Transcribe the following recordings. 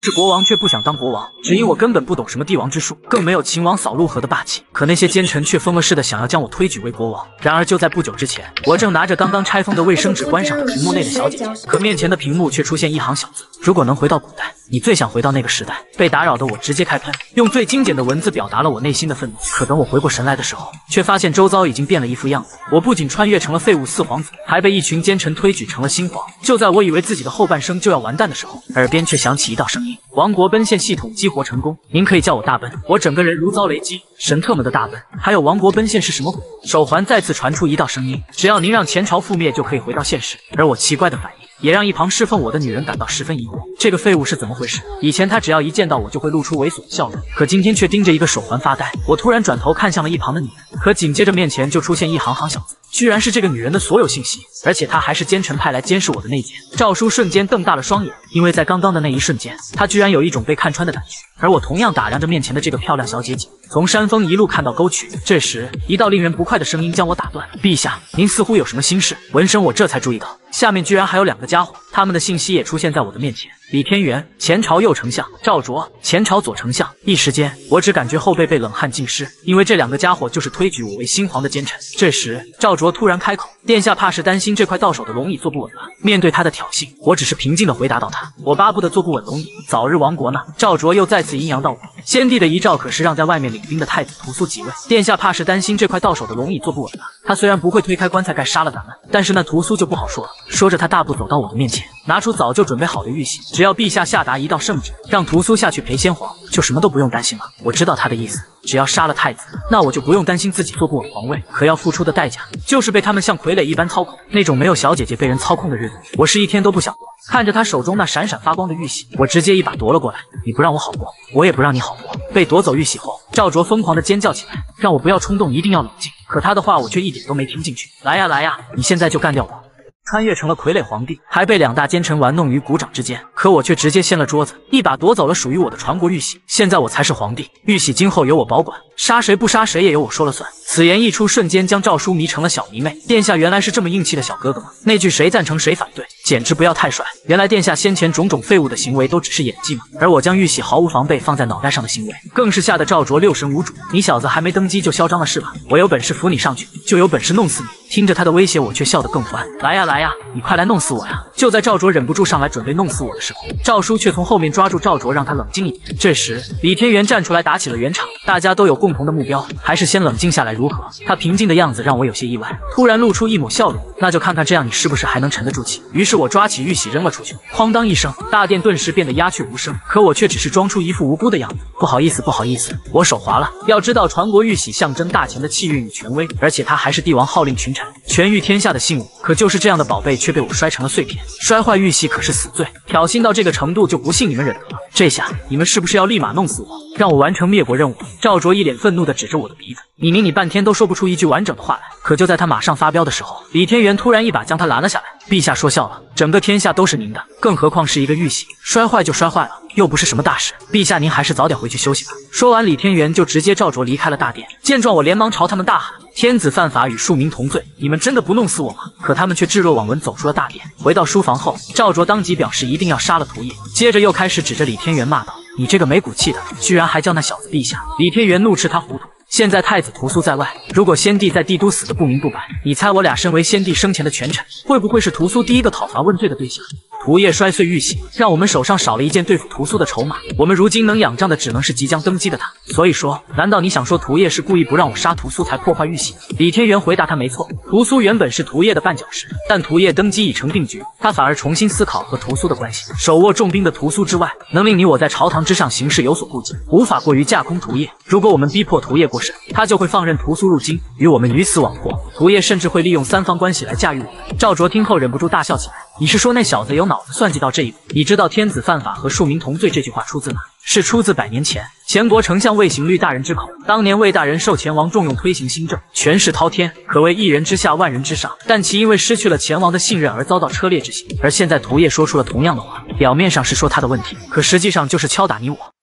是国王却不想当国王，只因我根本不懂什么帝王之术，更没有秦王扫陆河的霸气。可那些奸臣却疯了似的想要将我推举为国王。然而就在不久之前，我正拿着刚刚拆封的卫生纸观赏着屏幕内的小姐姐，可面前的屏幕却出现一行小字：如果能回到古代，你最想回到那个时代。被打扰的我直接开喷，用最精简的文字表达了我内心的愤怒。可等我回过神来的时候，却发现周遭已经变了一副样子。我不仅穿越成了废物四皇子，还被一群奸臣推举成了新皇。就在我以为自己的后半生就要完蛋的时候，耳边却响起一道声音：王国奔现系统激活成功，您可以叫我大奔。我整个人如遭雷击，神特么的大奔！还有王国奔现是什么鬼？手环再次传出一道声音：只要您让前朝覆灭，就可以回到现实。而我奇怪的反应也让一旁侍奉我的女人感到十分疑惑，这个废物是怎么回事？以前他只要一见到我就会露出猥琐的笑容，可今天却盯着一个手环发呆。我突然转头看向了一旁的女人，可紧接着面前就出现一行行小字，居然是这个女人的所有信息，而且她还是奸臣派来监视我的内奸。赵叔瞬间瞪大了双眼，因为在刚刚的那一瞬间，他居然有一种被看穿的感觉。而我同样打量着面前的这个漂亮小姐姐，从山峰一路看到沟渠。这时，一道令人不快的声音将我打断：陛下，您似乎有什么心事。闻声我这才注意到，下面居然还有两个家伙，他们的信息也出现在我的面前。李天元，前朝右丞相；赵卓，前朝左丞相。一时间，我只感觉后背被冷汗浸湿，因为这两个家伙就是推举我为新皇的奸臣。这时，赵卓突然开口：殿下怕是担心这块到手的龙椅坐不稳了。面对他的挑衅，我只是平静地回答到他：我巴不得坐不稳龙椅，早日亡国呢。赵卓又再次阴阳道我：先帝的遗诏可是让在外面领兵的太子屠苏即位，殿下怕是担心这块到手的龙椅坐不稳了。他虽然不会推开棺材盖杀了咱们，但是那屠苏就不好说了。说着，他大步走到我的面前，拿出早就准备好的玉玺，只要陛下下达一道圣旨，让屠苏下去陪先皇，就什么都不用担心了。我知道他的意思，只要杀了太子，那我就不用担心自己坐不稳皇位。可要付出的代价，就是被他们像傀儡一般操控，那种没有小姐姐被人操控的日子，我是一天都不想过。看着他手中那闪闪发光的玉玺，我直接一把夺了过来。你不让我好过，我也不让你好过。被夺走玉玺后，赵卓疯狂地尖叫起来，让我不要冲动，一定要冷静。可他的话我却一点都没听进去。来呀来呀，你现在就干掉我！穿越成了傀儡皇帝，还被两大奸臣玩弄于股掌之间，可我却直接掀了桌子，一把夺走了属于我的传国玉玺。现在我才是皇帝，玉玺今后由我保管，杀谁不杀谁也由我说了算。此言一出，瞬间将赵叔迷成了小迷妹。殿下原来是这么硬气的小哥哥吗？那句谁赞成谁反对，简直不要太帅。原来殿下先前种种废物的行为都只是演技吗？而我将玉玺毫无防备放在脑袋上的行为，更是吓得赵卓六神无主。你小子还没登基就嚣张了是吧？我有本事扶你上去，就有本事弄死你。听着他的威胁，我却笑得更欢。来呀来呀，你快来弄死我呀！就在赵卓忍不住上来准备弄死我的时候，赵叔却从后面抓住赵卓，让他冷静一点。这时，李天元站出来打起了圆场。大家都有共同的目标，还是先冷静下来如何？他平静的样子让我有些意外，突然露出一抹笑容。那就看看这样你是不是还能沉得住气。于是我抓起玉玺扔了出去，哐当一声，大殿顿时变得鸦雀无声。可我却只是装出一副无辜的样子。不好意思不好意思，我手滑了。要知道传国玉玺象征大钱的气运与权威，而且他还是帝王号令群臣，权御天下的信物。可就是这样的宝贝却被我摔成了碎片，摔坏玉玺可是死罪。挑衅到这个程度，就不信你们忍得了。这下你们是不是要立马弄死我，让我完成灭国任务？赵卓一脸愤怒地指着我的鼻子，你明你半天都说不出一句完整的话来。可就在他马上发飙的时候，李天元突然一把将他拦了下来。陛下说笑了，整个天下都是您的，更何况是一个玉玺，摔坏就摔坏了，又不是什么大事。陛下您还是早点回去休息吧。说完，李天元就直接召着离开了大殿。见状，我连忙朝他们大喊：天子犯法与庶民同罪，你们真的不弄死我吗？可他们却置若罔闻，走出了大殿。回到书房后，赵卓当即表示一定要杀了屠业，接着又开始指着李天元骂道：你这个没骨气的，居然还叫那小子陛下！李天元怒斥他糊涂。现在太子屠苏在外，如果先帝在帝都死得不明不白，你猜我俩身为先帝生前的权臣，会不会是屠苏第一个讨伐问罪的对象？屠业摔碎玉玺，让我们手上少了一件对付屠苏的筹码。我们如今能仰仗的只能是即将登基的他。所以说，难道你想说屠业是故意不让我杀屠苏才破坏玉玺？李天元回答他没错，屠苏原本是屠业的绊脚石，但屠业登基已成定局，他反而重新思考和屠苏的关系。手握重兵的屠苏之外，能令你我在朝堂之上行事有所顾忌，无法过于架空屠业。如果我们逼迫屠业过审，他就会放任屠苏入京，与我们鱼死网破。屠业甚至会利用三方关系来驾驭我们。赵卓听后忍不住大笑起来。你是说那小子有脑子算计到这一步？你知道天子犯法和庶民同罪这句话出自哪？是出自100年前前国丞相魏行律大人之口。当年魏大人受前王重用，推行新政，权势滔天，可谓一人之下万人之上，但其因为失去了前王的信任而遭到车裂之刑。而现在屠业说出了同样的话，表面上是说他的问题，可实际上就是敲打你我。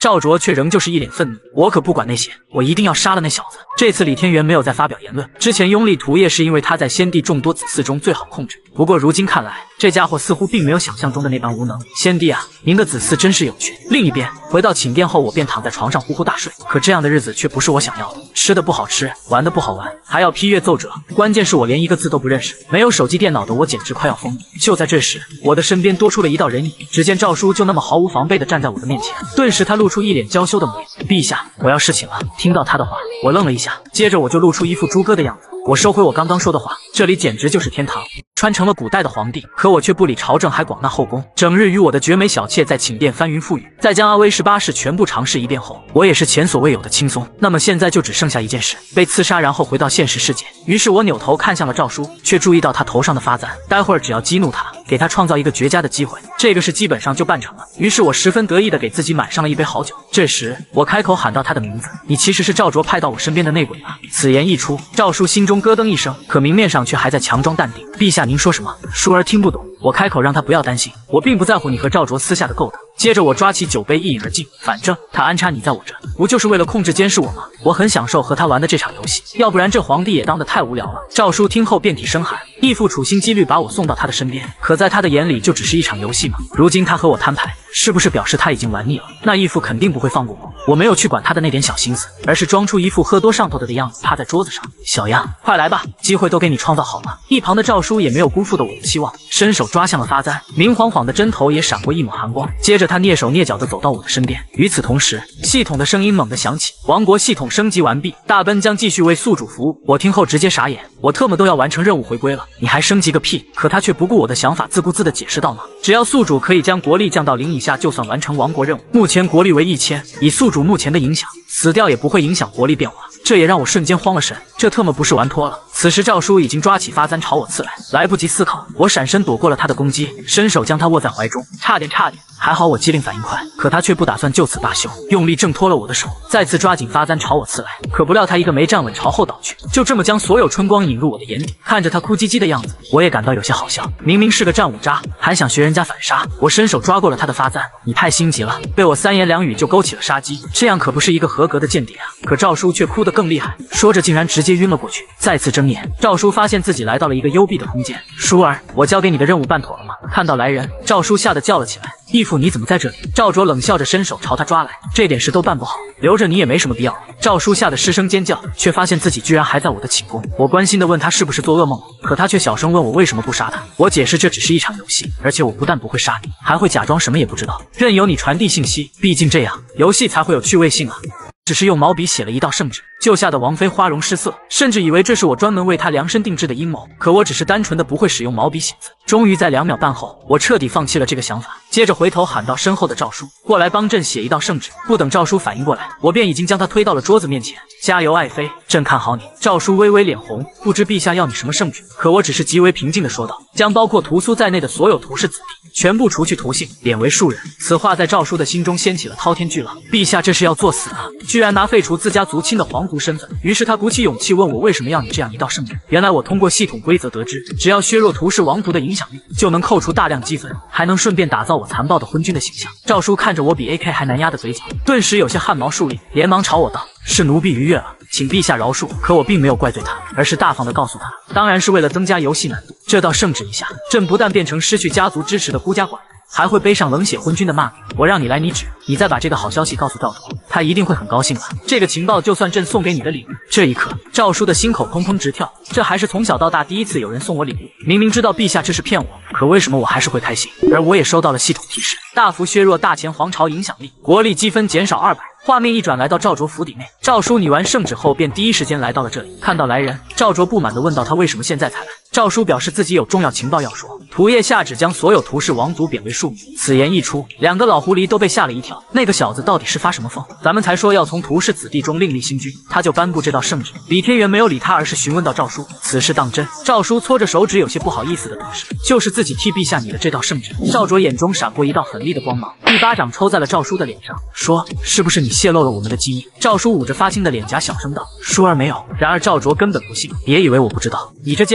赵卓却仍旧是一脸愤怒。我可不管那些，我一定要杀了那小子。这次李天元没有再发表言论，之前拥立屠业是因为他在先帝众多子嗣中最好控制。不过如今看来，这家伙似乎并没有想象中的那般无能。先帝啊，您的子嗣真是有趣。另一边，回到寝殿后，我便躺在床上呼呼大睡。可这样的日子却不是我想要的，吃的不好吃，玩的不好玩，还要批阅奏折。关键是我连一个字都不认识，没有手机电脑的我简直快要疯了。就在这时，我的身边多出了一道人影，只见赵叔就那么毫无防备地站在我的面前，顿时他露出一脸娇羞的模样。陛下，我要侍寝了。听到他的话，我愣了一下，接着我就露出一副猪哥的样子。我收回我刚刚说的话，这里简直就是天堂，穿成了古代的皇帝，可我却不理朝政，还广纳后宫，整日与我的绝美小妾在寝殿翻云覆雨。在将阿威18事全部尝试一遍后，我也是前所未有的轻松。那么现在就只剩下一件事，被刺杀，然后回到现实世界。于是我扭头看向了赵叔，却注意到他头上的发簪，待会儿只要激怒他，给他创造一个绝佳的机会，这个事基本上就办成了。于是我十分得意地给自己满上了一杯好酒。这时我开口喊到他的名字，你其实是赵卓派到我身边的内鬼吧？此言一出，赵叔心中咯噔一声，可明面上却还在强装淡定。陛下您说什么？淑儿听不懂。我开口让他不要担心，我并不在乎你和赵卓私下的勾当。接着我抓起酒杯一饮而尽，反正他安插你在我这，不就是为了控制监视我吗？我很享受和他玩的这场游戏，要不然这皇帝也当得太无聊了。赵叔听后遍体生寒，义父处心积虑把我送到他的身边，可在他的眼里就只是一场游戏嘛。如今他和我摊牌，是不是表示他已经玩腻了？那义父肯定不会放过我。我没有去管他的那点小心思，而是装出一副喝多上头的样子，趴在桌子上。小样，快来吧，机会都给你创造好了。一旁的赵叔也没有辜负的我的期望，伸手抓向了发簪，明晃晃的针头也闪过一抹寒光。接着他蹑手蹑脚的走到我的身边。与此同时，系统的声音猛地响起：王国系统升级完毕，大奔将继续为宿主服务。我听后直接傻眼，我特么都要完成任务回归了，你还升级个屁！可他却不顾我的想法，自顾自的解释道呢，只要宿主可以将国力降到0以下，就算完成王国任务。目前国力为1000，以宿主目前的影响，死掉也不会影响国力变化。这也让我瞬间慌了神，这特么不是玩脱了？此时赵叔已经抓起发簪朝我刺来，来不及思考，我闪身躲过了他的攻击，伸手将他握在怀中，差点，还好我机灵反应快，可他却不打算就此罢休，用力挣脱了我的手，再次抓紧发簪朝我刺来。可不料他一个没站稳，朝后倒去，就这么将所有春光引入我的眼底。看着他哭唧唧的样子，我也感到有些好笑，明明是个战五渣，还想学人家反杀。我伸手抓过了他的发簪，你太心急了，被我3言2语就勾起了杀机，这样可不是一个合格的间谍啊！可赵叔却哭得更厉害，说着竟然直接晕了过去。再次睁眼，赵叔发现自己来到了一个幽闭的空间。叔儿，我交给你的任务办妥了吗？看到来人，赵叔吓得叫了起来。义父，你怎么在这里？赵卓冷笑着伸手朝他抓来，这点事都办不好，留着你也没什么必要。赵叔吓得失声尖叫，却发现自己居然还在我的寝宫。我关心地问他是不是做噩梦了，可他却小声问我为什么不杀他。我解释这只是一场游戏，而且我不但不会杀你，还会假装什么也不知道，任由你传递信息，毕竟这样游戏才会有趣味性啊。只是用毛笔写了一道圣旨，就吓得王妃花容失色，甚至以为这是我专门为她量身定制的阴谋。可我只是单纯的不会使用毛笔写字。终于在2秒半后，我彻底放弃了这个想法，接着回头喊到身后的赵叔，过来帮朕写一道圣旨。不等赵叔反应过来，我便已经将他推到了桌子面前。加油，爱妃，朕看好你。赵叔微微脸红，不知陛下要你什么圣旨？可我只是极为平静的说道，将包括屠苏在内的所有屠氏子弟全部除去屠姓，贬为庶人。此话在赵叔的心中掀起了滔天巨浪，陛下这是要作死啊！居然拿废除自家族亲的皇族身份。于是他鼓起勇气问我为什么要你这样一道圣旨。原来我通过系统规则得知，只要削弱屠氏王族的影响力，就能扣除大量积分，还能顺便打造我残暴的昏君的形象。赵叔看着我比 AK 还难压的嘴角，顿时有些汗毛竖立，连忙朝我道：是奴婢逾越了，请陛下饶恕。可我并没有怪罪他，而是大方的告诉他，当然是为了增加游戏难度。这道圣旨一下，朕不但变成失去家族支持的孤家寡人，还会背上冷血昏君的骂名。我让你来拟旨，你再把这个好消息告诉赵卓，他一定会很高兴的。这个情报就算朕送给你的礼物。这一刻，赵叔的心口砰砰直跳，这还是从小到大第一次有人送我礼物。明明知道陛下这是骗我，可为什么我还是会开心？而我也收到了系统提示，大幅削弱大前皇朝影响力，国力积分减少200。画面一转来到赵卓府邸内，赵叔拟完圣旨后便第一时间来到了这里。看到来人，赵卓不满地问道他为什么现在才来。赵叔表示自己有重要情报要说，屠业下旨将所有屠氏王族贬为庶民。此言一出，2个老狐狸都被吓了一跳，那个小子到底是发什么疯？咱们才说要从屠氏子弟中另立新君，他就颁布这道圣旨。李天元没有理他，而是询问到赵叔，此事当真？赵叔搓着手指，有些不好意思的表示，就是自己替陛下拟的这道圣旨。赵卓眼中闪过一道狠厉的光芒，一巴掌抽在了赵叔的脸上，说是不是你泄露了我们的机密？赵叔捂着发青的脸颊小声道，叔儿没有。然而赵卓根本不信，别以为我不知道，你这贱人肯定是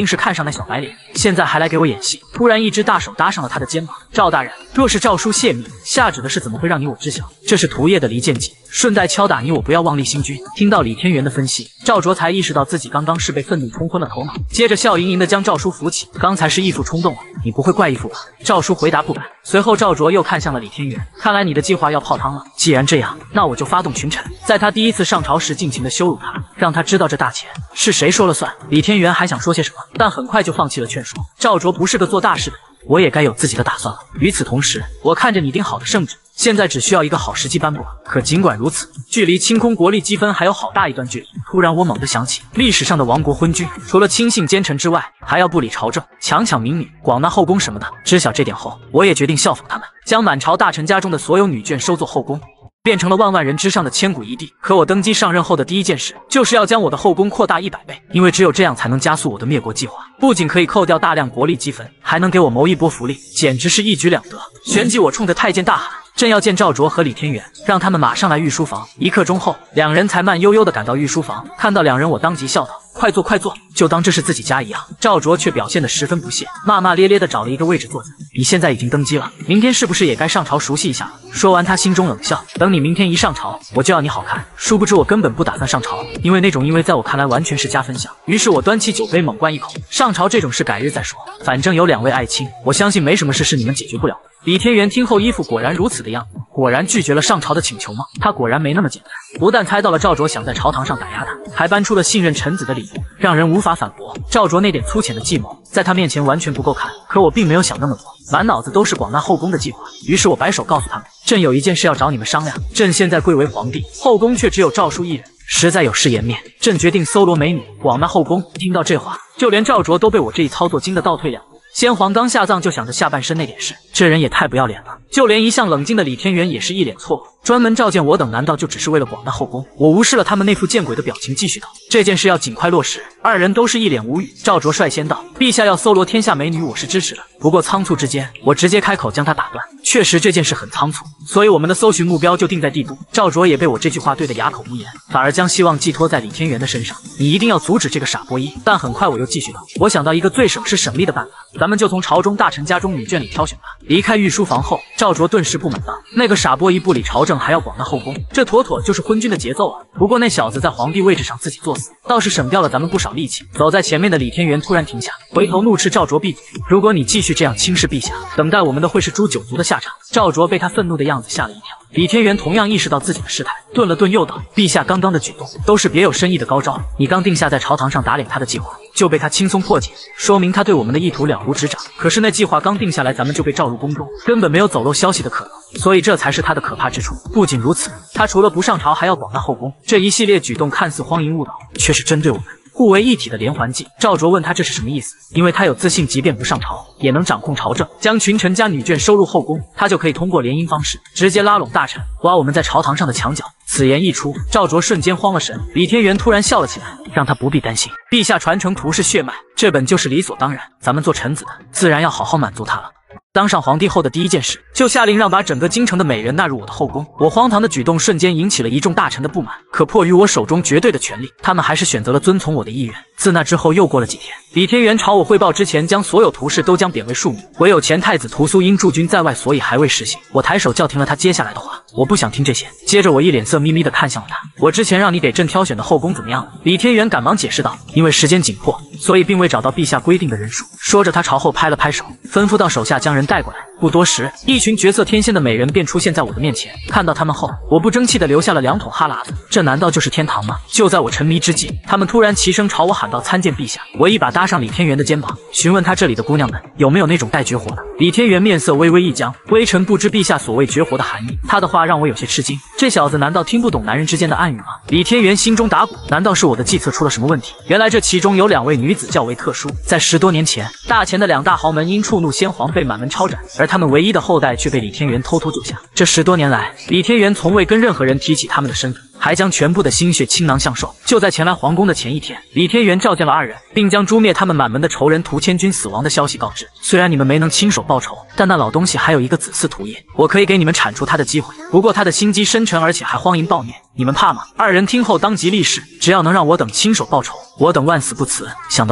是看上那小白脸，现在还来给我演戏。突然，一只大手搭上了他的肩膀。赵大人，若是诏书泄密，下旨的事怎么会让你我知晓？这是屠业的离间计，顺带敲打你我不要妄立新君。听到李天元的分析，赵卓才意识到自己刚刚是被愤怒冲昏了头脑，接着笑盈盈的将赵叔扶起。刚才是义父冲动了，你不会怪义父吧？赵叔回答不敢。随后赵卓又看向了李天元，看来你的计划要泡汤了。既然这样，那我就发动群臣，在他第一次上朝时尽情的羞辱他，让他知道这大钱是谁说了算。李天元还想说些什么，但很快就放弃了劝说。赵卓不是个做大事的人，我也该有自己的打算了。与此同时，我看着你定好的圣旨，现在只需要一个好时机颁布。可尽管如此，距离清空国力积分还有好大一段距离。突然，我猛地想起，历史上的亡国昏君，除了轻信奸臣之外，还要不理朝政，强抢民女，广纳后宫什么的。知晓这点后，我也决定效仿他们，将满朝大臣家中的所有女眷收作后宫，变成了万万人之上的千古一帝。可我登基上任后的第一件事，就是要将我的后宫扩大100倍，因为只有这样才能加速我的灭国计划。不仅可以扣掉大量国力积分，还能给我谋一波福利，简直是一举两得。旋即我冲着太监大喊，正要见赵卓和李天元，让他们马上来御书房。1刻钟后，两人才慢悠悠地赶到御书房。看到两人，我当即笑道：“快坐，快坐，就当这是自己家一样。”赵卓却表现得十分不屑，骂骂咧咧地找了一个位置坐着。你现在已经登基了，明天是不是也该上朝熟悉一下了？说完，他心中冷笑：等你明天一上朝，我就要你好看。殊不知我根本不打算上朝，因为那种因为在我看来完全是加分项。于是我端起酒杯猛灌一口，上朝这种事改日再说，反正有2位爱卿，我相信没什么事是你们解决不了的。李天元听后，衣服果然如此的样子，果然拒绝了上朝的请求吗？他果然没那么简单，不但猜到了赵卓想在朝堂上打压他，还搬出了信任臣子的理由，让人无法反驳。赵卓那点粗浅的计谋，在他面前完全不够看。可我并没有想那么多，满脑子都是广纳后宫的计划。于是我摆手告诉他们，朕有一件事要找你们商量。朕现在贵为皇帝，后宫却只有赵叔一人，实在有失颜面。朕决定搜罗美女，广纳后宫。听到这话，就连赵卓都被我这一操作惊得倒退2步。先皇刚下葬就想着下半身那点事，这人也太不要脸了。就连一向冷静的李天元也是一脸错愕，专门召见我等，难道就只是为了广纳后宫？我无视了他们那副见鬼的表情，继续道：这件事要尽快落实。2人都是一脸无语。赵卓率先道：陛下要搜罗天下美女，我是支持的，不过仓促之间，我直接开口将他打断。确实这件事很仓促，所以我们的搜寻目标就定在帝都。赵卓也被我这句话对得哑口无言，反而将希望寄托在李天元的身上。你一定要阻止这个傻波一。但很快我又继续道：我想到一个最省时省力的办法，咱们就从朝中大臣家中女眷里挑选吧。离开御书房后，赵卓顿时不满道：那个傻波一不理朝政，还要广纳后宫，这妥妥就是昏君的节奏啊！不过那小子在皇帝位置上自己作死，倒是省掉了咱们不少力气。走在前面的李天元突然停下，回头怒斥赵卓闭嘴。如果你继续这样轻视陛下，等待我们的会是诛九族的下场。赵卓被他愤怒的样子吓了一跳。李天元同样意识到自己的失态，顿了顿又道：陛下刚刚的举动都是别有深意的高招，你刚定下在朝堂上打脸他的计划，就被他轻松破解，说明他对我们的意图了如指掌。可是那计划刚定下来，咱们就被召入宫中，根本没有走漏消息的可能，所以这才是他的可怕之处。不仅如此，他除了不上朝，还要广纳后宫，这一系列举动看似荒淫误导，却是针对我们。互为一体的连环计。赵卓问他这是什么意思，因为他有自信，即便不上朝，也能掌控朝政，将群臣加女眷收入后宫，他就可以通过联姻方式直接拉拢大臣，挖我们在朝堂上的墙角。此言一出，赵卓瞬间慌了神。李天元突然笑了起来，让他不必担心，陛下传承图是血脉，这本就是理所当然，咱们做臣子的自然要好好满足他了。当上皇帝后的第一件事，就下令让把整个京城的美人纳入我的后宫。我荒唐的举动瞬间引起了一众大臣的不满，可迫于我手中绝对的权力，他们还是选择了遵从我的意愿。自那之后又过了几天，李天元朝我汇报之前，将所有图事都将贬为庶民，唯有前太子屠苏因驻军在外，所以还未实行。我抬手叫停了他接下来的话，我不想听这些。接着我一脸色眯眯地看向了他，我之前让你给朕挑选的后宫怎么样了？李天元赶忙解释道，因为时间紧迫，所以并未找到陛下规定的人数。说着他朝后拍了拍手，吩咐到手下将人带过来。不多时，一群绝色天仙的美人便出现在我的面前。看到他们后，我不争气地流下了2桶哈喇子。这难道就是天堂吗？就在我沉迷之际，他们突然齐声朝我喊道：参见陛下！我一把搭上李天元的肩膀，询问他这里的姑娘们有没有那种带绝活的。李天元面色微微一僵，微臣不知陛下所谓绝活的含义。他的话让我有些吃惊，这小子难道听不懂男人之间的暗语吗？李天元心中打鼓，难道是我的计策出了什么问题？原来这其中有2位女子较为特殊，在10多年前，大前的2大豪门因触怒先皇被满门抄斩，而他们唯一的后代却被李天元偷偷救下。这10多年来，李天元从未跟任何人提起他们的身份，还将全部的心血倾囊相授。就在前来皇宫的前一天，李天元召见了2人，并将诛灭他们满门的仇人屠千军死亡的消息告知。虽然你们没能亲手报仇，但那老东西还有一个子嗣屠业，我可以给你们铲除他的机会。不过他的心机深沉，而且还荒淫暴虐，你们怕吗？2人听后当即立誓，只要能让我等亲手报仇，我等万死不辞。想到这里，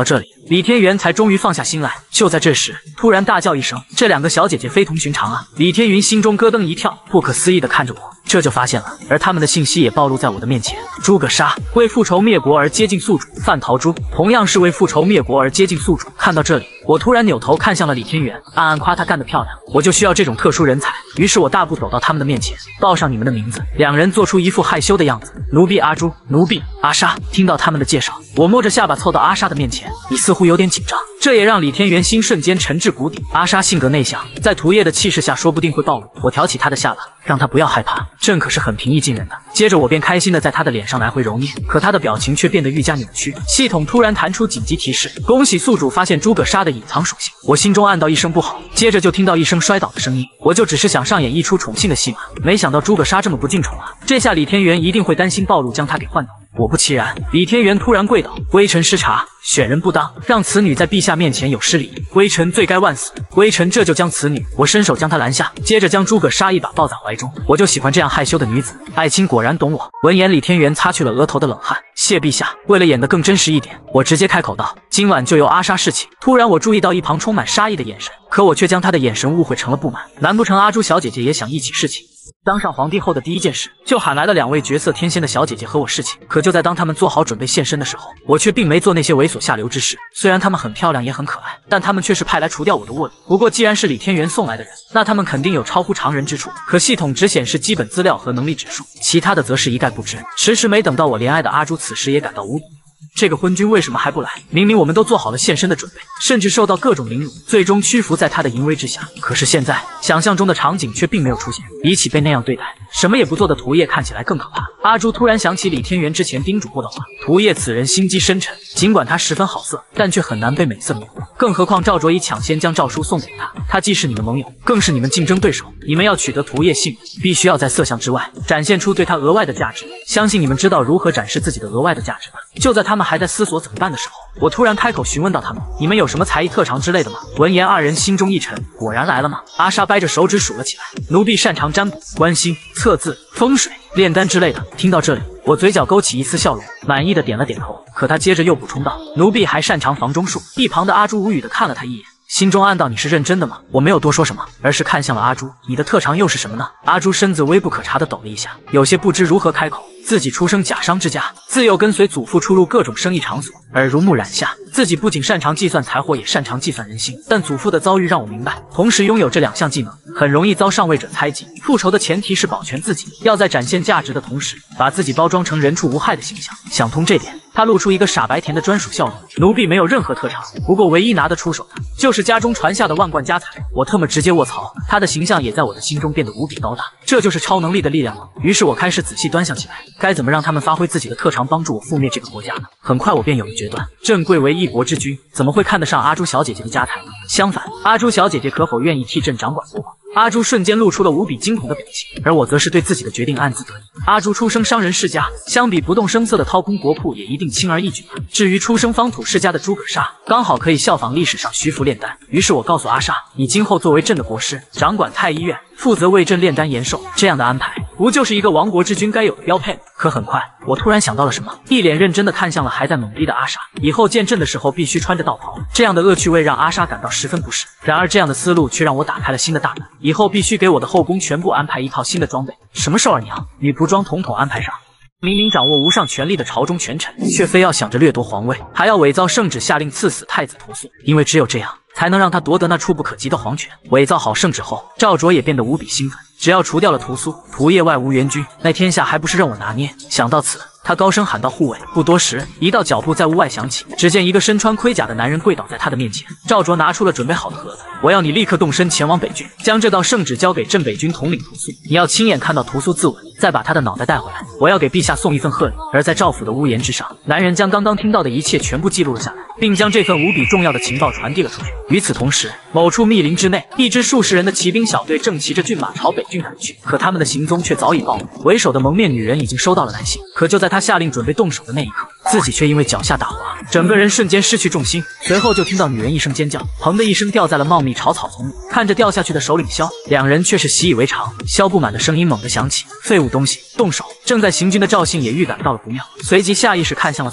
李天元才终于放下心来。就在这时，突然大叫一声：“这两个小姐姐非同寻常啊！”李天云心中咯噔一跳，不可思议地看着我，这就发现了，而他们的信息也暴露在我的面前。诸葛莎为复仇灭国而接近宿主，范桃珠同样是为复仇灭国而接近宿主。看到这里，我突然扭头看向了李天元，暗暗夸他干得漂亮，我就需要这种特殊人才。于是我大步走到他们的面前，报上你们的名字。两人做出一副害羞的样子。奴婢阿朱，奴婢阿莎。听到他们的介绍，我摸着下巴凑到阿莎的面前，你似乎有点紧张，这也让李天元心瞬间沉至谷底。阿莎性格内向，在涂叶的气势下说不定会暴露。我挑起她的下巴，让她不要害怕，朕可是很平易近人的。接着我便开心的在她的脸上来回揉捏，可她的表情却变得愈加扭曲。系统突然弹出紧急提示，恭喜宿主发现诸葛莎的隐藏属性。我心中暗道一声不好，接着就听到一声摔倒的声音。我就只是想上演一出宠幸的戏码，没想到诸葛莎这么不敬宠啊！这下李天元一定会担心暴露，将她给换走。果不其然，李天元突然跪倒，微臣失察，选人不当，让此女在陛下面前有失礼，微臣罪该万死。微臣这就将此女，我伸手将她拦下，接着将诸葛莎一把抱在怀中。我就喜欢这样害羞的女子，爱卿果然懂我。闻言，李天元擦去了额头的冷汗，谢陛下。为了演得更真实一点，我直接开口道：今晚就由阿莎侍寝。突然，我注意到一旁充满杀意的眼神，可我却将他的眼神误会成了不满。难不成阿朱小姐姐也想一起侍寝？当上皇帝后的第一件事，就喊来了两位绝色天仙的小姐姐和我侍寝。可就在当他们做好准备现身的时候，我却并没做那些猥琐下流之事。虽然她们很漂亮也很可爱，但她们却是派来除掉我的卧底。不过既然是李天元送来的人，那他们肯定有超乎常人之处。可系统只显示基本资料和能力指数，其他的则是一概不知。迟迟没等到我怜爱的阿朱，此时也感到无比。这个昏君为什么还不来？明明我们都做好了现身的准备，甚至受到各种凌辱，最终屈服在他的淫威之下。可是现在，想象中的场景却并没有出现。比起被那样对待，什么也不做的涂叶看起来更可怕。阿朱突然想起李天元之前叮嘱过的话，涂叶此人心机深沉，尽管他十分好色，但却很难被美色迷惑。更何况赵卓已抢先将诏书送给他，他既是你们盟友，更是你们竞争对手。你们要取得涂叶信任，必须要在色相之外展现出对他额外的价值。相信你们知道如何展示自己的额外的价值吧。就在他们还在思索怎么办的时候，我突然开口询问到他们：你们有什么才艺特长之类的吗？闻言，二人心中一沉，果然来了吗？阿莎掰着手指数了起来：奴婢擅长占卜、观星、测字、风水、炼丹之类的。听到这里，我嘴角勾起一丝笑容，满意的点了点头。可他接着又补充道：奴婢还擅长房中术。一旁的阿朱无语的看了他一眼，心中暗道：你是认真的吗？我没有多说什么，而是看向了阿朱：你的特长又是什么呢？阿朱身子微不可察的抖了一下，有些不知如何开口。自己出生甲商之家，自幼跟随祖父出入各种生意场所，耳濡目染下，自己不仅擅长计算财货，也擅长计算人心。但祖父的遭遇让我明白，同时拥有这两项技能，很容易遭上位者猜忌。复仇的前提是保全自己，要在展现价值的同时，把自己包装成人畜无害的形象。想通这点，他露出一个傻白甜的专属笑容。奴婢没有任何特长，不过唯一拿得出手的，就是家中传下的万贯家财。我特么直接卧槽！他的形象也在我的心中变得无比高大。这就是超能力的力量吗？于是我开始仔细端详起来，该怎么让他们发挥自己的特长，帮助我覆灭这个国家呢？很快我便有了决断。朕贵为一国之君，怎么会看得上阿朱小姐姐的家财呢？相反，阿朱小姐姐可否愿意替朕掌管国王？阿朱瞬间露出了无比惊恐的表情，而我则是对自己的决定暗自得意。阿朱出生商人世家，相比不动声色的掏空国库，也一定轻而易举吧。至于出生方土世家的诸葛莎，刚好可以效仿历史上徐福炼丹。于是我告诉阿莎，你今后作为朕的国师，掌管太医院，负责为朕炼丹延寿，这样的安排不就是一个亡国之君该有的标配吗？可很快，我突然想到了什么，一脸认真的看向了还在懵逼的阿莎。以后见朕的时候必须穿着道袍，这样的恶趣味让阿莎感到十分不适。然而这样的思路却让我打开了新的大门，以后必须给我的后宫全部安排一套新的装备。什么少儿娘、女仆装统统安排上。明明掌握无上权力的朝中权臣，却非要想着掠夺皇位，还要伪造圣旨下令赐死太子屠肃，因为只有这样才能让他夺得那触不可及的皇权。伪造好圣旨后，赵卓也变得无比兴奋，只要除掉了屠苏，屠业外无援军，那天下还不是任我拿捏。想到此，他高声喊道：护卫！不多时，一道脚步在屋外响起，只见一个身穿盔甲的男人跪倒在他的面前。赵卓拿出了准备好的盒子，我要你立刻动身前往北郡，将这道圣旨交给镇北军统领屠苏，你要亲眼看到屠苏自刎，再把他的脑袋带回来，我要给陛下送一份贺礼。而在赵府的屋檐之上，男人将刚刚听到的一切全部记录了下来，并将这份无比重要的情报传递了出去。与此同时，某处密林之内，一支数十人的骑兵小队正骑着骏马朝北郡赶去，可他们的行踪却早已暴露。为首的蒙面女人已经收到了来信，可就在她下令准备动手的那一刻，自己却因为脚下打滑，整个人瞬间失去重心。随后就听到女人一声尖叫，砰的一声掉在了茂密草草丛里。看着掉下去的首领萧，两人却是习以为常。萧不满的声音猛地响起：废物东西，动手！正在行军的赵信也预感到了不妙，随即下意识看向了草丛。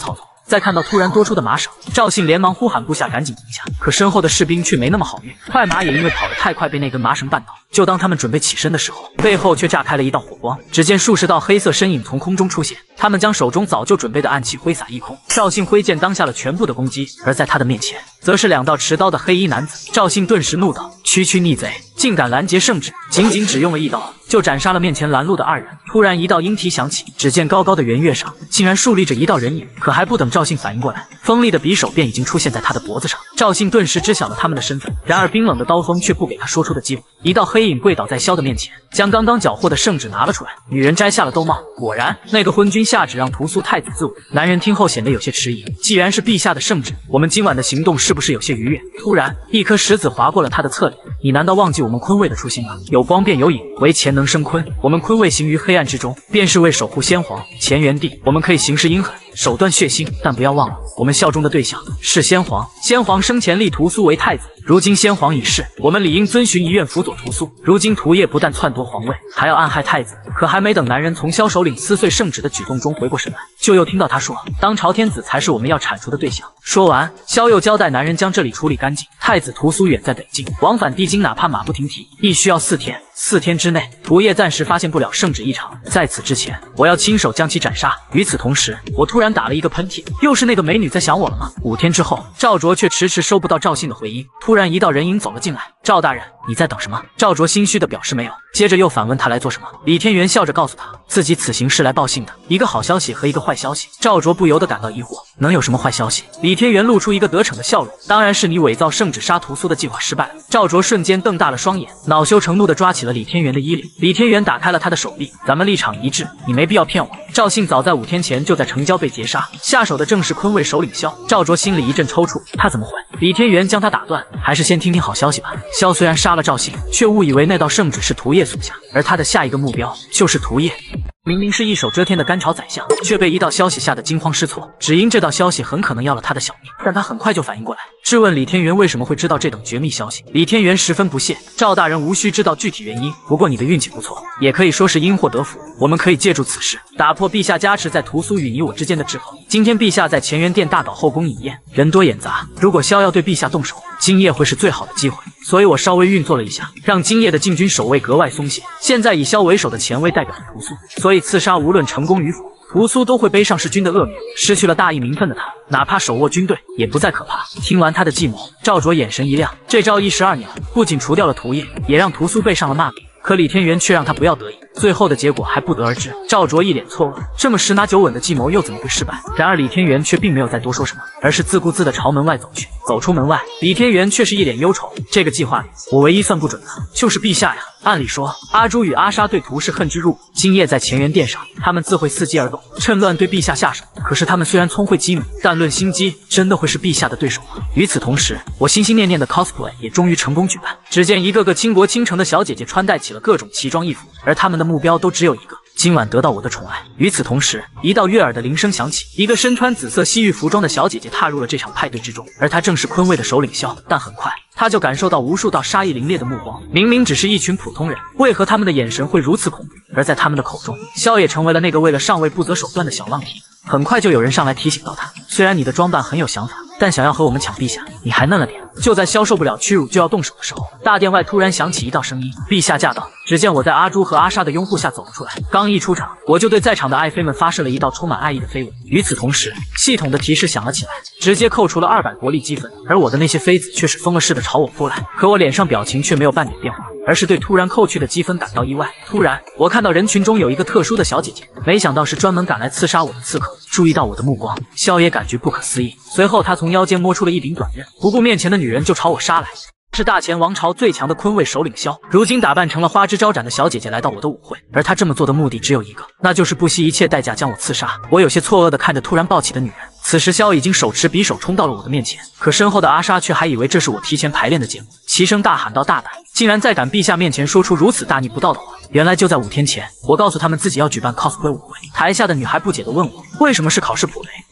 再看到突然多出的马首，赵信连忙呼喊部下赶紧停下，可身后的士兵却没那么好运，快马也因为跑得太快被那根麻绳绊倒。就当他们准备起身的时候，背后却炸开了一道火光，只见数十道黑色身影从空中出现，他们将手中早就准备的暗器挥洒一空。赵信挥剑当下了全部的攻击，而在他的面前，则是2道持刀的黑衣男子。赵信顿时怒道：“区区逆贼，竟敢拦截圣旨！”仅仅只用了一刀，就斩杀了面前拦路的2人。突然一道鹰啼响起，只见高高的圆月上竟然竖立着一道人影。可还不等赵信反应过来，锋利的匕首便已经出现在他的脖子上。赵信顿时知晓了他们的身份，然而冰冷的刀锋却不给他说出的机会。一道黑影跪倒在萧的面前，将刚刚缴获的圣旨拿了出来。女人摘下了兜帽，果然那个昏君下旨让屠苏太子自刎。男人听后显得有些迟疑，既然是陛下的圣旨，我们今晚的行动是不是有些逾越？突然一颗石子划过了他的侧脸，你难道忘记我们昆卫的初心吗？有光便有影，唯乾能生坤。我们昆卫行于黑暗之中，便是为守护先皇乾元帝。我们可以行事阴狠，手段血腥，但不要忘了，我们效忠的对象是先皇。先皇生前立屠苏为太子，如今先皇已逝，我们理应遵循遗愿，辅佐屠苏。如今屠业不但篡夺皇位，还要暗害太子。可还没等男人从萧首领撕碎圣旨的举动中回过神来，就又听到他说：“当朝天子才是我们要铲除的对象。”说完，萧又交代男人将这里处理干净。太子屠苏远在北京，往返帝京哪怕马不停蹄，亦需要4天。4天之内，屠业暂时发现不了圣旨异常。在此之前，我要亲手将其斩杀。与此同时，我突然打了一个喷嚏，又是那个美女在想我了吗？5天之后，赵卓却迟迟收不到赵信的回音。突然，一道人影走了进来。赵大人，你在等什么？赵卓心虚的表示没有，接着又反问他来做什么。李天元笑着告诉他，自己此行是来报信的，一个好消息和一个坏消息。赵卓不由得感到疑惑，能有什么坏消息？李天元露出一个得逞的笑容，当然是你伪造圣旨杀屠苏的计划失败了。赵卓瞬间瞪大了双眼，恼羞成怒的抓起了李天元的衣领。李天元打开了他的手臂，咱们立场一致，你没必要骗我。赵信早在5天前就在城郊被劫杀，下手的正是昆卫首领萧。赵卓心里一阵抽搐，他怎么会？李天元将他打断，还是先听听好消息吧。萧虽然杀了赵信，却误以为那道圣旨是屠业所下，而他的下一个目标就是屠业。明明是一手遮天的干朝宰相，却被一道消息吓得惊慌失措，只因这道消息很可能要了他的小命。但他很快就反应过来，质问李天元为什么会知道这等绝密消息。李天元十分不屑：“赵大人无需知道具体原因，不过你的运气不错，也可以说是因祸得福。我们可以借助此事，打破陛下加持在屠苏与你我之间的制衡。今天陛下在乾元殿大搞后宫饮宴，人多眼杂，如果萧要对陛下动手，今夜会是最好的机会。所以我稍微运作了一下，让今夜的禁军守卫格外松懈。现在以萧为首的前卫代表着屠苏，所以刺杀无论成功与否，屠苏都会背上弑君的恶名。失去了大义名分的他，哪怕手握军队也不再可怕。”听完他的计谋，赵卓眼神一亮，这招一石二鸟，不仅除掉了屠业，也让屠苏背上了骂名。可李天元却让他不要得意，最后的结果还不得而知。赵卓一脸错愕，这么十拿九稳的计谋又怎么会失败？然而李天元却并没有再多说什么，而是自顾自地朝门外走去。走出门外，李天元却是一脸忧愁，这个计划里，我唯一算不准的就是陛下呀。按理说，阿朱与阿莎对屠氏恨之入骨，今夜在乾元殿上，他们自会伺机而动，趁乱对陛下下手。可是他们虽然聪慧机敏，但论心机，真的会是陛下的对手吗？与此同时，我心心念念的 cosplay 也终于成功举办。只见一个个倾国倾城的小姐姐穿戴起了各种奇装异服，而她们的目标都只有一个：今晚得到我的宠爱。与此同时，一道悦耳的铃声响起，一个身穿紫色西域服装的小姐姐踏入了这场派对之中，而她正是昆卫的首领萧。但很快，她就感受到无数道杀意凌冽的目光，明明只是一群普通人，为何他们的眼神会如此恐怖？而在他们的口中，萧也成为了那个为了上位不择手段的小浪蹄。很快就有人上来提醒到他，虽然你的装扮很有想法，但想要和我们抢陛下，你还嫩了点。就在萧受不了屈辱就要动手的时候，大殿外突然响起一道声音：“陛下驾到！”只见我在阿朱和阿莎的拥护下走了出来，刚一出场，我就对在场的爱妃们发射了一道充满爱意的飞吻。与此同时，系统的提示响了起来，直接扣除了200国力积分，而我的那些妃子却是疯了似的朝我扑来，可我脸上表情却没有半点变化，而是对突然扣去的积分感到意外。突然，我看到人群中有一个特殊的小姐姐，没想到是专门赶来刺杀我的刺客。注意到我的目光，萧也感觉不可思议，随后他从腰间摸出了一柄短刃，不顾面前的女人就朝我杀来。是大前王朝最强的昆卫首领萧，如今打扮成了花枝招展的小姐姐来到我的舞会，而他这么做的目的只有一个，那就是不惜一切代价将我刺杀。我有些错愕地看着突然抱起的女人，此时萧已经手持匕首冲到了我的面前，可身后的阿莎却还以为这是我提前排练的节目，齐声大喊道：“大胆，竟然在敢陛下面前说出如此大逆不道的话！”原来就在5天前，我告诉他们自己要举办 cosplay 舞会，台下的女孩不解地问我，为什么是考试普雷？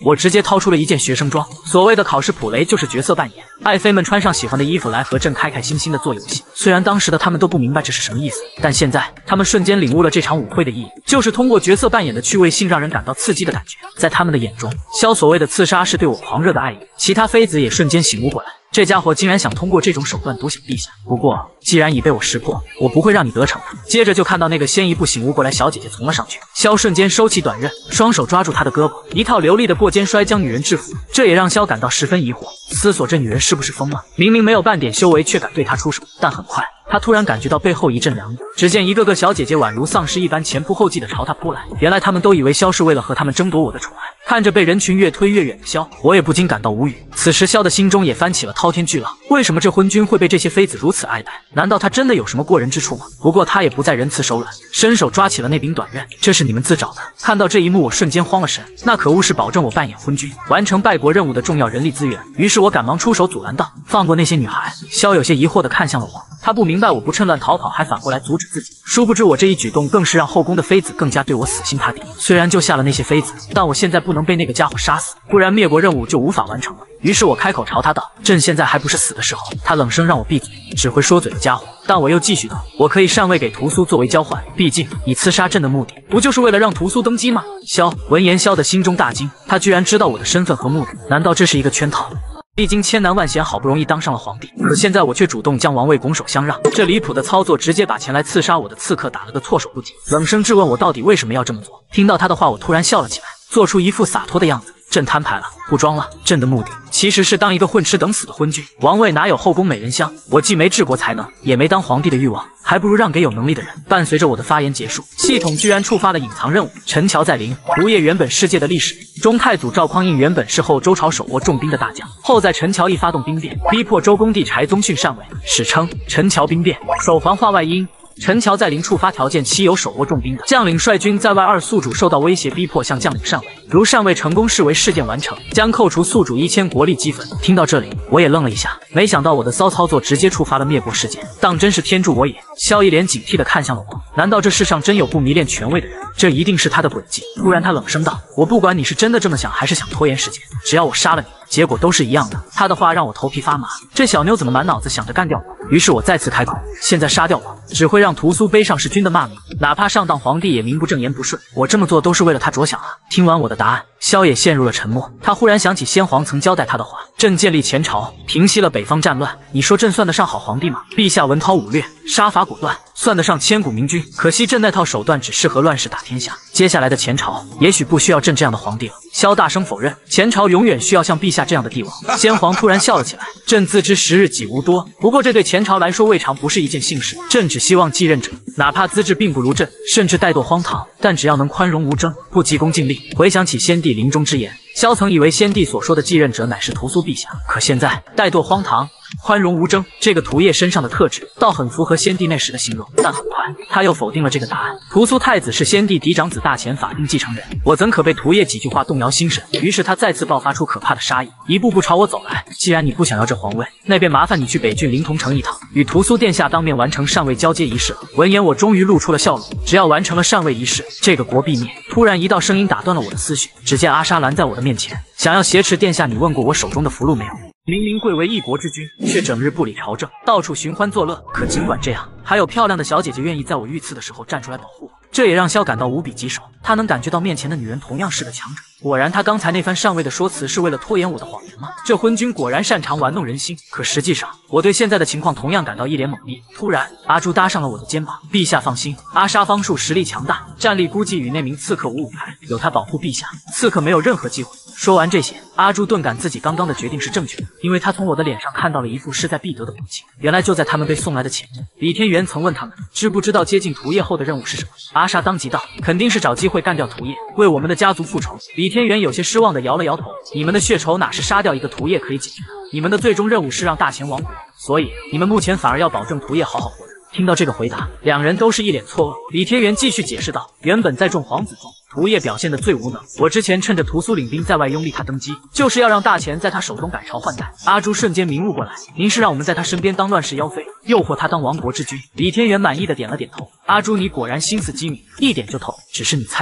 我直接掏出了一件学生装。所谓的考试普雷就是角色扮演，爱妃们穿上喜欢的衣服来和朕开开心心的做游戏。虽然当时的他们都不明白这是什么意思，但现在他们瞬间领悟了这场舞会的意义，就是通过角色扮演的趣味性让人感到刺激的感觉。在他们的眼中，萧所谓的刺杀是对我狂热的爱意。其他妃子也瞬间醒悟过来，这家伙竟然想通过这种手段独享陛下。不过既然已被我识破，我不会让你得逞的。接着就看到那个先一步醒悟过来小姐姐从了上去，萧瞬间收起短刃，双手抓住她的胳膊，一套流利的过肩摔将女人制服。这也让萧感到十分疑惑，思索这女人是不是疯了？明明没有半点修为，却敢对她出手。但很快他突然感觉到背后一阵凉意，只见一个个小姐姐宛如丧尸一般前仆后继地朝他扑来。原来他们都以为萧是为了和他们争夺我的宠爱。看着被人群越推越远的萧，我也不禁感到无语。此时萧的心中也翻起了滔天巨浪，为什么这昏君会被这些妃子如此爱戴？难道他真的有什么过人之处吗？不过他也不再仁慈手软，伸手抓起了那柄短刃。这是你们自找的。看到这一幕，我瞬间慌了神。那可恶是保证我扮演昏君，完成败国任务的重要人力资源。于是我赶忙出手阻拦道：“放过那些女孩。”萧有些疑惑地看向了我，他不明白我不趁乱逃跑，还反过来阻止自己。殊不知我这一举动更是让后宫的妃子更加对我死心塌地。虽然救下了那些妃子，但我现在不能被那个家伙杀死，不然灭国任务就无法完成了。于是我开口朝他道：“朕现在还不是死的时候。”他冷声让我闭嘴，只会说嘴的家伙。但我又继续道：“我可以禅位给屠苏作为交换，毕竟你刺杀朕的目的，不就是为了让屠苏登基吗？”萧闻言，萧的心中大惊，他居然知道我的身份和目的，难道这是一个圈套？历经千难万险，好不容易当上了皇帝，可现在我却主动将王位拱手相让，这离谱的操作直接把前来刺杀我的刺客打了个措手不及，冷声质问我到底为什么要这么做。听到他的话，我突然笑了起来，做出一副洒脱的样子。朕摊牌了，不装了，朕的目的其实是当一个混吃等死的昏君。王位哪有后宫美人香？我既没治国才能，也没当皇帝的欲望，还不如让给有能力的人。伴随着我的发言结束，系统居然触发了隐藏任务。陈桥在临，毒液原本世界的历史中，太祖赵匡胤原本是后周朝手握重兵的大将，后在陈桥一发动兵变，逼迫周恭帝柴宗训禅位，史称陈桥兵变。首环话外音。陈桥在临触发条件期有手握重兵的将领率军在外，二宿主受到威胁，逼迫向将领禅位，如禅位成功视为事件完成，将扣除宿主1000国力积分。听到这里，我也愣了一下，没想到我的骚操作直接触发了灭国事件，当真是天助我也。萧一脸警惕地看向了我，难道这世上真有不迷恋权位的人？这一定是他的诡计。突然他冷声道：“我不管你是真的这么想，还是想拖延时间，只要我杀了你，结果都是一样的。”他的话让我头皮发麻，这小妞怎么满脑子想着干掉我？于是我再次开口：“现在杀掉我，只会让屠苏背上弑君的骂名，哪怕上当皇帝也名不正言不顺。我这么做都是为了他着想啊。”听完我的答案，萧也陷入了沉默。他忽然想起先皇曾交代他的话：“朕建立前朝，平息了北方战乱，你说朕算得上好皇帝吗？”陛下文韬武略，杀伐果断，算得上千古明君。可惜朕那套手段只适合乱世打天下，接下来的前朝也许不需要朕这样的皇帝了。萧大声否认，前朝永远需要像陛下这样的帝王。先皇突然笑了起来：“朕自知时日己无多，不过这对前朝来说未尝不是一件幸事。朕只希望继任者，哪怕资质并不如朕，甚至怠惰荒唐，但只要能宽容无争，不急功近利。”回想起先帝临终之言，萧曾以为先帝所说的继任者乃是屠苏陛下，可现在怠惰荒唐、宽容无争，这个屠业身上的特质倒很符合先帝那时的形容。但很快他又否定了这个答案。屠苏太子是先帝嫡长子大前法定继承人，我怎可被屠业几句话动摇心神？于是他再次爆发出可怕的杀意，一步步朝我走来。既然你不想要这皇位，那便麻烦你去北郡临潼城一趟，与屠苏殿下当面完成禅位交接仪式。闻言，我终于露出了笑容。只要完成了禅位仪式，这个国必灭。突然一道声音打断了我的思绪，只见阿莎拦在我的面前，想要挟持殿下。你问过我手中的符箓没有？明明贵为一国之君，却整日不理朝政，到处寻欢作乐。可尽管这样，还有漂亮的小姐姐愿意在我遇刺的时候站出来保护我，这也让萧感到无比棘手。他能感觉到面前的女人同样是个强者。果然，他刚才那番上位的说辞是为了拖延我的谎言吗？这昏君果然擅长玩弄人心。可实际上，我对现在的情况同样感到一脸懵逼。突然，阿朱搭上了我的肩膀：“陛下放心，阿莎方术实力强大，战力估计与那名刺客五五开，有他保护陛下，刺客没有任何机会。”说完这些，阿朱顿感自己刚刚的决定是正确的，因为他从我的脸上看到了一副势在必得的表情。原来就在他们被送来的前日，李天元曾问他们知不知道接近屠业后的任务是什么。阿莎当即道：“肯定是找机会干掉屠业，为我们的家族复仇。”李天元有些失望地摇了摇头：“你们的血仇哪是杀掉一个屠业可以解决的？你们的最终任务是让大前亡国，所以你们目前反而要保证屠业好好活着。”听到这个回答，两人都是一脸错愕。李天元继续解释道：“原本在众皇子中，屠业表现得最无能。我之前趁着屠苏领兵在外拥立他登基，就是要让大前在他手中改朝换代。”阿朱瞬间明悟过来：“您是让我们在他身边当乱世妖妃，诱惑他当亡国之君。”李天元满意的点了点头：“阿朱，你果然心思机敏，一点就透。只是你猜到的，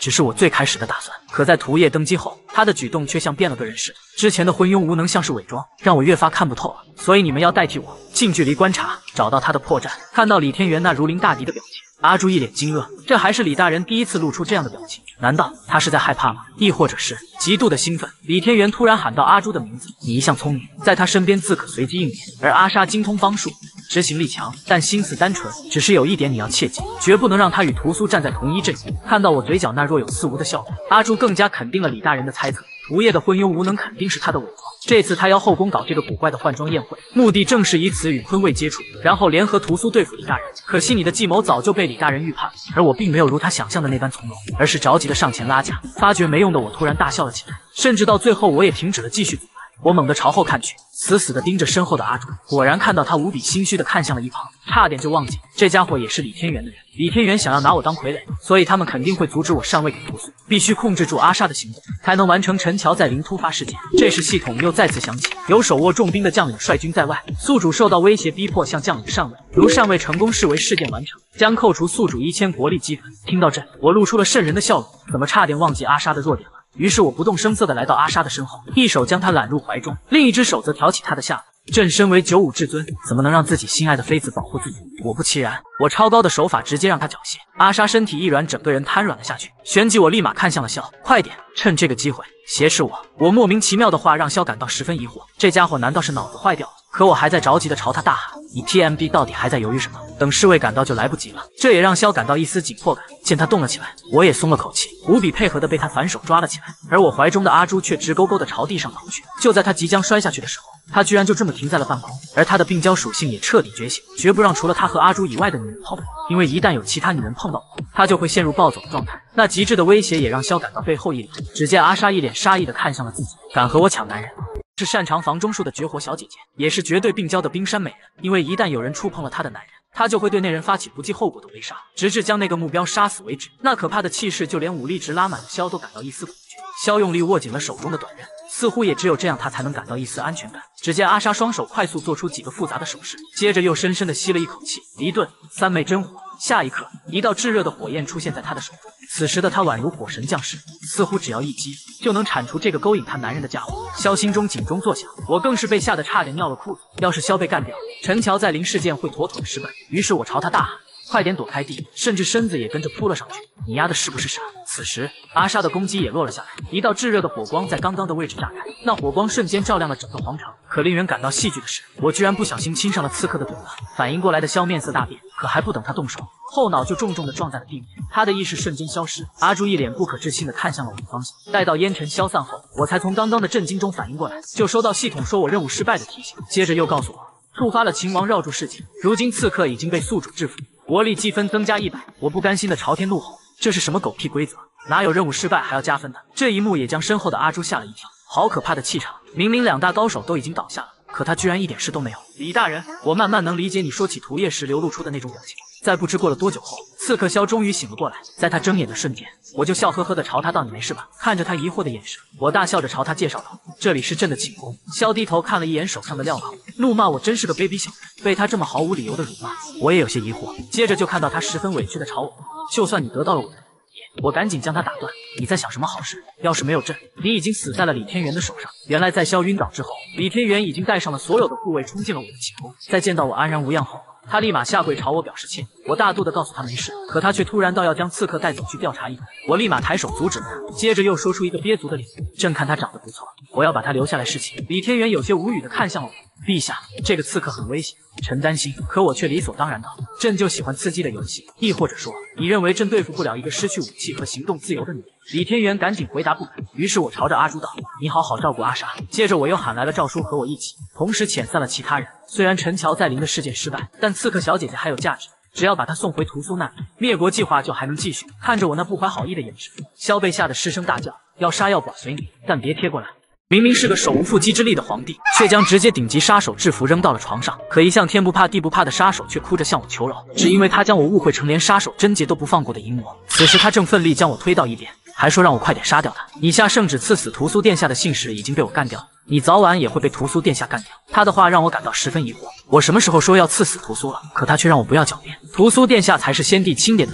只是我最开始的打算。可在屠业登基后，他的举动却像变了个人似的，之前的昏庸无能像是伪装，让我越发看不透了。所以你们要代替我近距离观察，找到他的破绽。看到李天元那如临大敌的表情，阿朱一脸惊愕，这还是李大人第一次露出这样的表情，难道他是在害怕吗？亦或者是极度的兴奋？李天元突然喊到阿朱的名字，你一向聪明，在他身边自可随机应变，而阿莎精通方术，执行力强，但心思单纯。只是有一点你要切记，绝不能让他与屠苏站在同一阵营。看到我嘴角那若有似无的笑容，阿朱更加肯定了李大人的猜测，屠业的昏庸无能肯定是他的伪装。这次他邀后宫搞这个古怪的换装宴会，目的正是以此与坤卫接触，然后联合屠苏对付李大人。可惜你的计谋早就被李大人预判了，而我并没有如他想象的那般从容，而是着急的上前拉架。发觉没用的我突然大笑了起来，甚至到最后我也停止了继续阻拦。我猛地朝后看去，死死地盯着身后的阿朱，果然看到他无比心虚地看向了一旁，差点就忘记这家伙也是李天元的人。李天元想要拿我当傀儡，所以他们肯定会阻止我上位给屠苏，必须控制住阿莎的行动，才能完成陈桥在临突发事件。这时系统又再次响起，有手握重兵的将领率军在外，宿主受到威胁，逼迫向将领上位，如上位成功视为事件完成，将扣除宿主1000国力积分。听到这，我露出了瘆人的笑容，怎么差点忘记阿莎的弱点了？于是我不动声色地来到阿莎的身后，一手将她揽入怀中，另一只手则挑起她的下巴。朕身为95至尊，怎么能让自己心爱的妃子保护自己？果不其然，我超高的手法直接让她缴械。阿莎身体一软，整个人瘫软了下去。旋即我立马看向了萧，快点，趁这个机会挟持我！我莫名其妙的话让萧感到十分疑惑，这家伙难道是脑子坏掉了？可我还在着急的朝他大喊，你 TMD 到底还在犹豫什么？等侍卫赶到就来不及了。这也让萧感到一丝紧迫感，见他动了起来，我也松了口气，无比配合的被他反手抓了起来。而我怀中的阿朱却直勾勾的朝地上倒去。就在他即将摔下去的时候，他居然就这么停在了半空，而他的病娇属性也彻底觉醒，绝不让除了他和阿朱以外的女人碰我，因为一旦有其他女人碰到我，他就会陷入暴走的状态。那极致的威胁也让萧感到背后一凛，只见阿莎一脸杀意的看向了自己，敢和我抢男人？是擅长房中术的绝活小姐姐，也是绝对病娇的冰山美人。因为一旦有人触碰了她的男人，她就会对那人发起不计后果的围杀，直至将那个目标杀死为止。那可怕的气势，就连武力值拉满的萧都感到一丝恐惧。萧用力握紧了手中的短刃，似乎也只有这样，他才能感到一丝安全感。只见阿莎双手快速做出几个复杂的手势，接着又深深的吸了一口气，一顿三昧真火。下一刻，一道炙热的火焰出现在他的手中。此时的他宛如火神降世，似乎只要一击就能铲除这个勾引他男人的家伙。萧心中警钟作响，我更是被吓得差点尿了裤子。要是萧被干掉，陈桥在临事件会妥妥的失败。于是我朝他大喊，快点躲开地，甚至身子也跟着扑了上去。你丫的是不是傻？此时阿莎的攻击也落了下来，一道炙热的火光在刚刚的位置炸开，那火光瞬间照亮了整个皇城。可令人感到戏剧的是，我居然不小心亲上了刺客的嘴巴。反应过来的萧面色大变，可还不等他动手，后脑就重重的撞在了地面，他的意识瞬间消失。阿朱一脸不可置信的看向了我的方向，待到烟尘消散后，我才从刚刚的震惊中反应过来，就收到系统说我任务失败的提醒，接着又告诉我触发了秦王绕柱事件，如今刺客已经被宿主制服，国力积分增加100。我不甘心的朝天怒吼，这是什么狗屁规则？哪有任务失败还要加分的？这一幕也将身后的阿朱吓了一跳，好可怕的气场！明明2大高手都已经倒下了，可他居然一点事都没有。李大人，我慢慢能理解你说起屠业时流露出的那种表情。在不知过了多久后，刺客萧终于醒了过来，在他睁眼的瞬间，我就笑呵呵的朝他道：“你没事吧？”看着他疑惑的眼神，我大笑着朝他介绍道：“这里是朕的寝宫。”萧低头看了一眼手上的镣铐，怒骂我真是个卑鄙小人。被他这么毫无理由的辱骂，我也有些疑惑。接着就看到他十分委屈的朝我：“就算你得到了我的我赶紧将他打断，你在想什么好事？要是没有朕，你已经死在了李天元的手上。”原来在萧晕倒之后，李天元已经带上了所有的护卫冲进了我的寝宫。在见到我安然无恙后，他立马下跪朝我表示歉。我大度的告诉他没事，可他却突然道要将刺客带走去调查一番。我立马抬手阻止了他，接着又说出一个憋足的理由：“朕看他长得不错，我要把他留下来侍寝。”李天元有些无语的看向了我：“陛下，这个刺客很危险，臣担心。”可我却理所当然道：“朕就喜欢刺激的游戏，亦或者说，你认为朕对付不了一个失去武器和行动自由的女人？”李天元赶紧回答不肯。于是我朝着阿朱道：“你好好照顾阿莎。”接着我又喊来了赵叔和我一起，同时遣散了其他人。虽然陈桥在临的事件失败，但刺客小姐姐还有价值，只要把她送回屠苏那里，灭国计划就还能继续。看着我那不怀好意的眼神，萧被吓得失声大叫：“要杀要剐随你，但别贴过来。”明明是个手无缚鸡之力的皇帝，却将直接顶级杀手制服扔到了床上。可一向天不怕地不怕的杀手却哭着向我求饶，只因为他将我误会成连杀手贞洁都不放过的淫魔。此时他正奋力将我推到一边，还说让我快点杀掉他。你下圣旨赐死屠苏殿下的信使已经被我干掉了，你早晚也会被屠苏殿下干掉。他的话让我感到十分疑惑，我什么时候说要赐死屠苏了？可他却让我不要狡辩，屠苏殿下才是先帝钦点的太子，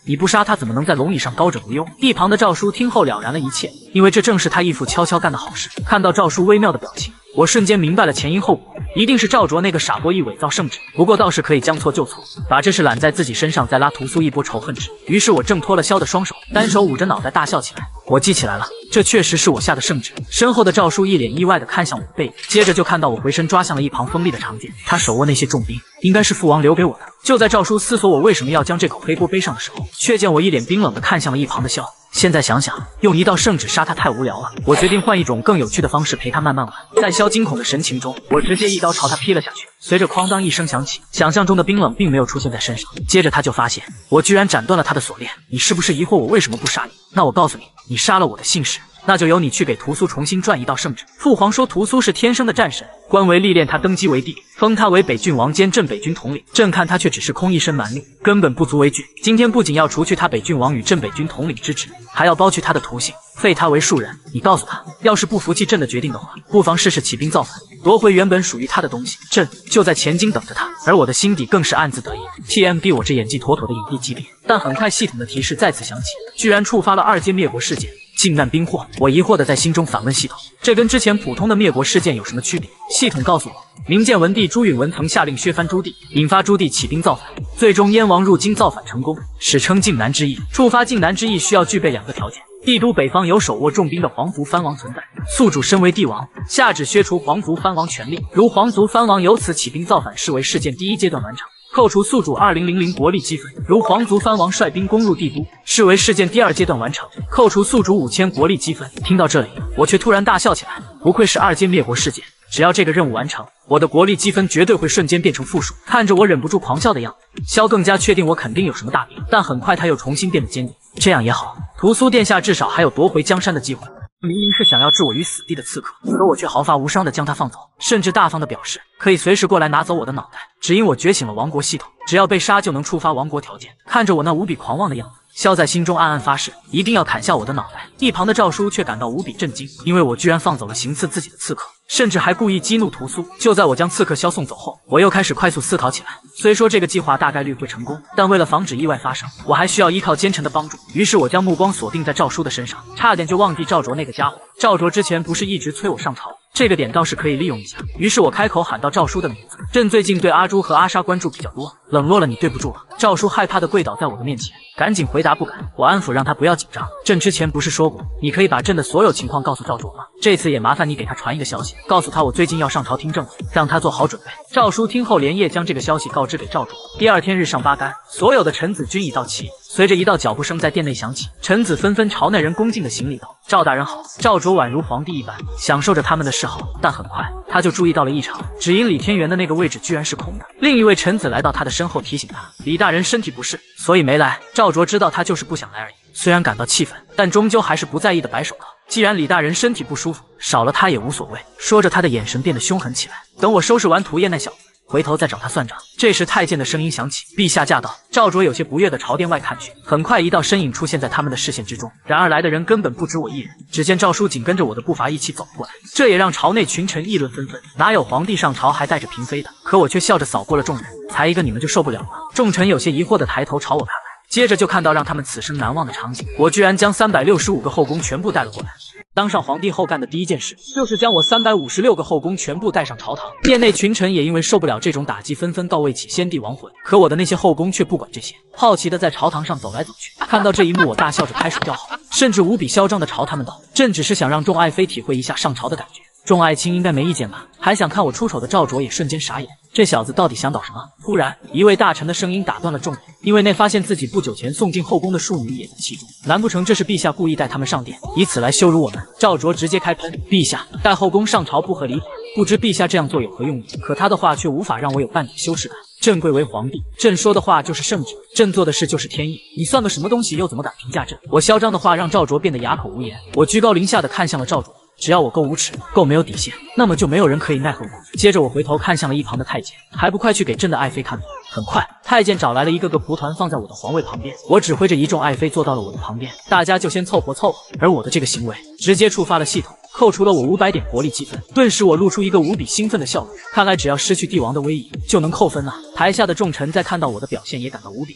你不杀他，怎么能在龙椅上高枕无忧？一旁的赵叔听后了然了一切，因为这正是他义父悄悄干的好事。看到赵叔微妙的表情，我瞬间明白了前因后果，一定是赵卓那个傻波一伪造圣旨。不过倒是可以将错就错，把这事揽在自己身上，再拉屠苏一波仇恨值。于是我挣脱了萧的双手，单手捂着脑袋大笑起来。我记起来了，这确实是我下的圣旨。身后的赵叔一脸意外地看向我的背影，接着就看到我回身抓向了一旁锋利的长剑。他手握那些重兵，应该是父王留给我的。就在赵叔思索我为什么要将这口黑锅背上的时候，却见我一脸冰冷地看向了一旁的萧。现在想想，用一道圣旨杀他太无聊了，我决定换一种更有趣的方式陪他慢慢玩。在萧惊恐的神情中，我直接一刀朝他劈了下去。随着哐当一声响起，想象中的冰冷并没有出现在身上。接着他就发现我居然斩断了他的锁链。你是不是疑惑我为什么不杀你？那我告诉你，你杀了我的信使，那就由你去给屠苏重新撰一道圣旨。父皇说屠苏是天生的战神，官为历练他登基为帝，封他为北郡王兼镇北军统领。朕看他却只是空一身蛮力，根本不足为惧。今天不仅要除去他北郡王与镇北军统领之职，还要剥去他的徒姓，废他为庶人。你告诉他，要是不服气朕的决定的话，不妨试试起兵造反，夺回原本属于他的东西。朕就在前京等着他。而我的心底更是暗自得意 ，TMD 我这演技妥妥的影帝级别。但很快系统的提示再次响起，居然触发了2阶灭国事件。靖难兵祸，我疑惑的在心中反问系统，这跟之前普通的灭国事件有什么区别？系统告诉我，明建文帝朱允文曾下令削藩朱棣，引发朱棣起兵造反，最终燕王入京造反成功，史称靖难之役。触发靖难之役需要具备2个条件：帝都北方有手握重兵的皇族藩王存在，宿主身为帝王，下旨削除皇族藩王权力。如皇族藩王由此起兵造反，视为事件第1阶段完成，扣除宿主2000国力积分。如皇族藩王率兵攻入帝都，视为事件第2阶段完成，扣除宿主5000国力积分。听到这里，我却突然大笑起来，不愧是2阶灭国事件，只要这个任务完成，我的国力积分绝对会瞬间变成负数。看着我忍不住狂笑的样子，萧更加确定我肯定有什么大病，但很快他又重新变得坚定。这样也好，屠苏殿下至少还有夺回江山的机会。明明是想要置我于死地的刺客，可我却毫发无伤地将他放走，甚至大方地表示可以随时过来拿走我的脑袋。只因我觉醒了王国系统，只要被杀就能触发王国条件。看着我那无比狂妄的样子，萧在心中暗暗发誓，一定要砍下我的脑袋。一旁的赵叔却感到无比震惊，因为我居然放走了行刺自己的刺客，甚至还故意激怒屠苏。就在我将刺客萧送走后，我又开始快速思考起来。虽说这个计划大概率会成功，但为了防止意外发生，我还需要依靠奸臣的帮助。于是我将目光锁定在赵叔的身上，差点就忘记赵卓那个家伙。赵卓之前不是一直催我上朝，这个点倒是可以利用一下。于是我开口喊到赵叔的名字。朕最近对阿朱和阿莎关注比较多，冷落了你对不住了。赵叔害怕的跪倒在我的面前，赶紧回答不敢。我安抚让他不要紧张，朕之前不是说过，你可以把朕的所有情况告诉赵卓吗？这次也麻烦你给他传一个消息，告诉他我最近要上朝听政了，让他做好准备。赵叔听后连夜将这个消息告知给赵卓。第2天日上八竿，所有的臣子均已到齐。随着一道脚步声在殿内响起，臣子纷纷朝那人恭敬的行礼道：“赵大人好。”赵卓宛如皇帝一般，享受着他们的示好。但很快他就注意到了异常，只因李天元的那个位置居然是空的。另一位臣子来到他的身后提醒他，李大人身体不适，所以没来。赵卓知道他就是不想来而已，虽然感到气愤，但终究还是不在意的摆手道：“既然李大人身体不舒服，少了他也无所谓。”说着他的眼神变得凶狠起来。等我收拾完屠燕那小子，回头再找他算账。这时太监的声音响起：“陛下驾到。”赵卓有些不悦地朝殿外看去，很快一道身影出现在他们的视线之中。然而来的人根本不止我一人，只见赵叔紧跟着我的步伐一起走过来，这也让朝内群臣议论纷纷。哪有皇帝上朝还带着嫔妃的？可我却笑着扫过了众人，才一个你们就受不了吗？众臣有些疑惑地抬头朝我看来，接着就看到让他们此生难忘的场景，我居然将365个后宫全部带了过来。当上皇帝后干的第一件事，就是将我356个后宫全部带上朝堂。殿内群臣也因为受不了这种打击，纷纷告慰起先帝亡魂。可我的那些后宫却不管这些，好奇的在朝堂上走来走去。看到这一幕，我大笑着拍手叫好，甚至无比嚣张的朝他们道：“朕只是想让众爱妃体会一下上朝的感觉。”众爱卿应该没意见吧？还想看我出丑的赵卓也瞬间傻眼，这小子到底想搞什么？突然，一位大臣的声音打断了众人，因为那发现自己不久前送进后宫的庶女也在其中。难不成这是陛下故意带他们上殿，以此来羞辱我们？赵卓直接开喷：“陛下带后宫上朝不合理，不知陛下这样做有何用意？”可他的话却无法让我有半点羞耻感。朕贵为皇帝，朕说的话就是圣旨，朕做的事就是天意。你算个什么东西，又怎么敢评价朕？我嚣张的话让赵卓变得哑口无言。我居高临下的看向了赵卓。只要我够无耻，够没有底线，那么就没有人可以奈何我。接着我回头看向了一旁的太监，还不快去给朕的爱妃看病？很快，太监找来了一个个仆团放在我的皇位旁边，我指挥着一众爱妃坐到了我的旁边，大家就先凑合凑合。而我的这个行为直接触发了系统，扣除了我500点国力积分，顿时我露出一个无比兴奋的笑容。看来只要失去帝王的威仪就能扣分啊！台下的众臣在看到我的表现也感到无比头痛。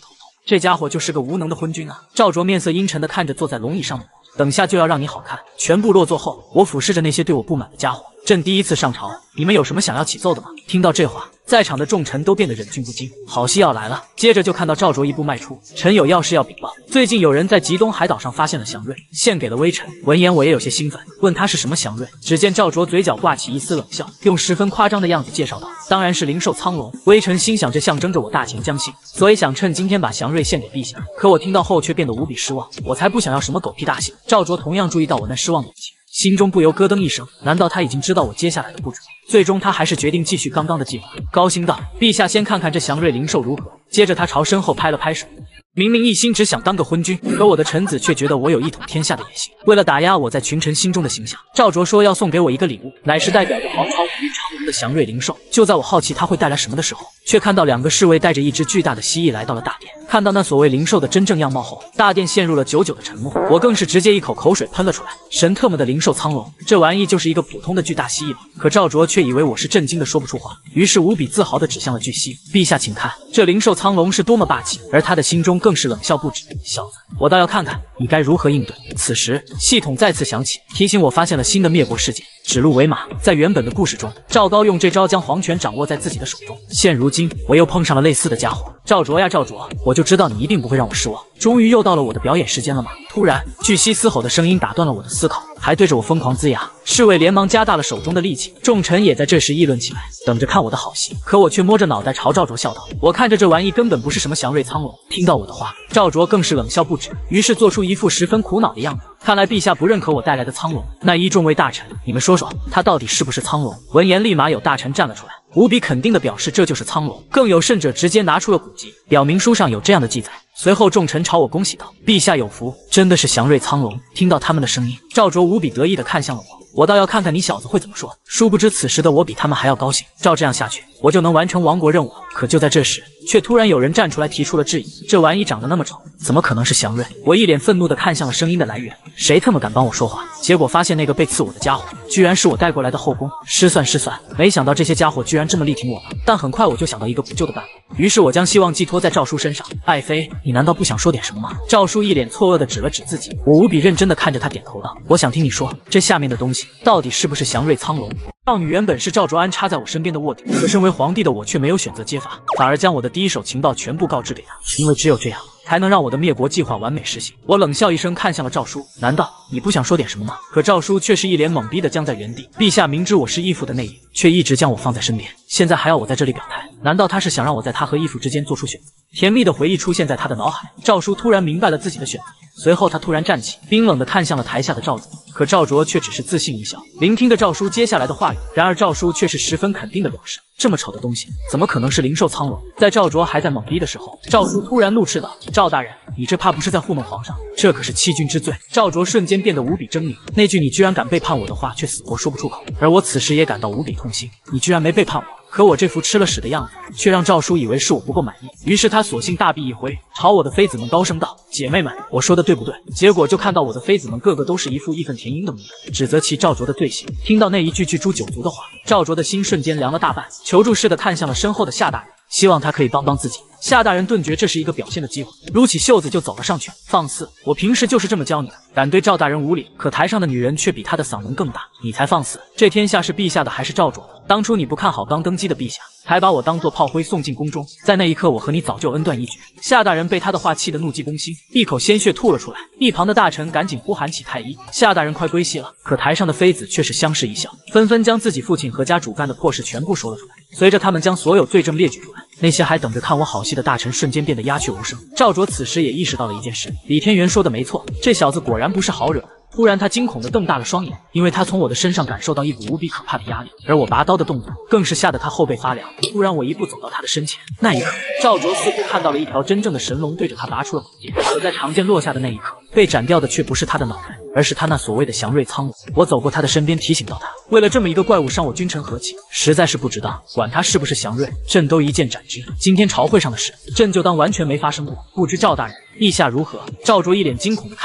这家伙就是个无能的昏君啊！赵卓面色阴沉地看着坐在龙椅上的我，等下就要让你好看。全部落座后，我俯视着那些对我不满的家伙。朕第一次上朝，你们有什么想要起奏的吗？听到这话，在场的众臣都变得忍俊不禁。好戏要来了！接着就看到赵卓一步迈出，臣有要事要禀报。最近有人在极东海岛上发现了祥瑞，献给了微臣。闻言我也有些兴奋，问他是什么祥瑞。只见赵卓嘴角挂起一丝冷笑，用十分夸张的样子介绍道：“当然是灵兽苍龙。”微臣心想，这象征着我大前将幸，所以想趁今天把祥瑞献给陛下。可我听到后却变得无比失望，我才不想要什么狗屁大幸。赵卓同样注意到我那失望的表情，心中不由咯噔一声，难道他已经知道我接下来的布局？最终他还是决定继续刚刚的计划，高兴道：“陛下先看看这祥瑞灵兽如何。”接着他朝身后拍了拍手。明明一心只想当个昏君，可我的臣子却觉得我有一统天下的野心。为了打压我在群臣心中的形象，赵卓说要送给我一个礼物，乃是代表着皇朝五育长龙的祥瑞灵兽。就在我好奇他会带来什么的时候，却看到2个侍卫带着一只巨大的蜥蜴来到了大殿。看到那所谓灵兽的真正样貌后，大殿陷入了久久的沉默。我更是直接一口口水喷了出来。神特么的灵兽苍龙，这玩意就是一个普通的巨大蜥蜴吗？可赵卓却以为我是震惊的说不出话，于是无比自豪地指向了巨蜥。陛下请看，这灵兽苍龙是多么霸气！而他的心中更是冷笑不止。小子，我倒要看看你该如何应对。此时系统再次响起，提醒我发现了新的灭国事件。指鹿为马，在原本的故事中，赵高用这招将皇权掌握在自己的手中。现如今，我又碰上了类似的家伙。赵卓呀赵卓，我就知道你一定不会让我失望。终于又到了我的表演时间了吗？突然，巨蜥嘶吼的声音打断了我的思考，还对着我疯狂龇牙。侍卫连忙加大了手中的力气，众臣也在这时议论起来，等着看我的好戏。可我却摸着脑袋朝赵卓笑道：“我看着这玩意根本不是什么祥瑞苍龙。”听到我的话，赵卓更是冷笑不止，于是做出一副十分苦恼的样子。看来陛下不认可我带来的苍龙，那众位大臣，你们说说，他到底是不是苍龙？闻言，立马有大臣站了出来，无比肯定地表示这就是苍龙，更有甚者直接拿出了古籍，表明书上有这样的记载。随后众臣朝我恭喜道：“陛下有福，真的是祥瑞苍龙。”听到他们的声音，赵卓无比得意地看向了我倒要看看你小子会怎么说。殊不知此时的我比他们还要高兴，照这样下去，我就能完成亡国任务。可就在这时，却突然有人站出来提出了质疑：这玩意长得那么丑，怎么可能是祥瑞？我一脸愤怒地看向了声音的来源，谁他妈敢帮我说话？结果发现那个被刺我的家伙，居然是我带过来的后宫。失算，没想到这些家伙居然这么力挺我们。但很快我就想到一个补救的办法，于是我将希望寄托在赵叔身上。爱妃，你难道不想说点什么吗？赵叔一脸错愕地指了指自己，我无比认真地看着他点头道：我想听你说，这下面的东西到底是不是祥瑞苍龙？少女原本是赵卓安插在我身边的卧底，可身为皇帝的我却没有选择揭发，反而将我的第一手情报全部告知给他，因为只有这样才能让我的灭国计划完美实行。我冷笑一声，看向了赵叔，难道你不想说点什么吗？可赵叔却是一脸懵逼的僵在原地。陛下明知我是义父的内应，却一直将我放在身边，现在还要我在这里表态，难道他是想让我在他和义父之间做出选择？甜蜜的回忆出现在他的脑海，赵叔突然明白了自己的选择。随后他突然站起，冰冷地看向了台下的赵卓，可赵卓却只是自信一笑，聆听着赵叔接下来的话语。然而赵叔却是十分肯定地表示，这么丑的东西怎么可能是灵兽苍龙？在赵卓还在懵逼的时候，赵叔突然怒斥道：赵大人，你这怕不是在糊弄皇上？这可是欺君之罪！赵卓瞬间变得无比狰狞，那句你居然敢背叛我的话却死活说不出口。而我此时也感到无比痛心，你居然没背叛我，可我这副吃了屎的样子，却让赵叔以为是我不够满意。于是他索性大臂一挥，朝我的妃子们高声道：姐妹们，我说的对不对？结果就看到我的妃子们个个都是一副义愤填膺的模样，指责其赵卓的罪行。听到那一句巨诛九族的话，赵卓的心瞬间凉了大半，求助似的看向了身后的夏大人，希望他可以帮帮自己。夏大人顿觉这是一个表现的机会，撸起袖子就走了上去。放肆！我平时就是这么教你的，敢对赵大人无礼。可台上的女人却比他的嗓门更大，你才放肆！这天下是陛下的还是赵卓的？当初你不看好刚登基的陛下，还把我当作炮灰送进宫中，在那一刻我和你早就恩断义绝。夏大人被他的话气得怒气攻心，一口鲜血吐了出来。一旁的大臣赶紧呼喊起太医，夏大人快归西了。可台上的妃子却是相视一笑，纷纷将自己父亲何家主干的破事全部说了出来。随着他们将所有罪证列举出来，那些还等着看我好戏的大臣瞬间变得鸦雀无声。赵卓此时也意识到了一件事，李天元说的没错，这小子果然不是好惹的。突然他惊恐地瞪大了双眼，因为他从我的身上感受到一股无比可怕的压力，而我拔刀的动作更是吓得他后背发凉。突然我一步走到他的身前，那一刻赵卓似乎看到了一条真正的神龙对着他拔出了宝剑，可在长剑落下的那一刻，被斩掉的却不是他的脑袋，而是他那所谓的祥瑞苍龙。我走过他的身边，提醒到他，为了这么一个怪物伤我君臣和气，实在是不值当。管他是不是祥瑞，朕都一剑斩之。今天朝会上的事，朕就当完全没发生过。不知赵大人意下如何？赵卓一脸惊恐地看着我，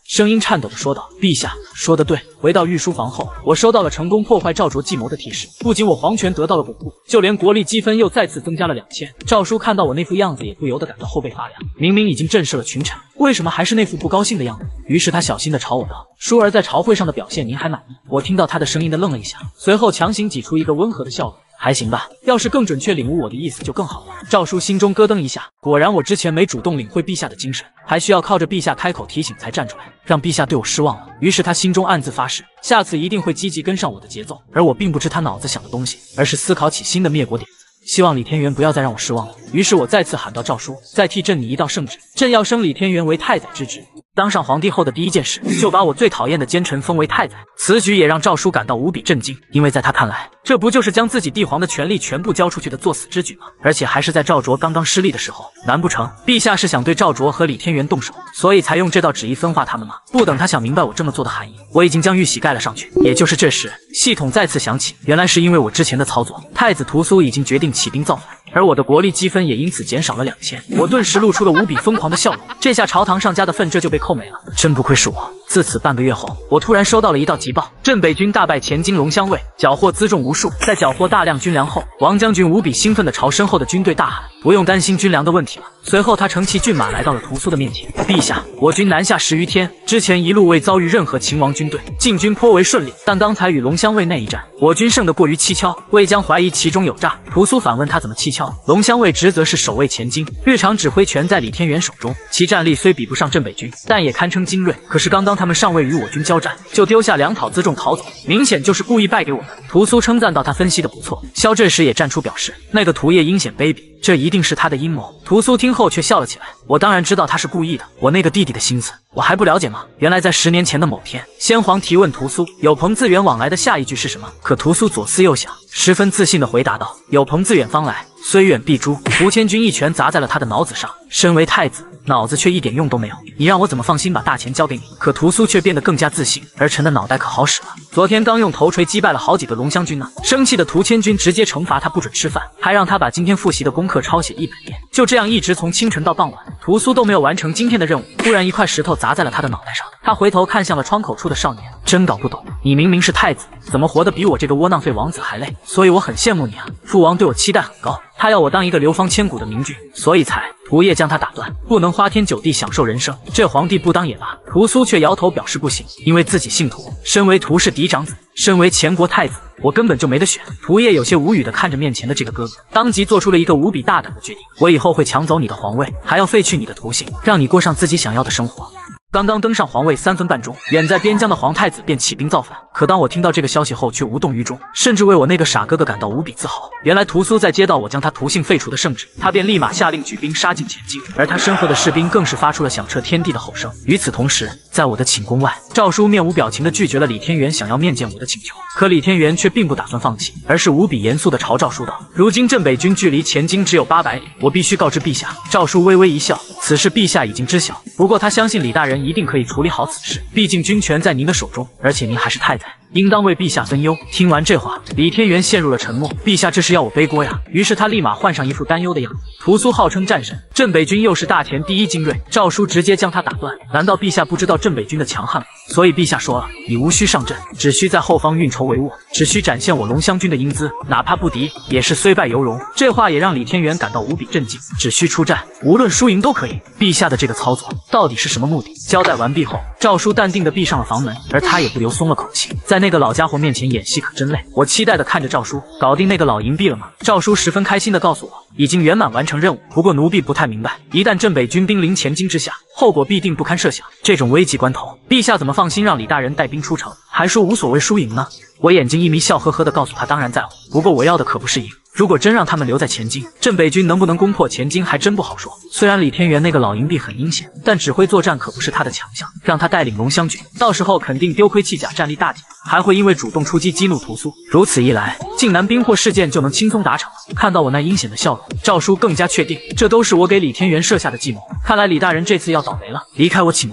声音颤抖地说道：“陛下说得对。”回到御书房后，我收到了成功破坏赵卓计谋的提示，不仅我皇权得到了巩固，就连国力积分又再次增加了2000。赵叔看到我那副样子，也不由得感到后背发凉。明明已经震慑了群臣，为什么还是那副不高兴的样子？于是他小心地朝我道：“舒儿在朝会上的表现，您还满意？”我听到他的声音的愣了一下，随后强行挤出一个温和的笑容。还行吧，要是更准确领悟我的意思就更好了。赵叔心中咯噔一下，果然我之前没主动领会陛下的精神，还需要靠着陛下开口提醒才站出来，让陛下对我失望了。于是他心中暗自发誓，下次一定会积极跟上我的节奏。而我并不知他脑子想的东西，而是思考起新的灭国点子。希望李天元不要再让我失望了。于是我再次喊道：“赵叔，再替朕拟一道圣旨，朕要升李天元为太宰之职。”当上皇帝后的第一件事，就把我最讨厌的奸臣封为太宰。此举也让赵叔感到无比震惊，因为在他看来，这不就是将自己帝皇的权力全部交出去的作死之举吗？而且还是在赵卓刚刚失利的时候。难不成陛下是想对赵卓和李天元动手，所以才用这道旨意分化他们吗？不等他想明白我这么做的含义，我已经将玉玺盖了上去。也就是这时，系统再次响起，原来是因为我之前的操作，太子屠苏已经决定起兵造反，而我的国力积分也因此减少了2000。我顿时露出了无比疯狂的笑容，这下朝堂上加的分这就被扣没了。真不愧是我。自此半个月后，我突然收到了一道急报：镇北军大败前金龙骧卫，缴获辎重无数。在缴获大量军粮后，王将军无比兴奋地朝身后的军队大喊：“不用担心军粮的问题了。”随后他乘骑骏马来到了屠苏的面前：“陛下，我军南下10余天，之前一路未遭遇任何秦王军队，进军颇为顺利。但刚才与龙骧卫那一战，我军胜得过于蹊跷，魏将怀疑其中有诈。”屠苏反问他怎么蹊跷，龙骧卫职责是守卫前金，日常指挥权在李天元手中，其战力虽比不上镇北军，但也堪称精锐。可是刚刚他们尚未与我军交战，就丢下粮草辎重逃走，明显就是故意败给我们。屠苏称赞道他分析的不错。萧这时也站出表示，那个屠业阴险卑鄙，这一定是他的阴谋。屠苏听后却笑了起来，我当然知道他是故意的，我那个弟弟的心思我还不了解吗？原来在10年前的某天，先皇提问屠苏有朋自远往来的下一句是什么，可屠苏左思右想，十分自信地回答道：有朋自远方来，虽远必诛。屠千钧一拳砸在了他的脑子上，身为太子，脑子却一点用都没有，你让我怎么放心把大钱交给你？可屠苏却变得更加自信，儿臣的脑袋可好使了。昨天刚用头锤击败了好几个龙骧军呢。生气的屠千钧直接惩罚他不准吃饭，还让他把今天复习的功课抄写100遍。就这样一直从清晨到傍晚，屠苏都没有完成今天的任务。突然一块石头砸在了他的脑袋上，他回头看向了窗口处的少年，真搞不懂，你明明是太子，怎么活得比我这个窝囊废王子还累？所以我很羡慕你啊，父王对我期待很高，他要我当一个流芳千古的明君，所以才……屠业将他打断，不能花天酒地享受人生，这皇帝不当也罢。屠苏却摇头表示不行，因为自己姓屠，身为屠氏嫡长子，身为前国太子，我根本就没得选。屠业有些无语地看着面前的这个哥哥，当即做出了一个无比大胆的决定：我以后会抢走你的皇位，还要废去你的屠姓，让你过上自己想要的生活。刚刚登上皇位3分半钟，远在边疆的皇太子便起兵造反。可当我听到这个消息后，却无动于衷，甚至为我那个傻哥哥感到无比自豪。原来屠苏在接到我将他屠姓废除的圣旨，他便立马下令举兵杀进前京，而他身后的士兵更是发出了响彻天地的吼声。与此同时，在我的寝宫外，赵叔面无表情地拒绝了李天元想要面见我的请求。可李天元却并不打算放弃，而是无比严肃地朝赵叔道：如今镇北军距离前京只有800里，我必须告知陛下。赵叔微微一笑，此事陛下已经知晓，不过他相信李大人一定可以处理好此事，毕竟军权在您的手中，而且您还是太宰，应当为陛下分忧。听完这话，李天元陷入了沉默。陛下这是要我背锅呀？于是他立马换上一副担忧的样子。屠苏号称战神，镇北军又是大田第一精锐，赵叔直接将他打断。难道陛下不知道镇北军的强悍吗？所以陛下说了，你无需上阵，只需在后方运筹帷幄，只需展现我龙骧军的英姿，哪怕不敌，也是虽败犹荣。这话也让李天元感到无比震惊。只需出战，无论输赢都可以。陛下的这个操作到底是什么目的？交代完毕后，赵叔淡定地闭上了房门，而他也不由松了口气。在那个老家伙面前演戏可真累。我期待地看着赵叔，搞定那个老淫婢了吗？赵叔十分开心地告诉我，已经圆满完成任务。不过奴婢不太明白，一旦镇北军兵临前京之下，后果必定不堪设想。这种危急关头，陛下怎么放心让李大人带兵出城，还说无所谓输赢呢？我眼睛一眯，笑呵呵地告诉他，当然在乎，不过我要的可不是赢。如果真让他们留在前京，镇北军能不能攻破前京还真不好说。虽然李天元那个老淫婢很阴险，但指挥作战可不是他的强项，让他带领龙骧军，到时候肯定丢盔弃甲，战力大减，还会因为主动出击激怒屠苏。如此一来，晋南兵祸事件就能轻松达成了。看到我那阴险的笑容，赵叔更加确定，这都是我给李天元设下的计谋。看来李大人这次要倒霉了。离开我寝宫后，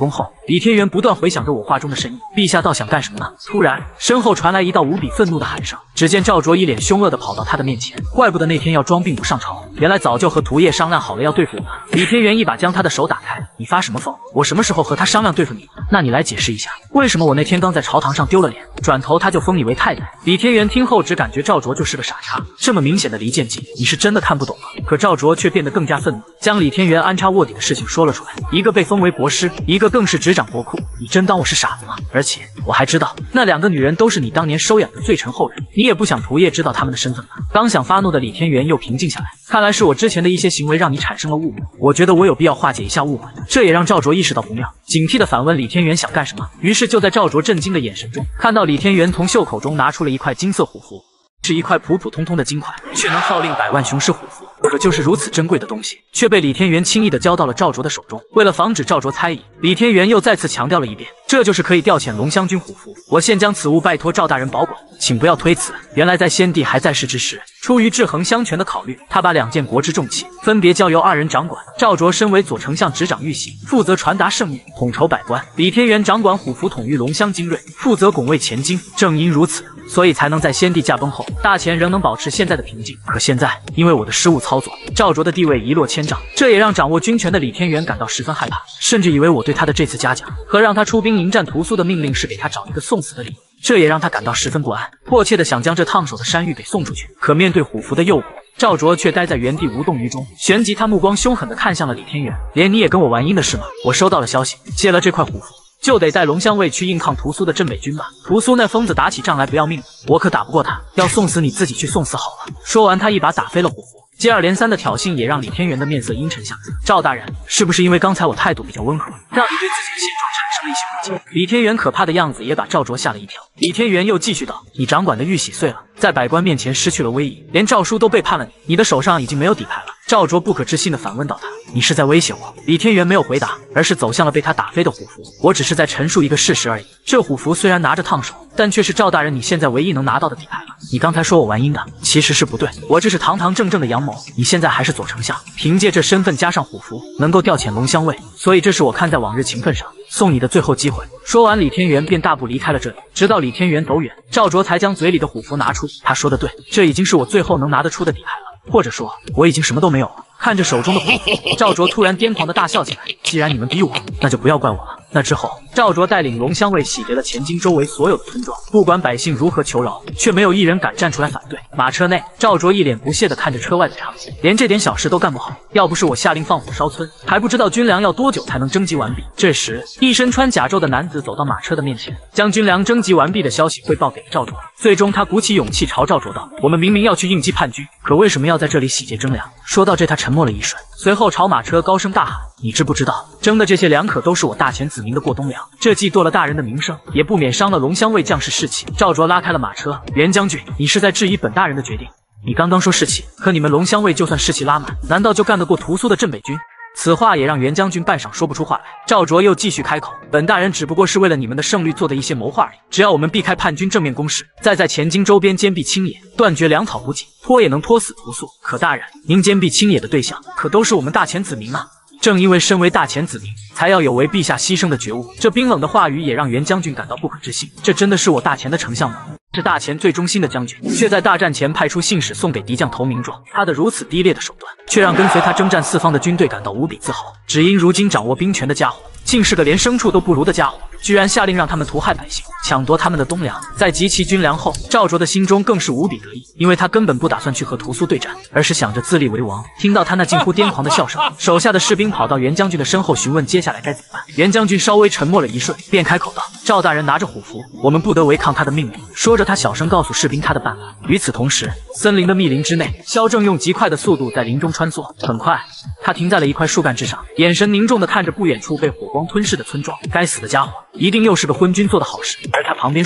李天元不断回想着我话中的深意。陛下倒想干什么呢？突然，身后传来一道无比愤怒的喊声。只见赵卓一脸凶恶地跑到他的面前，怪不得那天要装病母上朝，原来早就和涂叶商量好了要对付我们。李天元一把将他的手打开，你发什么疯？我什么时候和他商量对付你？那你来解释一下，为什么我那天刚在朝堂上丢了脸，转头他就封你为太宰？李天元听后只感觉赵卓就是个傻叉，这么明显的离间计，你是真的看不懂吗？可赵卓却变得更加愤怒，将李天元安插卧底的事情说了出来，一个被封为国师，一个更是执掌国库，你真当我是傻子吗？而且我还知道那2个女人都是你当年收养的罪臣后人，你也不想涂叶知道他们的身份吧？刚想发怒的李天元又平静下来，看来是我之前的一些行为让你产生了误会，我觉得我有必要化解一下误会。这也让赵卓意识到不妙，警惕地反问李天元想干什么。于是就在赵卓震惊的眼神中，看到李天元从袖口中拿出了一块金色虎符，是一块普普通通的金块，却能号令百万雄师虎符。可就是如此珍贵的东西，却被李天元轻易地交到了赵卓的手中。为了防止赵卓猜疑，李天元又再次强调了一遍，这就是可以调遣龙香军虎符。我现将此物拜托赵大人保管，请不要推辞。原来在先帝还在世之时，出于制衡相权的考虑，他把2件国之重器分别交由2人掌管。赵卓身为左丞相，执掌玉玺，负责传达圣谕，统筹百官；李天元掌管虎符，统御龙香精锐，负责拱卫前京。正因如此，所以才能在先帝驾崩后，大前仍能保持现在的平静。可现在，因为我的失误操作，赵卓的地位一落千丈，这也让掌握军权的李天元感到十分害怕，甚至以为我对他的这次嘉奖和让他出兵迎战屠苏的命令是给他找一个送死的理由，这也让他感到十分不安，迫切的想将这烫手的山芋给送出去。可面对虎符的诱惑，赵卓却待在原地无动于衷，旋即他目光凶狠地看向了李天元，连你也跟我玩阴的是吗？我收到了消息，借了这块虎符，就得带龙香卫去硬抗屠苏的镇北军吧。屠苏那疯子打起仗来不要命，我可打不过他，要送死你自己去送死好了。说完，他一把打飞了虎符。接二连三的挑衅也让李天元的面色阴沉下来。赵大人，是不是因为刚才我态度比较温和，让你对自己的现状产生了一些误解？李天元可怕的样子也把赵卓吓了一跳。李天元又继续道：“你掌管的玉玺碎了，在百官面前失去了威仪，连诏书都背叛了你，你的手上已经没有底牌了。”赵卓不可置信地反问到他：“你是在威胁我？”李天元没有回答，而是走向了被他打飞的虎符。我只是在陈述一个事实而已。这虎符虽然拿着烫手，但却是赵大人你现在唯一能拿到的底牌了。你刚才说我玩阴的，其实是不对，我这是堂堂正正的阳谋。你现在还是左丞相，凭借这身份加上虎符，能够调遣龙香卫，所以这是我看在往日情分上送你的最后机会。说完，李天元便大步离开了这里。直到李天元走远，赵卓才将嘴里的虎符拿出。他说的对，这已经是我最后能拿得出的底牌了，或者说我已经什么都没有了。看着手中的虎符，赵卓突然癫狂地大笑起来。既然你们逼我，那就不要怪我了。那之后，赵卓带领龙香卫洗劫了前京周围所有的村庄，不管百姓如何求饶，却没有一人敢站出来反对。马车内，赵卓一脸不屑地看着车外的场景，连这点小事都干不好，要不是我下令放火烧村，还不知道军粮要多久才能征集完毕。这时，一身穿甲胄的男子走到马车的面前，将军粮征集完毕的消息汇报给了赵卓。最终，他鼓起勇气朝赵卓道：“我们明明要去应击叛军，可为什么要在这里洗劫征粮？”说到这，他沉默了一瞬，随后朝马车高声大喊：“你知不知道，征的这些粮可都是我大前子民的过冬粮？这既堕了大人的名声，也不免伤了龙香卫将士士气。”赵卓拉开了马车：“袁将军，你是在质疑本大人的决定？你刚刚说士气，可你们龙香卫就算士气拉满，难道就干得过屠苏的镇北军？”此话也让袁将军半晌说不出话来。赵卓又继续开口：“本大人只不过是为了你们的胜率做的一些谋划而已。只要我们避开叛军正面攻势，再在前京周边坚壁清野，断绝粮草补给，拖也能拖死屠苏。可大人，您坚壁清野的对象可都是我们大前子民啊！正因为身为大前子民，才要有为陛下牺牲的觉悟。”这冰冷的话语也让袁将军感到不可置信。这真的是我大前的丞相吗？是大前最忠心的将军，却在大战前派出信使送给敌将投名状。他的如此低劣的手段，却让跟随他征战四方的军队感到无比自豪。只因如今掌握兵权的家伙，竟是个连牲畜都不如的家伙，居然下令让他们屠害百姓，抢夺他们的冬粮。在集齐军粮后，赵卓的心中更是无比得意，因为他根本不打算去和屠苏对战，而是想着自立为王。听到他那近乎癫狂的笑声，手下的士兵跑到袁将军的身后询问接下来该怎么办。袁将军稍微沉默了一瞬，便开口道：“赵大人拿着虎符，我们不得违抗他的命令。”说着，他小声告诉士兵他的办法。与此同时，森林的密林之内，萧正用极快的速度在林中穿梭。很快，他停在了一块树干之上，眼神凝重地看着不远处被火光吞噬的村庄。该死的家伙，一定又是个昏君做的好事。而他旁边树皮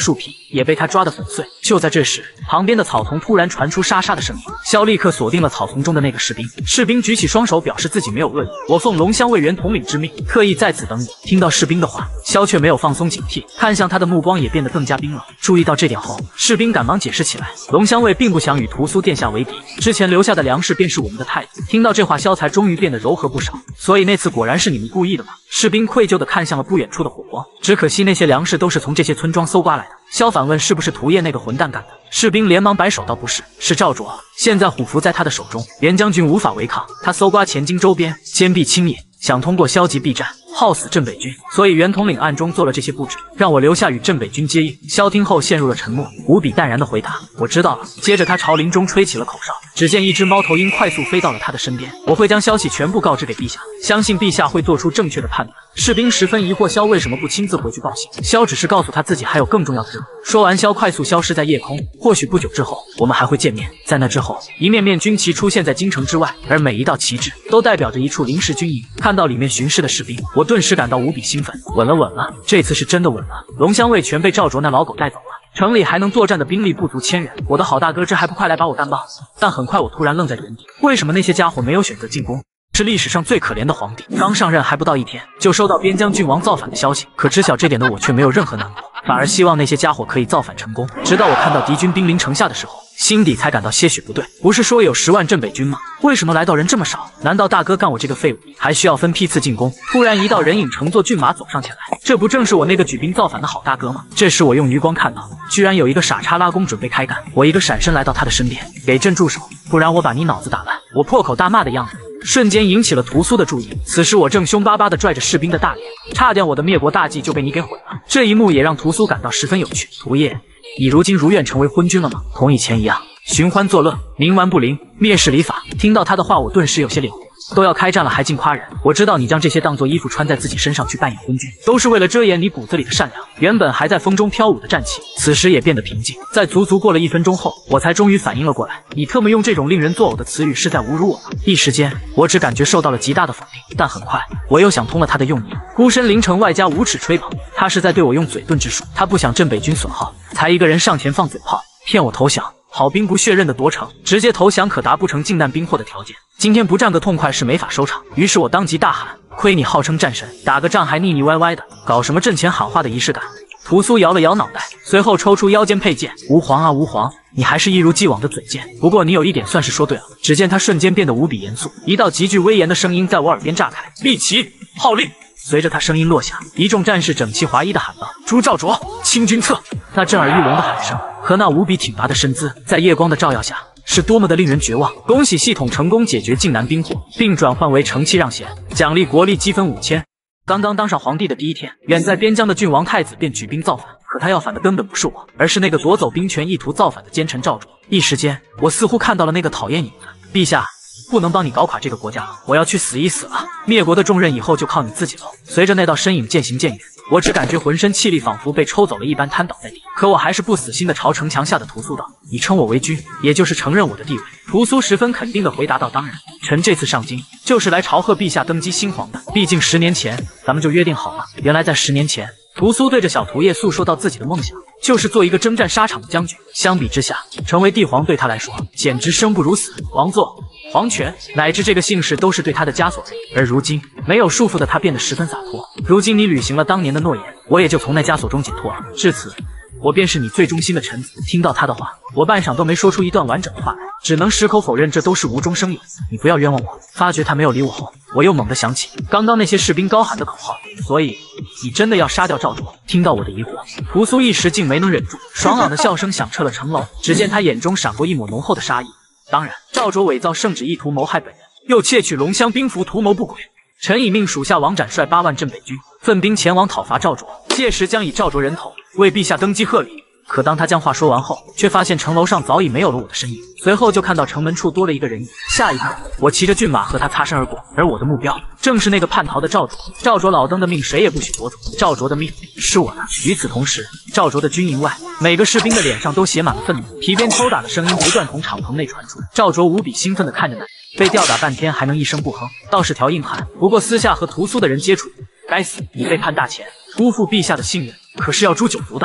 也被他抓得粉碎。就在这时，旁边的草丛突然传出沙沙的声音，萧立刻锁定了草丛中的那个士兵。士兵举起双手表示自己没有恶意，我奉龙香卫元统领之命，特意在此等你。听到士兵的话，萧却没有放松警惕，看向他的目光也变得更加冰冷。注意到这点后，士兵赶忙解释起来，龙香卫并不想与屠苏殿下为敌，之前留下的粮食便是我们的态度。听到这话，萧才终于变得柔和不少。所以那次果然是你们故意的吗？士兵愧疚地看向了不远处的火光，只可惜那些粮食都是从这些村庄搜刮来的。萧反问是不是屠业那个混蛋干的？士兵连忙摆手道不是，是赵卓。现在虎符在他的手中，连将军无法违抗。他搜刮黔京周边，坚壁清野，想通过消极避战，耗死镇北军。所以袁统领暗中做了这些布置，让我留下与镇北军接应。萧听后陷入了沉默，无比淡然地回答：我知道了。接着他朝林中吹起了口哨，只见一只猫头鹰快速飞到了他的身边。我会将消息全部告知给陛下，相信陛下会做出正确的判断。士兵十分疑惑萧为什么不亲自回去报信，萧只是告诉他自己还有更重要的任务。说完，萧快速消失在夜空。或许不久之后，我们还会见面。在那之后，一面面军旗出现在京城之外，而每一道旗帜都代表着一处临时军营。看到里面巡视的士兵，我顿时感到无比兴奋。稳了，这次是真的稳了。龙香卫全被赵卓那老狗带走了，城里还能作战的兵力不足1000人。我的好大哥，这还不快来把我干爆！但很快我突然愣在原地，为什么那些家伙没有选择进攻？是历史上最可怜的皇帝，刚上任还不到1天，就收到边疆郡王造反的消息。可知晓这点的我却没有任何难过，反而希望那些家伙可以造反成功。直到我看到敌军兵临城下的时候，心底才感到些许不对。不是说有10万镇北军吗？为什么来到人这么少？难道大哥干我这个废物还需要分批次进攻？突然一道人影乘坐骏马走上前来，这不正是我那个举兵造反的好大哥吗？这时我用余光看到，居然有一个傻叉拉弓准备开干。我一个闪身来到他的身边，给朕住手，不然我把你脑子打烂！我破口大骂的样子瞬间引起了屠苏的注意。此时我正凶巴巴地拽着士兵的大脸，差点我的灭国大计就被你给毁了。这一幕也让屠苏感到十分有趣。屠业，你如今如愿成为昏君了吗？同以前一样，寻欢作乐，冥顽不灵，蔑视礼法。听到他的话，我顿时有些脸红。都要开战了还净夸人，我知道你将这些当做衣服穿在自己身上去扮演昏君，都是为了遮掩你骨子里的善良。原本还在风中飘舞的战旗，此时也变得平静。在足足过了1分钟后，我才终于反应了过来，你特么用这种令人作呕的词语是在侮辱我吗？一时间，我只感觉受到了极大的否定，但很快我又想通了他的用意。孤身临城外加无耻吹捧，他是在对我用嘴遁之术，他不想镇北军损耗，才一个人上前放嘴炮，骗我投降。好兵不血刃的夺城，直接投降可达不成靖难兵祸的条件。今天不战个痛快是没法收场。于是我当即大喊：亏你号称战神，打个仗还腻腻歪歪的，搞什么阵前喊话的仪式感？屠苏摇了摇脑袋，随后抽出腰间佩剑：吾皇啊吾皇，你还是一如既往的嘴贱。不过你有一点算是说对了。只见他瞬间变得无比严肃，一道极具威严的声音在我耳边炸开：立旗，号令。随着他声音落下，一众战士整齐划一的喊道：诛赵卓，清君侧。那震耳欲聋的喊声和那无比挺拔的身姿，在夜光的照耀下，是多么的令人绝望。恭喜系统成功解决靖难兵祸，并转换为承期让贤，奖励国力积分5000。刚刚当上皇帝的第一天，远在边疆的郡王太子便举兵造反，可他要反的根本不是我，而是那个夺走兵权意图造反的奸臣赵卓。一时间，我似乎看到了那个讨厌影子。陛下，不能帮你搞垮这个国家，我要去死一死了。灭国的重任以后就靠你自己了。随着那道身影渐行渐远，我只感觉浑身气力仿佛被抽走了一般，瘫倒在地。可我还是不死心的朝城墙下的屠苏道：你称我为君，也就是承认我的地位。屠苏十分肯定的回答道：当然，臣这次上京就是来朝贺陛下登基新皇的。毕竟10年前咱们就约定好了。原来在10年前，屠苏对着小屠业诉说到自己的梦想就是做一个征战沙场的将军。相比之下，成为帝皇对他来说简直生不如死。王座、皇权乃至这个姓氏都是对他的枷锁，而如今没有束缚的他变得十分洒脱。如今你履行了当年的诺言，我也就从那枷锁中解脱了。至此，我便是你最忠心的臣子。听到他的话，我半晌都没说出一段完整的话来，只能矢口否认这都是无中生有。你不要冤枉我。发觉他没有理我后，我又猛地想起刚刚那些士兵高喊的口号，所以你真的要杀掉赵卓？听到我的疑惑，屠苏一时竟没能忍住，爽朗的笑声响彻了城楼。只见他眼中闪过一抹浓厚的杀意。当然，赵卓伪造圣旨意图谋害本人，又窃取龙香兵符图谋不轨。臣已命属下王展率8万镇北军奋兵前往讨伐赵卓，届时将以赵卓人头为陛下登基贺礼。可当他将话说完后，却发现城楼上早已没有了我的身影。随后就看到城门处多了一个人影。下一刻，我骑着骏马和他擦身而过，而我的目标正是那个叛逃的赵卓。赵卓老登的命谁也不许夺走，赵卓的命是我的。与此同时，赵卓的军营外，每个士兵的脸上都写满了愤怒，皮鞭抽打的声音不断从敞篷内传出。赵卓无比兴奋地看着那人，被吊打半天还能一声不哼，倒是条硬汉。不过私下和屠苏的人接触，该死！你背叛大钱，辜负陛下的信任，可是要诛九族的。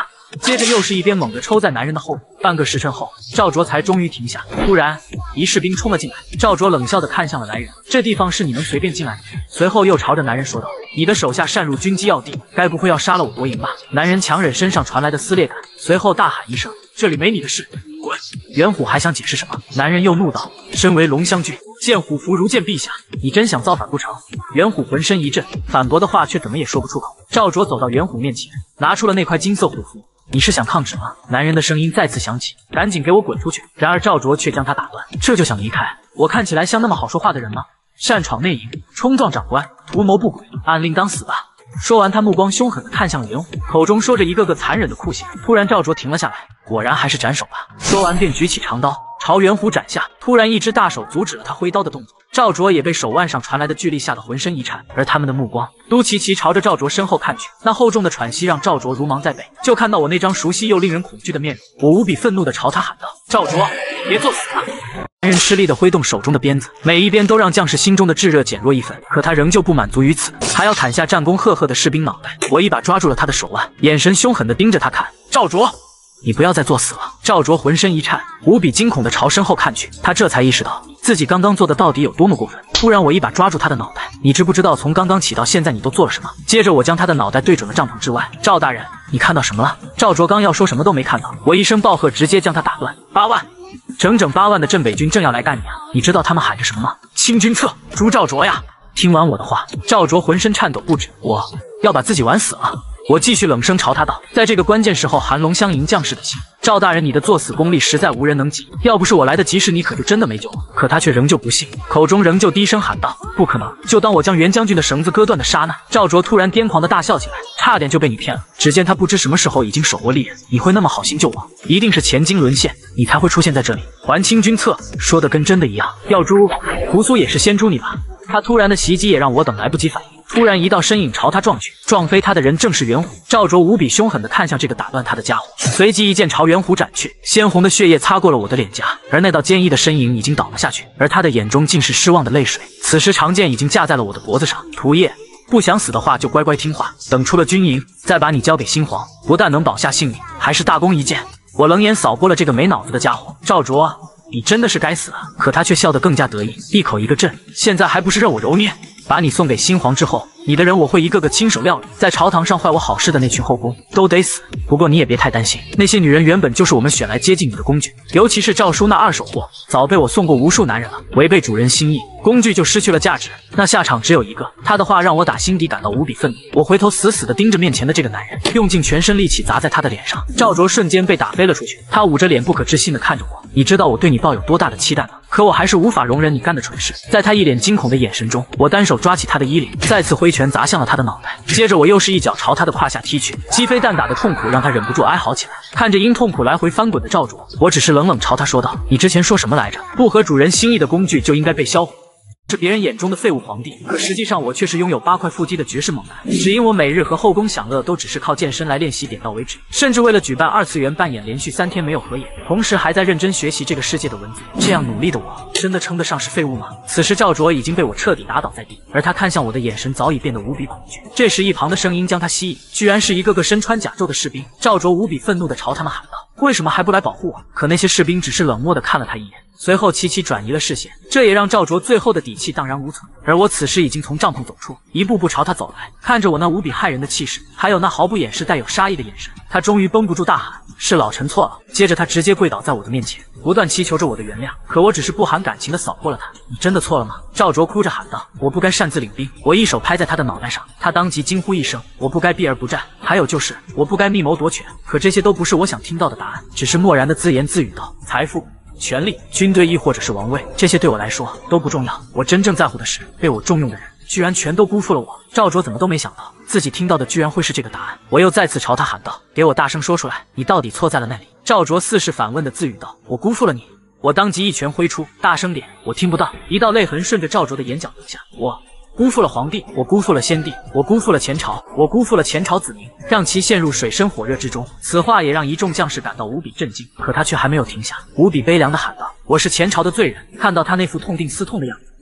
接着又是一鞭猛地抽在男人的后背。半个时辰后，赵卓才终于停下。突然，一士兵冲了进来，赵卓冷笑地看向了男人：“这地方是你能随便进来的？”随后又朝着男人说道：“你的手下擅入军机要地，该不会要杀了我夺营吧？”男人强忍身上传来的撕裂感，随后大喊一声：“这里没你的事，滚！”袁虎还想解释什么，男人又怒道：“身为龙香郡，见虎符如见陛下，你真想造反不成？”袁虎浑身一震，反驳的话却怎么也说不出口。赵卓走到袁虎面前，拿出了那块金色虎符。你是想抗旨吗？男人的声音再次响起，赶紧给我滚出去！然而赵卓却将他打断，这就想离开？我看起来像那么好说话的人吗？擅闯内营，冲撞长官，图谋不轨，按令当死吧！说完，他目光凶狠地看向了袁虎，口中说着一个个残忍的酷刑。突然，赵卓停了下来，果然还是斩首吧。说完便举起长刀朝袁虎斩下。突然，一只大手阻止了他挥刀的动作。赵卓也被手腕上传来的巨力吓得浑身一颤，而他们的目光都齐齐朝着赵卓身后看去。那厚重的喘息让赵卓如芒在背，就看到我那张熟悉又令人恐惧的面容。我无比愤怒地朝他喊道：“赵卓，别作死啊！”男人吃力地挥动手中的鞭子，每一鞭都让将士心中的炙热减弱一分。可他仍旧不满足于此，还要砍下战功赫赫的士兵脑袋。我一把抓住了他的手腕，眼神凶狠地盯着他看：“赵卓，你不要再作死了！”赵卓浑身一颤，无比惊恐地朝身后看去。他这才意识到自己刚刚做的到底有多么过分。突然，我一把抓住他的脑袋：“你知不知道从刚刚起到现在你都做了什么？”接着我将他的脑袋对准了帐篷之外。赵大人，你看到什么了？赵卓刚要说什么都没看到，我一声暴喝直接将他打断。8万！整整8万的镇北军正要来干你啊！你知道他们喊着什么吗？清君侧，诛赵卓呀！听完我的话，赵卓浑身颤抖不止，我要把自己玩死了。我继续冷声朝他道：“在这个关键时候，寒龙相迎将士的心。赵大人，你的作死功力实在无人能及，要不是我来得及时，你可就真的没救了。”可他却仍旧不信，口中仍旧低声喊道：“不可能！”就当我将袁将军的绳子割断的刹那，赵卓突然癫狂的大笑起来，差点就被你骗了。只见他不知什么时候已经手握利刃，你会那么好心救我，一定是前经沦陷，你才会出现在这里。还清君侧，说的跟真的一样。要诛胡苏也是先诛你吧。他突然的袭击也让我等来不及反应。突然一道身影朝他撞去，撞飞他的人正是袁虎。赵卓无比凶狠地看向这个打断他的家伙，随即一剑朝袁虎斩去。鲜红的血液擦过了我的脸颊，而那道坚毅的身影已经倒了下去，而他的眼中尽是失望的泪水。此时长剑已经架在了我的脖子上。屠业，不想死的话就乖乖听话，等出了军营再把你交给新皇，不但能保下性命，还是大功一件。我冷眼扫过了这个没脑子的家伙。赵卓，你真的是该死啊！可他却笑得更加得意，闭口一个朕，现在还不是让我揉捏？把你送给新皇之后，你的人我会一个个亲手料理，在朝堂上坏我好事的那群后宫都得死。不过你也别太担心，那些女人原本就是我们选来接近你的工具，尤其是赵叔那二手货，早被我送过无数男人了。违背主人心意，工具就失去了价值，那下场只有一个。他的话让我打心底感到无比愤怒。我回头死死地盯着面前的这个男人，用尽全身力气砸在他的脸上。赵卓瞬间被打飞了出去，他捂着脸不可置信地看着我。你知道我对你抱有多大的期待吗？可我还是无法容忍你干的蠢事。在他一脸惊恐的眼神中，我单手抓起他的衣领，再次挥拳砸向了他的脑袋。接着我又是一脚朝他的胯下踢去，鸡飞蛋打的痛苦让他忍不住哀嚎起来。看着因痛苦来回翻滚的赵卓，我只是冷冷朝他说道：“你之前说什么来着？不合主人心意的工具就应该被销毁。”是别人眼中的废物皇帝，可实际上我却是拥有8块腹肌的绝世猛男。只因我每日和后宫享乐都只是靠健身来练习点到为止，甚至为了举办2次元扮演连续3天没有合眼，同时还在认真学习这个世界的文字。这样努力的我，真的称得上是废物吗？此时赵卓已经被我彻底打倒在地，而他看向我的眼神早已变得无比恐惧。这时一旁的声音将他吸引，居然是一个个身穿甲胄的士兵。赵卓无比愤怒地朝他们喊道：“为什么还不来保护我？”可那些士兵只是冷漠地看了他一眼，随后齐齐转移了视线，这也让赵卓最后的底气荡然无存。而我此时已经从帐篷走出，一步步朝他走来，看着我那无比骇人的气势，还有那毫不掩饰带有杀意的眼神，他终于绷不住大喊：“是老臣错了！”接着他直接跪倒在我的面前，不断祈求着我的原谅。可我只是不含感情地扫过了他。“你真的错了吗？”赵卓哭着喊道。“我不该擅自领兵。”我一手拍在他的脑袋上，他当即惊呼一声：“我不该避而不战，还有就是我不该密谋夺权。”可这些都不是我想听到的答案，只是漠然的自言自语道：“财富、权力、军队亦或者是王位，这些对我来说都不重要。我真正在乎的是，被我重用的人居然全都辜负了我。”赵卓怎么都没想到，自己听到的居然会是这个答案。我又再次朝他喊道：“给我大声说出来，你到底错在了那里？”赵卓似是反问的自语道：“我辜负了你。”我当即一拳挥出：“大声点，我听不到。”一道泪痕顺着赵卓的眼角流下。我辜负了皇帝，我辜负了先帝，我辜负了前朝，我辜负了前朝子民，让其陷入水深火热之中。此话也让一众将士感到无比震惊，可他却还没有停下，无比悲凉地喊道：“我是前朝的罪人。”看到他那副痛定思痛的样子，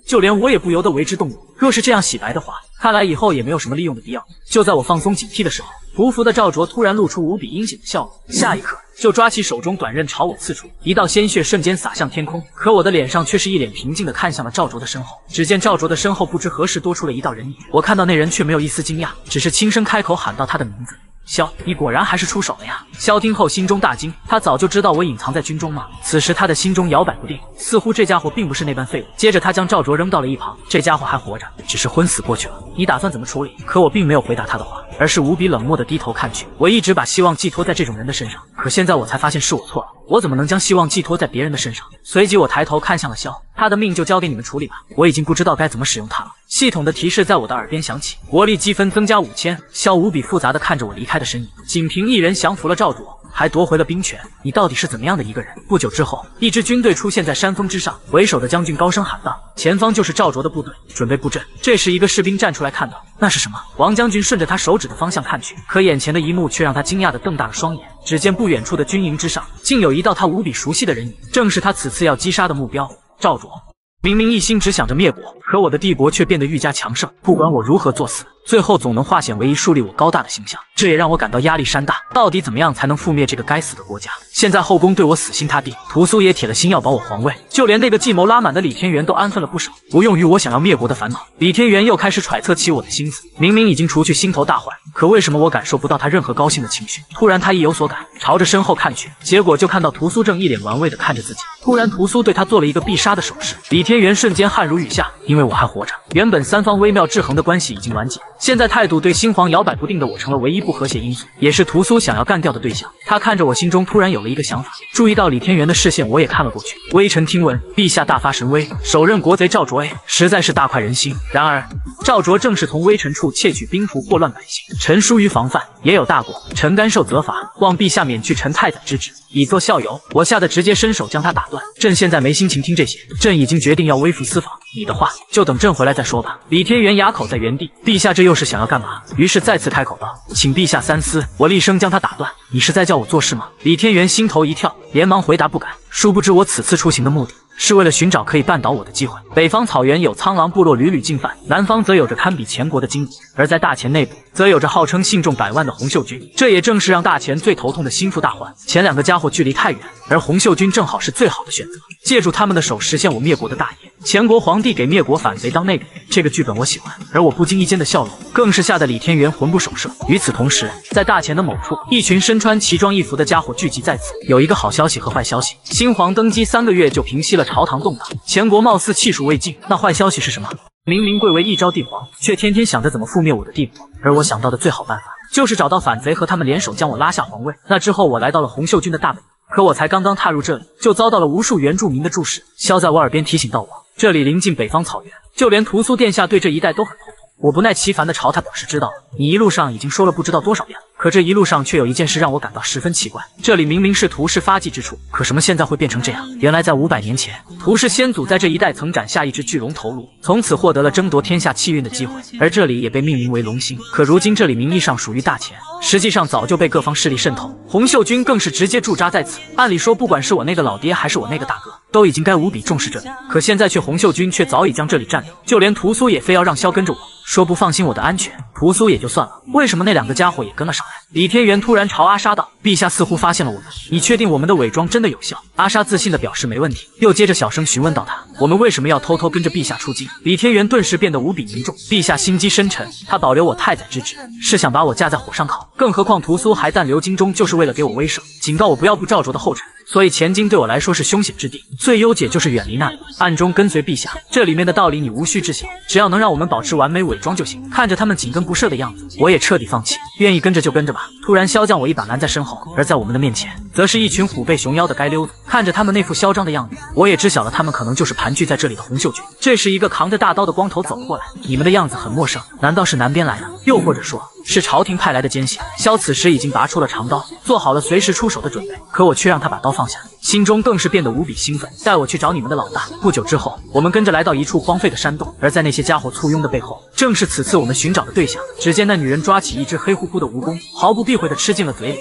就连我也不由得为之动容。若是这样洗白的话，看来以后也没有什么利用的必要。就在我放松警惕的时候，匍匐的赵卓突然露出无比阴险的笑容，下一刻就抓起手中短刃朝我刺出，一道鲜血瞬间洒向天空。可我的脸上却是一脸平静的看向了赵卓的身后。只见赵卓的身后不知何时多出了一道人影，我看到那人却没有一丝惊讶，只是轻声开口喊道他的名字。萧，你果然还是出手了呀！萧听后心中大惊，他早就知道我隐藏在军中吗？此时他的心中摇摆不定，似乎这家伙并不是那般废物。接着他将赵卓扔到了一旁，这家伙还活着，只是昏死过去了。你打算怎么处理？可我并没有回答他的话，而是无比冷漠的低头看去。我一直把希望寄托在这种人的身上，可现在我才发现是我错了。我怎么能将希望寄托在别人的身上？随即我抬头看向了萧，他的命就交给你们处理吧，我已经不知道该怎么使用它了。系统的提示在我的耳边响起，国力积分增加5000。萧无比复杂的看着我离开的身影，仅凭一人降服了赵卓，还夺回了兵权，你到底是怎么样的一个人？不久之后，一支军队出现在山峰之上，为首的将军高声喊道：“前方就是赵卓的部队，准备布阵。”这时，一个士兵站出来看到，那是什么？王将军顺着他手指的方向看去，可眼前的一幕却让他惊讶地瞪大了双眼。只见不远处的军营之上，竟有一道他无比熟悉的人影，正是他此次要击杀的目标——赵卓。明明一心只想着灭国，可我的帝国却变得愈加强盛。不管我如何作死，最后总能化险为夷，树立我高大的形象。这也让我感到压力山大。到底怎么样才能覆灭这个该死的国家？现在后宫对我死心塌地，屠苏也铁了心要保我皇位，就连那个计谋拉满的李天元都安分了不少，不用于我想要灭国的烦恼。李天元又开始揣测起我的心思，明明已经除去心头大患，可为什么我感受不到他任何高兴的情绪？突然他意有所感，朝着身后看去，结果就看到屠苏正一脸玩味地看着自己。突然屠苏对他做了一个必杀的手势，李天元瞬间汗如雨下，因为我还活着。原本三方微妙制衡的关系已经完结，现在态度对新皇摇摆不定的我成了唯一不和谐因素，也是屠苏想要干掉的对象。他看着我，心中突然有了一个想法。注意到李天元的视线，我也看了过去。微臣听闻陛下大发神威，手刃国贼赵卓 A， 实在是大快人心。然而赵卓正是从微臣处窃取兵符，祸乱百姓，臣疏于防范，也有大过，臣甘受责罚，望陛下免去臣太宰之职，以作效尤。我吓得直接伸手将他打断。朕现在没心情听这些，朕已经决定要微服私访，你的话就等朕回来再说吧。李天元哑口在原地，陛下这又是想要干嘛？于是再次开口道：“请陛下三思。”我厉声将他打断：“你是在叫我做事吗？”李天元心头一跳，连忙回答：“不敢。”殊不知我此次出行的目的是为了寻找可以绊倒我的机会。北方草原有苍狼部落屡屡进犯，南方则有着堪比前国的金国，而在大前内部则有着号称信众100万的洪秀军。这也正是让大前最头痛的心腹大患。前两个家伙距离太远，而洪秀军正好是最好的选择，借助他们的手实现我灭国的大业。前国皇帝给灭国反贼当内鬼，这个剧本我喜欢。而我不经意间的笑容，更是吓得李天元魂不守舍。与此同时，在大前的某处，一群身穿奇装异服的家伙聚集在此。有一个好消息和坏消息，新皇登基3个月就平息了朝堂动荡，前国貌似气数未尽。那坏消息是什么？明明贵为一朝帝皇，却天天想着怎么覆灭我的帝国。而我想到的最好办法，就是找到反贼和他们联手将我拉下皇位。那之后我来到了洪秀军的大本营，可我才刚刚踏入这里，就遭到了无数原住民的注视。萧在我耳边提醒到我，这里临近北方草原，就连屠苏殿下对这一带都很头痛。我不耐其烦地朝他表示知道了，你一路上已经说了不知道多少遍了。可这一路上却有一件事让我感到十分奇怪，这里明明是屠氏发迹之处，可什么现在会变成这样？原来在500年前，屠氏先祖在这一带曾斩下一只巨龙头颅，从此获得了争夺天下气运的机会，而这里也被命名为龙兴。可如今这里名义上属于大前，实际上早就被各方势力渗透，洪秀军更是直接驻扎在此。按理说，不管是我那个老爹还是我那个大哥，都已经该无比重视这里，可现在却洪秀军却早已将这里占领，就连屠苏也非要让萧跟着我，说不放心我的安全。屠苏也就算了，为什么那两个家伙也跟了上来？李天元突然朝阿莎道：“陛下似乎发现了我们，你确定我们的伪装真的有效？”阿莎自信地表示没问题，又接着小声询问到他：“我们为什么要偷偷跟着陛下出京？”李天元顿时变得无比凝重，陛下心机深沉，他保留我太宰之职，是想把我架在火上烤。更何况屠苏还暂留京中，就是为了给我威慑，警告我不要步赵卓的后尘。所以前京对我来说是凶险之地，最优解就是远离那里，暗中跟随陛下。这里面的道理你无需知晓，只要能让我们保持完美伪装就行。看着他们紧跟不舍的样子，我也彻底放弃，愿意跟着就跟着吧。突然萧将我一把拦在身后，而在我们的面前，则是一群虎背熊腰的街溜子。看着他们那副嚣张的样子，我也知晓了他们可能就是盘踞在这里的洪秀军。这时一个扛着大刀的光头走了过来，你们的样子很陌生，难道是南边来的？又或者说是朝廷派来的奸细？萧此时已经拔出了长刀，做好了随时出手的准备，可我却让他把刀放下，心中更是变得无比兴奋。带我去找你们的老大。不久之后，我们跟着来到一处荒废的山洞，而在那些家伙簇拥的背后，正是此次我们寻找的对象。只见那女人抓起一只黑乎乎的蜈蚣，毫不避讳地吃进了嘴里。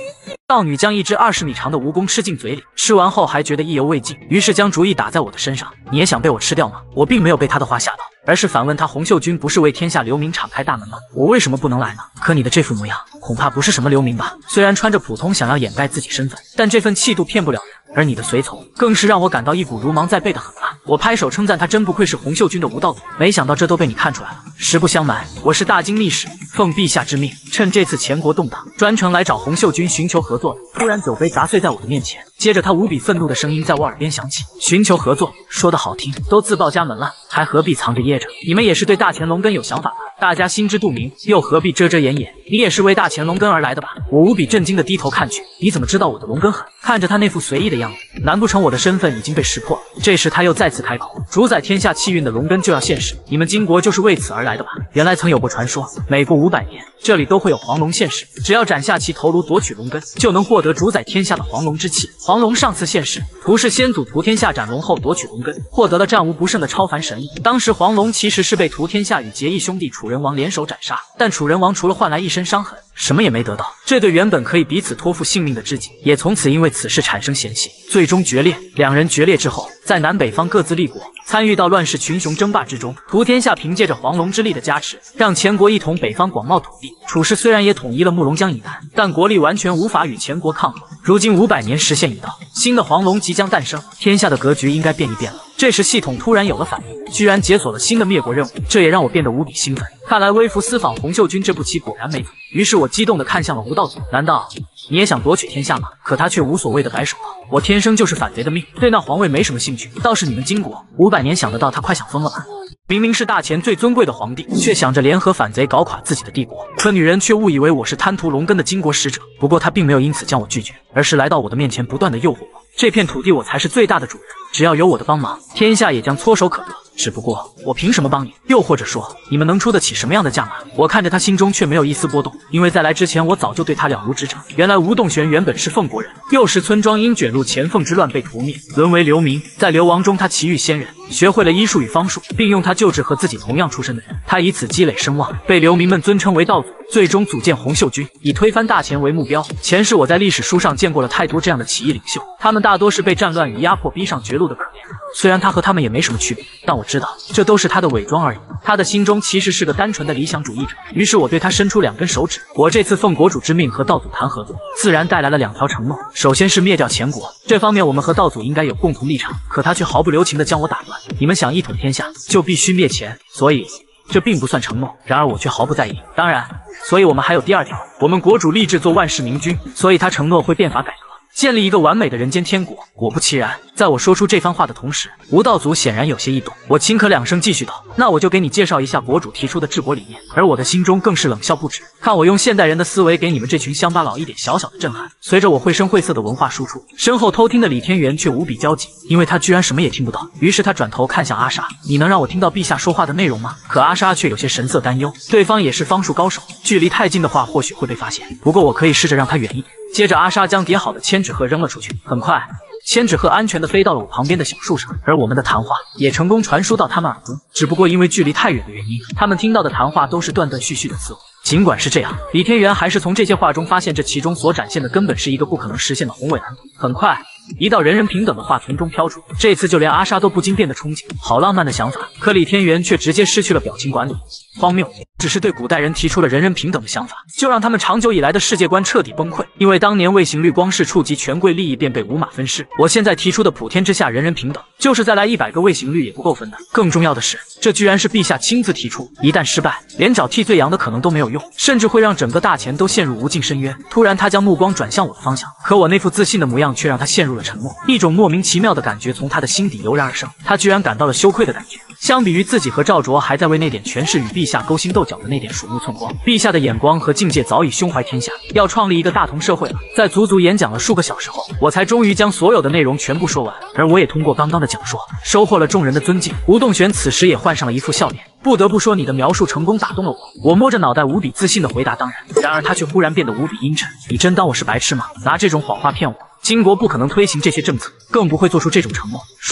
道女将一只20米长的蜈蚣吃进嘴里，吃完后还觉得意犹未尽，于是将主意打在我的身上。你也想被我吃掉吗？我并没有被他的话吓到，而是反问他：洪秀君不是为天下流民敞开大门吗？我为什么不能来呢？可你的这副模样，恐怕不是什么流民吧？虽然穿着普通，想要掩盖自己身份，但这份气度骗不了人。而你的随从更是让我感到一股如芒在背的狠辣。我拍手称赞他真不愧是洪秀君的无道祖，没想到这都被你看出来了。实不相瞒，我是大金密使，奉陛下之命，趁这次前国动荡，专程来找洪秀君寻求合作的。突然酒杯砸碎在我的面前，接着他无比愤怒的声音在我耳边响起：寻求合作，说得好听，都自报家门了，还何必藏着掖着？你们也是对大乾隆根有想法吧？大家心知肚明，又何必遮遮掩掩？你也是为大乾隆根而来的吧？我无比震惊的低头看去，你怎么知道我的龙根狠？看着他那副随意的样子，难不成我的身份已经被识破了？这时他又再次开口：主宰天下气运的龙根就要现世，你们金国就是为此而来的吧？原来曾有过传说，每过500年，这里都会有黄龙现世，只要斩下其头颅夺取龙根，就能获得主宰天下的黄龙之气。黄龙上次现世，图是先祖屠天下斩龙后夺取龙根，获得了战无不胜的超凡神力。当时黄龙其实是被屠天下与结义兄弟楚人王联手斩杀，但楚人王除了换来一身伤痕，什么也没得到。这对原本可以彼此托付性命的知己，也从此因为此事产生嫌隙，最终决裂。两人决裂之后，在南北方各自立国，参与到乱世群雄争霸之中。屠天下凭借着黄龙之力的加持，让前国一统北方广袤土地。楚氏虽然也统一了慕容江以南，但国力完全无法与前国抗衡。如今500年时限已到，新的黄龙即将诞生，天下的格局应该变一变了。这时系统突然有了反应，居然解锁了新的灭国任务，这也让我变得无比兴奋。看来微服私访洪秀君这步棋果然没错。于是我激动地看向了吴道祖，难道你也想夺取天下吗？可他却无所谓的摆手道：我天生就是反贼的命，对那皇位没什么兴趣，倒是你们金国500年想得到，他快想疯了吧？明明是大前最尊贵的皇帝，却想着联合反贼搞垮自己的帝国。可女人却误以为我是贪图龙根的金国使者，不过她并没有因此将我拒绝，而是来到我的面前，不断的诱惑我。这片土地我才是最大的主人，只要有我的帮忙，天下也将唾手可得。只不过我凭什么帮你？又或者说，你们能出得起什么样的价码？我看着他心中却没有一丝波动，因为在来之前我早就对他了如指掌。原来吴洞玄原本是凤国人，幼时村庄因卷入前凤之乱被屠灭，沦为流民。在流亡中，他奇遇仙人，学会了医术与方术，并用它救治和自己同样出身的人。他以此积累声望，被流民们尊称为道祖，最终组建洪秀军，以推翻大乾为目标。前世我在历史书上见过了太多这样的起义领袖，他们大多是被战乱与压迫逼上绝路的可怜人。虽然他和他们也没什么区别，但我知道这都是他的伪装而已。他的心中其实是个单纯的理想主义者。于是我对他伸出2根手指，我这次奉国主之命和道祖谈合作，自然带来了2条承诺。首先是灭掉前国，这方面我们和道祖应该有共同立场，可他却毫不留情地将我打断。你们想一统天下，就必须灭前，所以这并不算承诺。然而我却毫不在意。当然，所以我们还有第2条，我们国主立志做万世明君，所以他承诺会变法改革，建立一个完美的人间天国。果不其然，在我说出这番话的同时，吴道祖显然有些异动。我轻咳2声，继续道：那我就给你介绍一下国主提出的治国理念。而我的心中更是冷笑不止，看我用现代人的思维给你们这群乡巴佬一点小小的震撼。随着我绘声绘色的文化输出，身后偷听的李天元却无比焦急，因为他居然什么也听不到。于是他转头看向阿莎：你能让我听到陛下说话的内容吗？可阿莎却有些神色担忧，对方也是方术高手，距离太近的话或许会被发现，不过我可以试着让他远一点。接着阿莎将叠好的千纸鹤扔了出去，很快千纸鹤安全地飞到了我旁边的小树上，而我们的谈话也成功传输到他们耳中。只不过因为距离太远的原因，他们听到的谈话都是断断续续的词汇。尽管是这样，李天元还是从这些话中发现这其中所展现的根本是一个不可能实现的宏伟蓝图。很快，一道人人平等的话从中飘出，这次就连阿莎都不禁变得憧憬，好浪漫的想法。可李天元却直接失去了表情管理，荒谬！只是对古代人提出了人人平等的想法，就让他们长久以来的世界观彻底崩溃。因为当年卫行律光是触及权贵利益便被五马分尸，我现在提出的普天之下人人平等，就是再来100个卫行律也不够分的。更重要的是，这居然是陛下亲自提出，一旦失败，连找替罪羊的可能都没有用，甚至会让整个大乾都陷入无尽深渊。突然他将目光转向我的方向，可我那副自信的模样却让他陷入了沉默，一种莫名其妙的感觉从他的心底油然而生，他居然感到了羞愧的感觉。相比于自己和赵卓还在为那点权势与陛下勾心斗角的那点鼠目寸光，陛下的眼光和境界早已胸怀天下，要创立一个大同社会了。在足足演讲了数个小时后，我才终于将所有的内容全部说完，而我也通过刚刚的讲说，收获了众人的尊敬。吴洞玄此时也换上了一副笑脸，不得不说你的描述成功打动了我。我摸着脑袋无比自信的回答当然，然而他却忽然变得无比阴沉，你真当我是白痴吗？拿这种谎话骗我？金国不可能推行这些政策，更不会做出这种承诺。说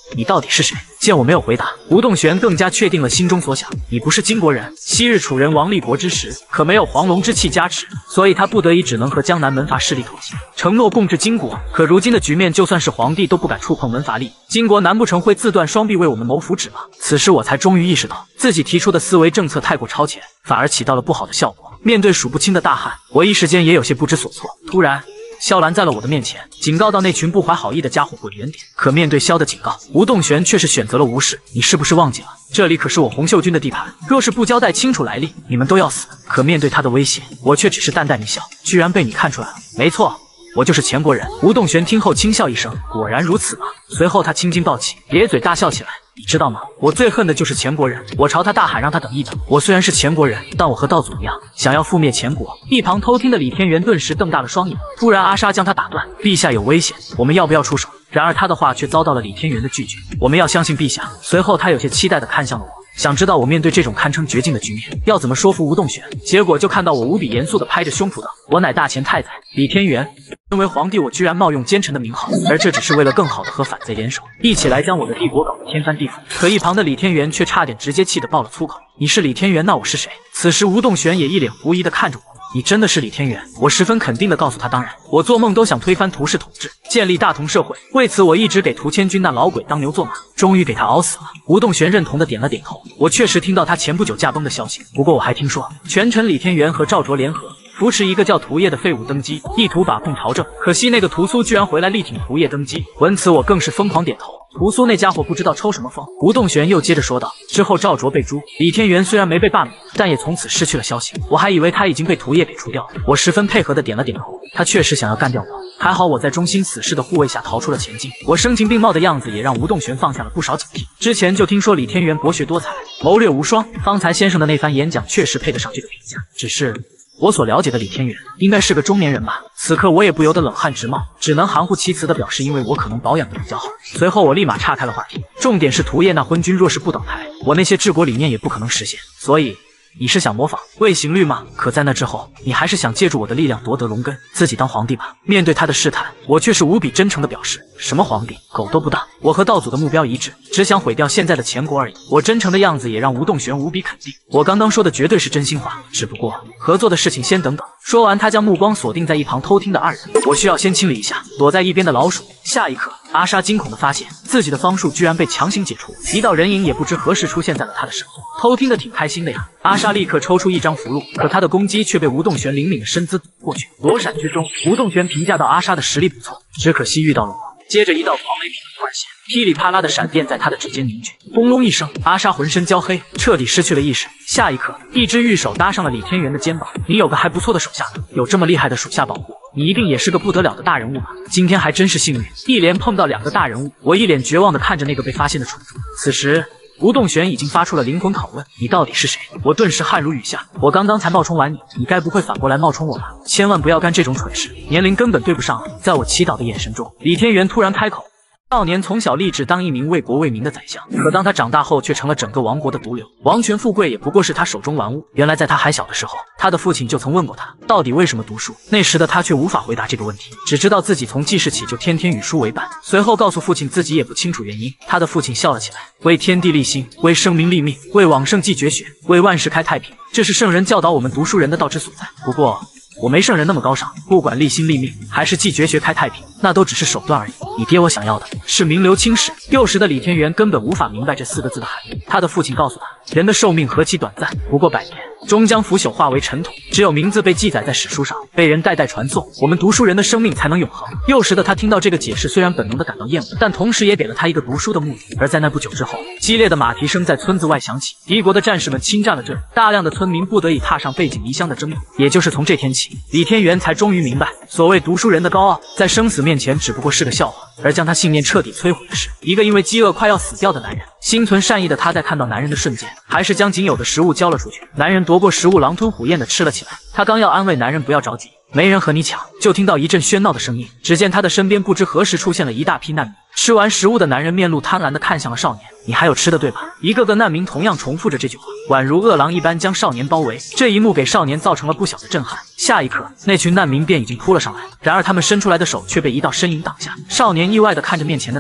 你到底是谁？见我没有回答，吴栋玄更加确定了心中所想，你不是金国人。昔日楚人王立国之时，可没有黄龙之气加持，所以他不得已只能和江南门阀势力妥协，承诺共治金国。可如今的局面，就算是皇帝都不敢触碰门阀利益，金国难不成会自断双臂为我们谋福祉吗？此时我才终于意识到，自己提出的思维政策太过超前，反而起到了不好的效果。面对数不清的大汉，我一时间也有些不知所措。突然，萧兰在了我的面前，警告到那群不怀好意的家伙滚远点。可面对萧的警告，吴栋玄却是选择了无视。你是不是忘记了，这里可是我洪秀军的地盘，若是不交代清楚来历，你们都要死。可面对他的威胁，我却只是淡淡一笑，居然被你看出来了。没错，我就是钱国人。吴栋玄听后轻笑一声，果然如此吗？随后他青筋暴起，咧嘴大笑起来。你知道吗？我最恨的就是钱国人。我朝他大喊，让他等一等。我虽然是钱国人，但我和道祖一样，想要覆灭钱国。一旁偷听的李天元顿时瞪大了双眼。突然，阿莎将他打断：“陛下有危险，我们要不要出手？”然而他的话却遭到了李天元的拒绝。我们要相信陛下。随后他有些期待地看向了我，想知道我面对这种堪称绝境的局面，要怎么说服吴栋玄。结果就看到我无比严肃地拍着胸脯道：“我乃大钱太宰李天元。身为皇帝，我居然冒用奸臣的名号，而这只是为了更好的和反贼联手，一起来将我的帝国搞得天翻地覆。”可一旁的李天元却差点直接气得爆了粗口：“你是李天元，那我是谁？”此时吴栋玄也一脸狐疑地看着我。你真的是李天元？我十分肯定地告诉他，当然，我做梦都想推翻涂氏统治，建立大同社会。为此，我一直给涂千军那老鬼当牛做马，终于给他熬死了。吴栋玄认同地点了点头。我确实听到他前不久驾崩的消息，不过我还听说权臣李天元和赵卓联合扶持一个叫涂烨的废物登基，意图把控朝政。可惜那个屠苏居然回来力挺涂烨登基。闻此，我更是疯狂点头。屠苏那家伙不知道抽什么风。吴栋玄又接着说道：“之后赵卓被诛，李天元虽然没被罢免，但也从此失去了消息。我还以为他已经被涂烨给除掉了。”我十分配合的点了点头。他确实想要干掉我，还好我在忠心死士的护卫下逃出了前境。我声情并茂的样子也让吴栋玄放下了不少警惕。之前就听说李天元博学多才，谋略无双，方才先生的那番演讲确实配得上这个评价。只是我所了解的李天元应该是个中年人吧。此刻我也不由得冷汗直冒，只能含糊其辞地表示因为我可能保养得比较好。随后我立马岔开了话题，重点是涂烨那昏君若是不倒台，我那些治国理念也不可能实现。所以你是想模仿魏行律吗？可在那之后，你还是想借助我的力量夺得龙根，自己当皇帝吧。面对他的试探，我却是无比真诚地表示，什么皇帝，狗都不当。我和道祖的目标一致，只想毁掉现在的钱国而已。我真诚的样子也让吴栋玄无比肯定，我刚刚说的绝对是真心话，只不过合作的事情先等等。说完，他将目光锁定在一旁偷听的二人，我需要先清理一下躲在一边的老鼠。下一刻，阿莎惊恐地发现自己的方术居然被强行解除，一道人影也不知何时出现在了他的身后。偷听的挺开心的呀。阿莎立刻抽出一张符箓，可他的攻击却被吴栋玄灵敏的身姿躲过去。躲闪之中，吴栋玄评价到阿莎的实力不错，只可惜遇到了我。接着一道狂雷劈突而现，噼里啪啦的闪电在他的指尖凝聚，轰隆一声，阿莎浑身焦黑，彻底失去了意识。下一刻，一只玉手搭上了李天元的肩膀。你有个还不错的手下呢，有这么厉害的属下保护，你一定也是个不得了的大人物吧？今天还真是幸运，一连碰到2个大人物。我一脸绝望地看着那个被发现的蠢猪。此时吴栋玄已经发出了灵魂拷问：你到底是谁？我顿时汗如雨下。我刚刚才冒充完你，你该不会反过来冒充我吧？千万不要干这种蠢事，年龄根本对不上啊！在我祈祷的眼神中，李天元突然开口。少年从小立志当一名为国为民的宰相，可当他长大后，却成了整个王国的毒瘤。王权富贵也不过是他手中玩物。原来在他还小的时候，他的父亲就曾问过他，到底为什么读书。那时的他却无法回答这个问题，只知道自己从记事起就天天与书为伴。随后告诉父亲自己也不清楚原因。他的父亲笑了起来：为天地立心，为生民立命，为往圣继绝学，为万世开太平，这是圣人教导我们读书人的道之所在。不过我没圣人那么高尚，不管立心立命还是继绝学开太平，那都只是手段而已。你爹我想要的是名留青史。幼时的李天元根本无法明白这4个字的含义。他的父亲告诉他，人的寿命何其短暂，不过100年，终将腐朽化为尘土。只有名字被记载在史书上，被人代代传颂，我们读书人的生命才能永恒。幼时的他听到这个解释，虽然本能的感到厌恶，但同时也给了他一个读书的目的。而在那不久之后，激烈的马蹄声在村子外响起，敌国的战士们侵占了这里，大量的村民不得已踏上背井离乡的征途。也就是从这天起，李天元才终于明白，所谓读书人的高傲，在生死面前只不过是个笑话，而将他信念彻底摧毁的是一个因为饥饿快要死掉的男人。心存善意的他在看到男人的瞬间，还是将仅有的食物交了出去。男人夺过食物，狼吞虎咽地吃了起来。他刚要安慰男人不要着急，没人和你抢，就听到一阵喧闹的声音。只见他的身边不知何时出现了一大批难民。吃完食物的男人面露贪婪地看向了少年：你还有吃的对吧？一个个难民同样重复着这句话，宛如饿狼一般将少年包围。这一幕给少年造成了不小的震撼。下一刻，那群难民便已经扑了上来，然而他们伸出来的手却被一道身影挡下。少年意外地看着面前的男人，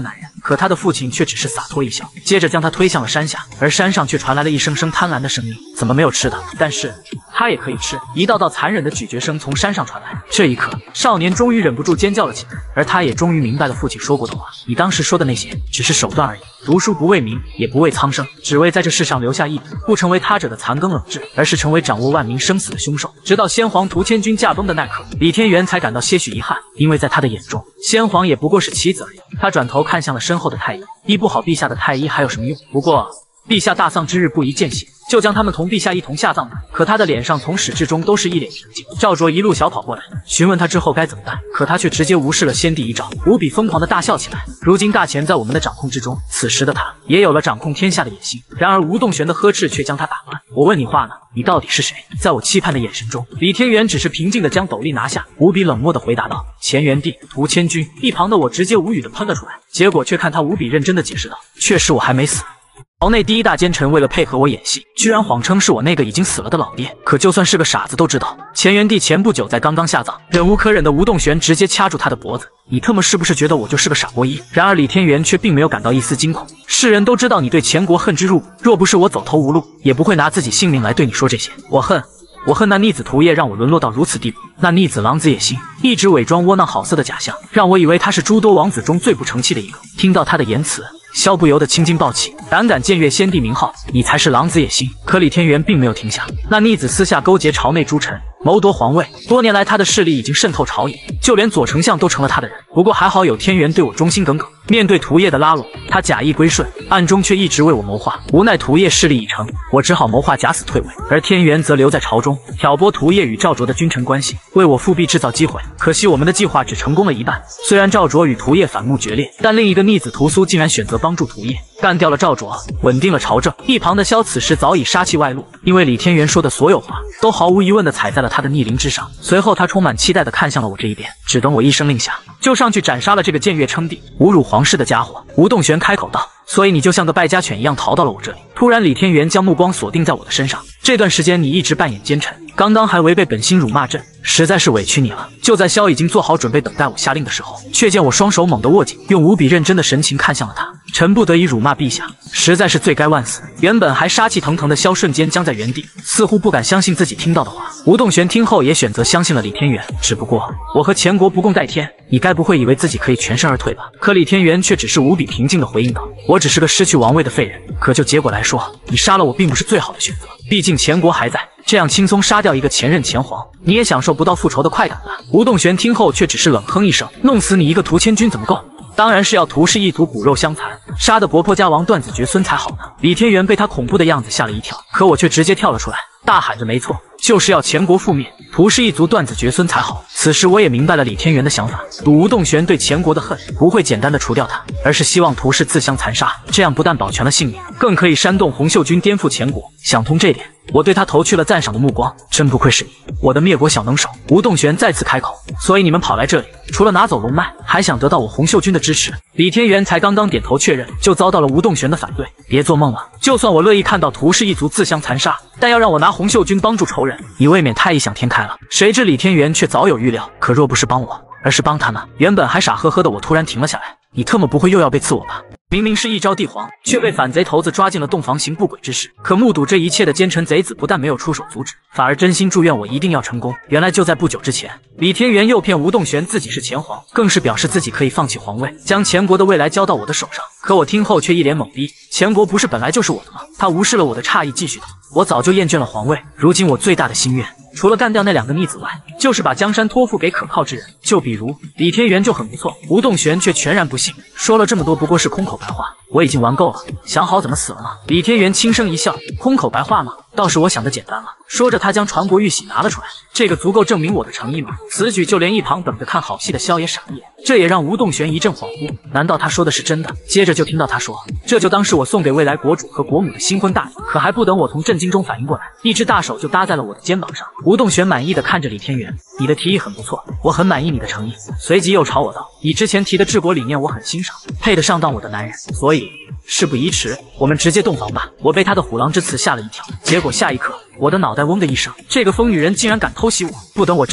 可他的父亲却只是洒脱一笑，接着将他推向了山下，而山上却传来了一声声贪婪的声音：怎么没有吃的？但是他也可以吃！一道道残忍的咀嚼声从山上传来。这一刻，少年终于忍不住尖叫了起来，而他也终于明白了父亲说过的话：你当时说的那些只是手段而已。读书不为名，也不为苍生，只为在这世上留下一笔，不成为他者的残羹冷炙，而是成为掌握万民生死的凶手。直到先皇屠千军驾崩的那刻，李天元才感到些许遗憾，因为在他的眼中，先皇也不过是棋子而已。他转头看向了身后的太医，医不好陛下的太医还有什么用？不过陛下大丧之日不宜见血，就将他们同陛下一同下葬吧。可他的脸上从始至终都是一脸平静。赵卓一路小跑过来，询问他之后该怎么办，可他却直接无视了先帝遗诏，无比疯狂的大笑起来。如今大钱在我们的掌控之中，此时的他也有了掌控天下的野心。然而吴栋玄的呵斥却将他打乱。我问你话呢，你到底是谁？在我期盼的眼神中，李天元只是平静的将斗笠拿下，无比冷漠的回答道：乾元帝屠千军。一旁的我直接无语的喷了出来，结果却看他无比认真的解释道：确实我还没死。朝内第一大奸臣为了配合我演戏，居然谎称是我那个已经死了的老爹。可就算是个傻子都知道，乾元帝前不久才刚刚下葬。忍无可忍的吴栋玄直接掐住他的脖子：你特么是不是觉得我就是个傻波一？然而李天元却并没有感到一丝惊恐。世人都知道你对钱国恨之入骨，若不是我走投无路，也不会拿自己性命来对你说这些。我恨那逆子屠业让我沦落到如此地步。那逆子狼子野心，一直伪装窝囊好色的假象，让我以为他是诸多王子中最不成器的一个。听到他的言辞，萧不由得青筋暴起，胆敢僭越先帝名号，你才是狼子野心。可李天元并没有停下，那逆子私下勾结朝内诸臣，谋夺皇位，多年来他的势力已经渗透朝野，就连左丞相都成了他的人。不过还好有天元对我忠心耿耿，面对屠业的拉拢，他假意归顺，暗中却一直为我谋划。无奈屠业势力已成，我只好谋划假死退位，而天元则留在朝中，挑拨屠业与赵卓的君臣关系，为我复辟制造机会。可惜我们的计划只成功了一半，虽然赵卓与屠业反目决裂，但另一个逆子屠苏竟然选择帮助屠业，干掉了赵卓，稳定了朝政。一旁的萧此时早已杀气外露，因为李天元说的所有话都毫无疑问地踩在了他的逆鳞之上。随后他充满期待地看向了我这一边，只等我一声令下，就上去斩杀了这个僭越称帝、侮辱皇室的家伙。吴栋玄开口道：所以你就像个败家犬一样逃到了我这里。突然李天元将目光锁定在我的身上，这段时间你一直扮演奸臣，刚刚还违背本心辱骂朕，实在是委屈你了。就在萧已经做好准备等待我下令的时候，却见我双手猛地握紧，用无比认真的神情看向了他。臣不得已辱骂陛下，实在是罪该万死。原本还杀气腾腾的萧瞬间僵在原地，似乎不敢相信自己听到的话。吴栋玄听后也选择相信了李天元，只不过我和钱国不共戴天，你该不会以为自己可以全身而退吧？可李天元却只是无比平静地回应道：我只是个失去王位的废人，可就结果来说，你杀了我并不是最好的选择，毕竟钱国还在，这样轻松杀掉一个前任前皇，你也享受不到复仇的快感吧？吴栋玄听后却只是冷哼一声：弄死你一个屠千军怎么够？当然是要屠氏一族骨肉相残，杀得国破家亡、断子绝孙才好呢。李天元被他恐怖的样子吓了一跳，可我却直接跳了出来，大喊着：没错，就是要前国覆灭，屠氏一族断子绝孙才好。此时我也明白了李天元的想法，赌吴栋玄对前国的恨不会简单的除掉他，而是希望屠氏自相残杀，这样不但保全了性命，更可以煽动洪秀军颠覆前国。想通这点，我对他投去了赞赏的目光，真不愧是你，我的灭国小能手。吴栋玄再次开口：所以你们跑来这里，除了拿走龙脉，还想得到我洪秀军的支持？李天元才刚刚点头确认，就遭到了吴栋玄的反对。别做梦了，就算我乐意看到屠氏一族自相残杀，但要让我拿洪秀军帮助仇人，你未免太异想天开了。谁知李天元却早有预料，可若不是帮我，而是帮他呢？原本还傻呵呵的我突然停了下来，你特么不会又要被刺我吧？明明是一朝帝皇，却被反贼头子抓进了洞房行不轨之事。可目睹这一切的奸臣贼子不但没有出手阻止，反而真心祝愿我一定要成功。原来就在不久之前，李天元诱骗吴栋玄自己是前皇，更是表示自己可以放弃皇位，将前国的未来交到我的手上。可我听后却一脸懵逼，前国不是本来就是我的吗？他无视了我的诧异，继续道：我早就厌倦了皇位，如今我最大的心愿，除了干掉那两个逆子外，就是把江山托付给可靠之人。就比如李天元就很不错，吴栋玄却全然不信，说了这么多不过是空口白话。我已经玩够了，想好怎么死了吗？李天元轻声一笑：空口白话吗？倒是我想的简单了。说着他将传国玉玺拿了出来，这个足够证明我的诚意吗？此举就连一旁等着看好戏的萧也傻眼，这也让吴栋玄一阵恍惚，难道他说的是真的？接着就听到他说，这就当是我送给未来国主和国母的新婚大礼。可还不等我从震惊中反应过来，一只大手就搭在了我的肩膀上。吴栋玄满意的看着李天元：你的提议很不错，我很满意你的诚意。随即又朝我道：你之前提的治国理念我很欣赏，配得上当我的男人，所以事不宜迟，我们直接洞房吧。我被他的虎狼之词吓了一跳，结果下一刻我的脑袋嗡的一声，这个疯女人竟然敢偷袭我！不等我挣扎，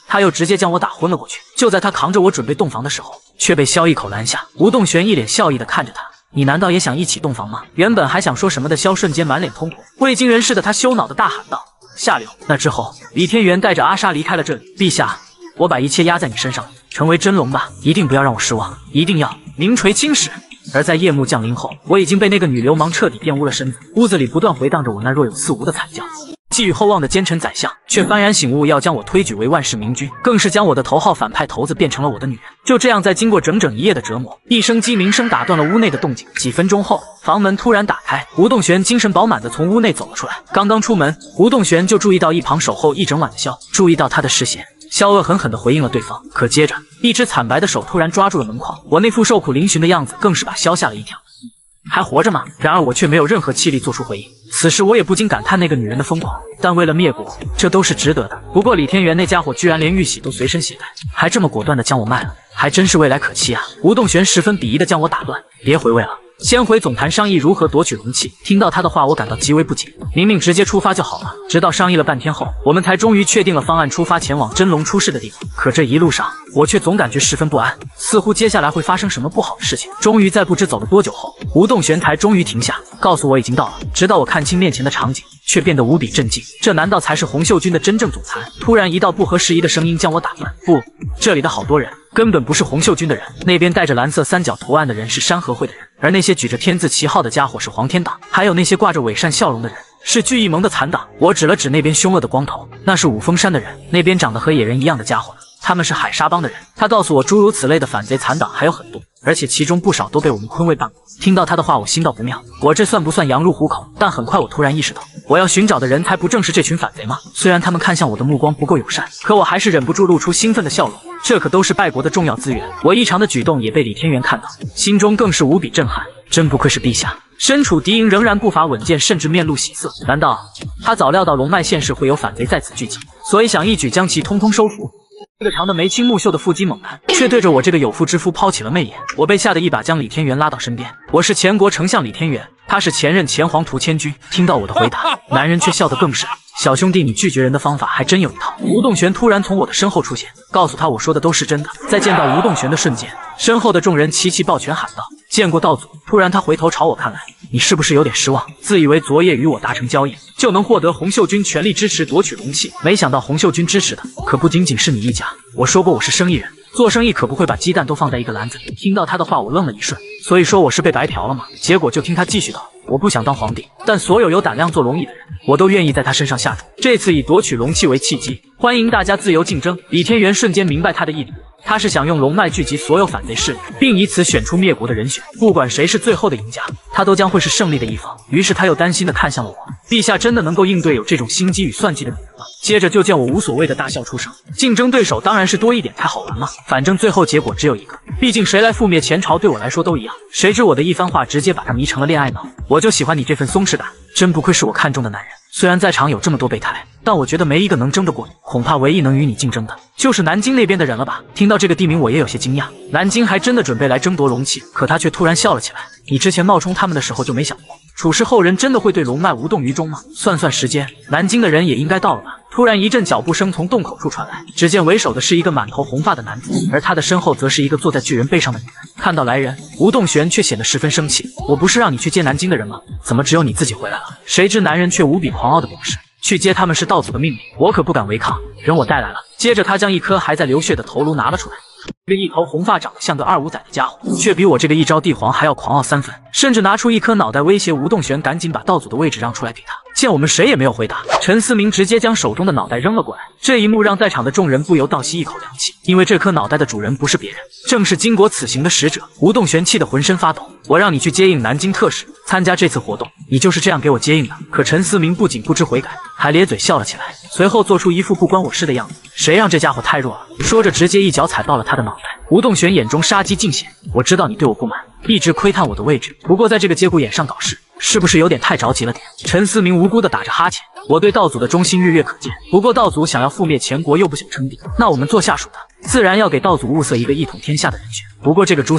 他又直接将我打昏了过去。就在他扛着我准备洞房的时候，却被萧一口拦下。吴栋玄一脸笑意的看着他。你难道也想一起洞房吗？原本还想说什么的萧瞬间满脸通红，未经人事的他羞恼的大喊道：“下流！”那之后，李天元带着阿莎离开了这里。陛下，我把一切压在你身上，成为真龙吧，一定不要让我失望，一定要名垂青史。而在夜幕降临后，我已经被那个女流氓彻底玷污了身子，屋子里不断回荡着我那若有似无的惨叫。寄予厚望的奸臣宰相却幡然醒悟，要将我推举为万世明君，更是将我的头号反派头子变成了我的女人。就这样，在经过整整一夜的折磨，一声鸡鸣声打断了屋内的动静。几分钟后，房门突然打开，吴栋玄精神饱满地从屋内走了出来。刚刚出门，吴栋玄就注意到一旁守候一整晚的萧，注意到他的视线。萧恶狠狠地回应了对方，可接着一只惨白的手突然抓住了门框，我那副受苦嶙峋的样子更是把萧吓了一跳。还活着吗？然而我却没有任何气力做出回应。此时我也不禁感叹那个女人的疯狂，但为了灭国，这都是值得的。不过李天元那家伙居然连玉玺都随身携带，还这么果断地将我卖了，还真是未来可期啊！吴栋玄十分鄙夷地将我打断，别回味了。先回总坛商议如何夺取龙器。听到他的话，我感到极为不解。明明直接出发就好了。直到商议了半天后，我们才终于确定了方案，出发前往真龙出世的地方。可这一路上，我却总感觉十分不安，似乎接下来会发生什么不好的事情。终于在不知走了多久后，吴栋玄才终于停下，告诉我已经到了。直到我看清面前的场景，却变得无比震惊。这难道才是洪秀军的真正总坛？突然一道不合时宜的声音将我打断。不，这里的好多人根本不是洪秀军的人，那边带着蓝色三角图案的人是山河会的人，而那些举着天字旗号的家伙是黄天党，还有那些挂着伪善笑容的人是聚义盟的残党。我指了指那边凶恶的光头，那是五峰山的人，那边长得和野人一样的家伙，他们是海沙帮的人。他告诉我，诸如此类的反贼残党还有很多，而且其中不少都被我们昆卫办过。听到他的话，我心道不妙，我这算不算羊入虎口？但很快我突然意识到，我要寻找的人才不正是这群反贼吗？虽然他们看向我的目光不够友善，可我还是忍不住露出兴奋的笑容。这可都是败国的重要资源，我异常的举动也被李天元看到，心中更是无比震撼。真不愧是陛下，身处敌营仍然步伐稳健，甚至面露喜色。难道他早料到龙脉县市会有反贼在此聚集，所以想一举将其通通收服？这个长得眉清目秀的腹肌猛男，却对着我这个有妇之夫抛起了媚眼。我被吓得一把将李天元拉到身边。我是前国丞相李天元，他是前任前皇图千居。听到我的回答，男人却笑得更是。小兄弟，你拒绝人的方法还真有一套。吴栋玄突然从我的身后出现，告诉他我说的都是真的。在见到吴栋玄的瞬间，身后的众人齐齐抱拳喊道：“见过道祖！”突然他回头朝我看来，你是不是有点失望？自以为昨夜与我达成交易，就能获得洪秀军全力支持夺取龙器，没想到洪秀军支持的可不仅仅是你一家。我说过我是生意人，做生意可不会把鸡蛋都放在一个篮子里。听到他的话，我愣了一瞬，所以说我是被白嫖了吗？结果就听他继续道：“我不想当皇帝，但所有有胆量做龙椅的人，我都愿意在他身上下注。这次以夺取龙器为契机，欢迎大家自由竞争。”李天元瞬间明白他的意图，他是想用龙脉聚集所有反贼势力，并以此选出灭国的人选。不管谁是最后的赢家，他都将会是胜利的一方。于是他又担心地看向了我，陛下真的能够应对有这种心机与算计的女人吗？接着就见我无所谓的大笑出声。竞争对手当然是多一点才好玩嘛，反正最后结果只有一个，毕竟谁来覆灭前朝对我来说都一样。谁知我的一番话直接把他迷成了恋爱脑。我就喜欢你这份松弛感，真不愧是我看中的男人。虽然在场有这么多备胎，但我觉得没一个能争得过你，恐怕唯一能与你竞争的就是南京那边的人了吧。听到这个地名我也有些惊讶，南京还真的准备来争夺龙器，可他却突然笑了起来。你之前冒充他们的时候就没想过，处世后人真的会对龙脉无动于衷吗？算算时间，南京的人也应该到了吧。突然一阵脚步声从洞口处传来，只见为首的是一个满头红发的男子，而他的身后则是一个坐在巨人背上的女人。看到来人，吴栋玄却显得十分生气。我不是让你去接南京的人吗？怎么只有你自己回来了？谁知男人却无比狂傲的表示，去接他们是道祖的命令，我可不敢违抗，人我带来了。接着他将一颗还在流血的头颅拿了出来。这个一头红发长得像个25载的家伙，却比我这个一招帝皇还要狂傲3分，甚至拿出一颗脑袋威胁吴栋玄赶紧把道祖的位置让出来给他。见我们谁也没有回答，陈思明直接将手中的脑袋扔了过来。这一幕让在场的众人不由倒吸一口凉气，因为这颗脑袋的主人不是别人，正是经国此行的使者。吴栋玄气得浑身发抖，我让你去接应南京特使，参加这次活动，你就是这样给我接应的？可陈思明不仅不知悔改，还咧嘴笑了起来，随后做出一副不关我事的样子。谁让这家伙太弱了？说着直接一脚踩到了他的脑袋。吴栋玄眼中杀机尽显，我知道你对我不满，一直窥探我的位置，不过在这个节骨眼上搞事，是不是有点太着急了点？陈思明无辜地打着哈欠。我对道祖的忠心日月可见，不过道祖想要覆灭前国又不想称帝，那我们做下属的自然要给道祖物色一个一统天下的人选。不过这个朱四道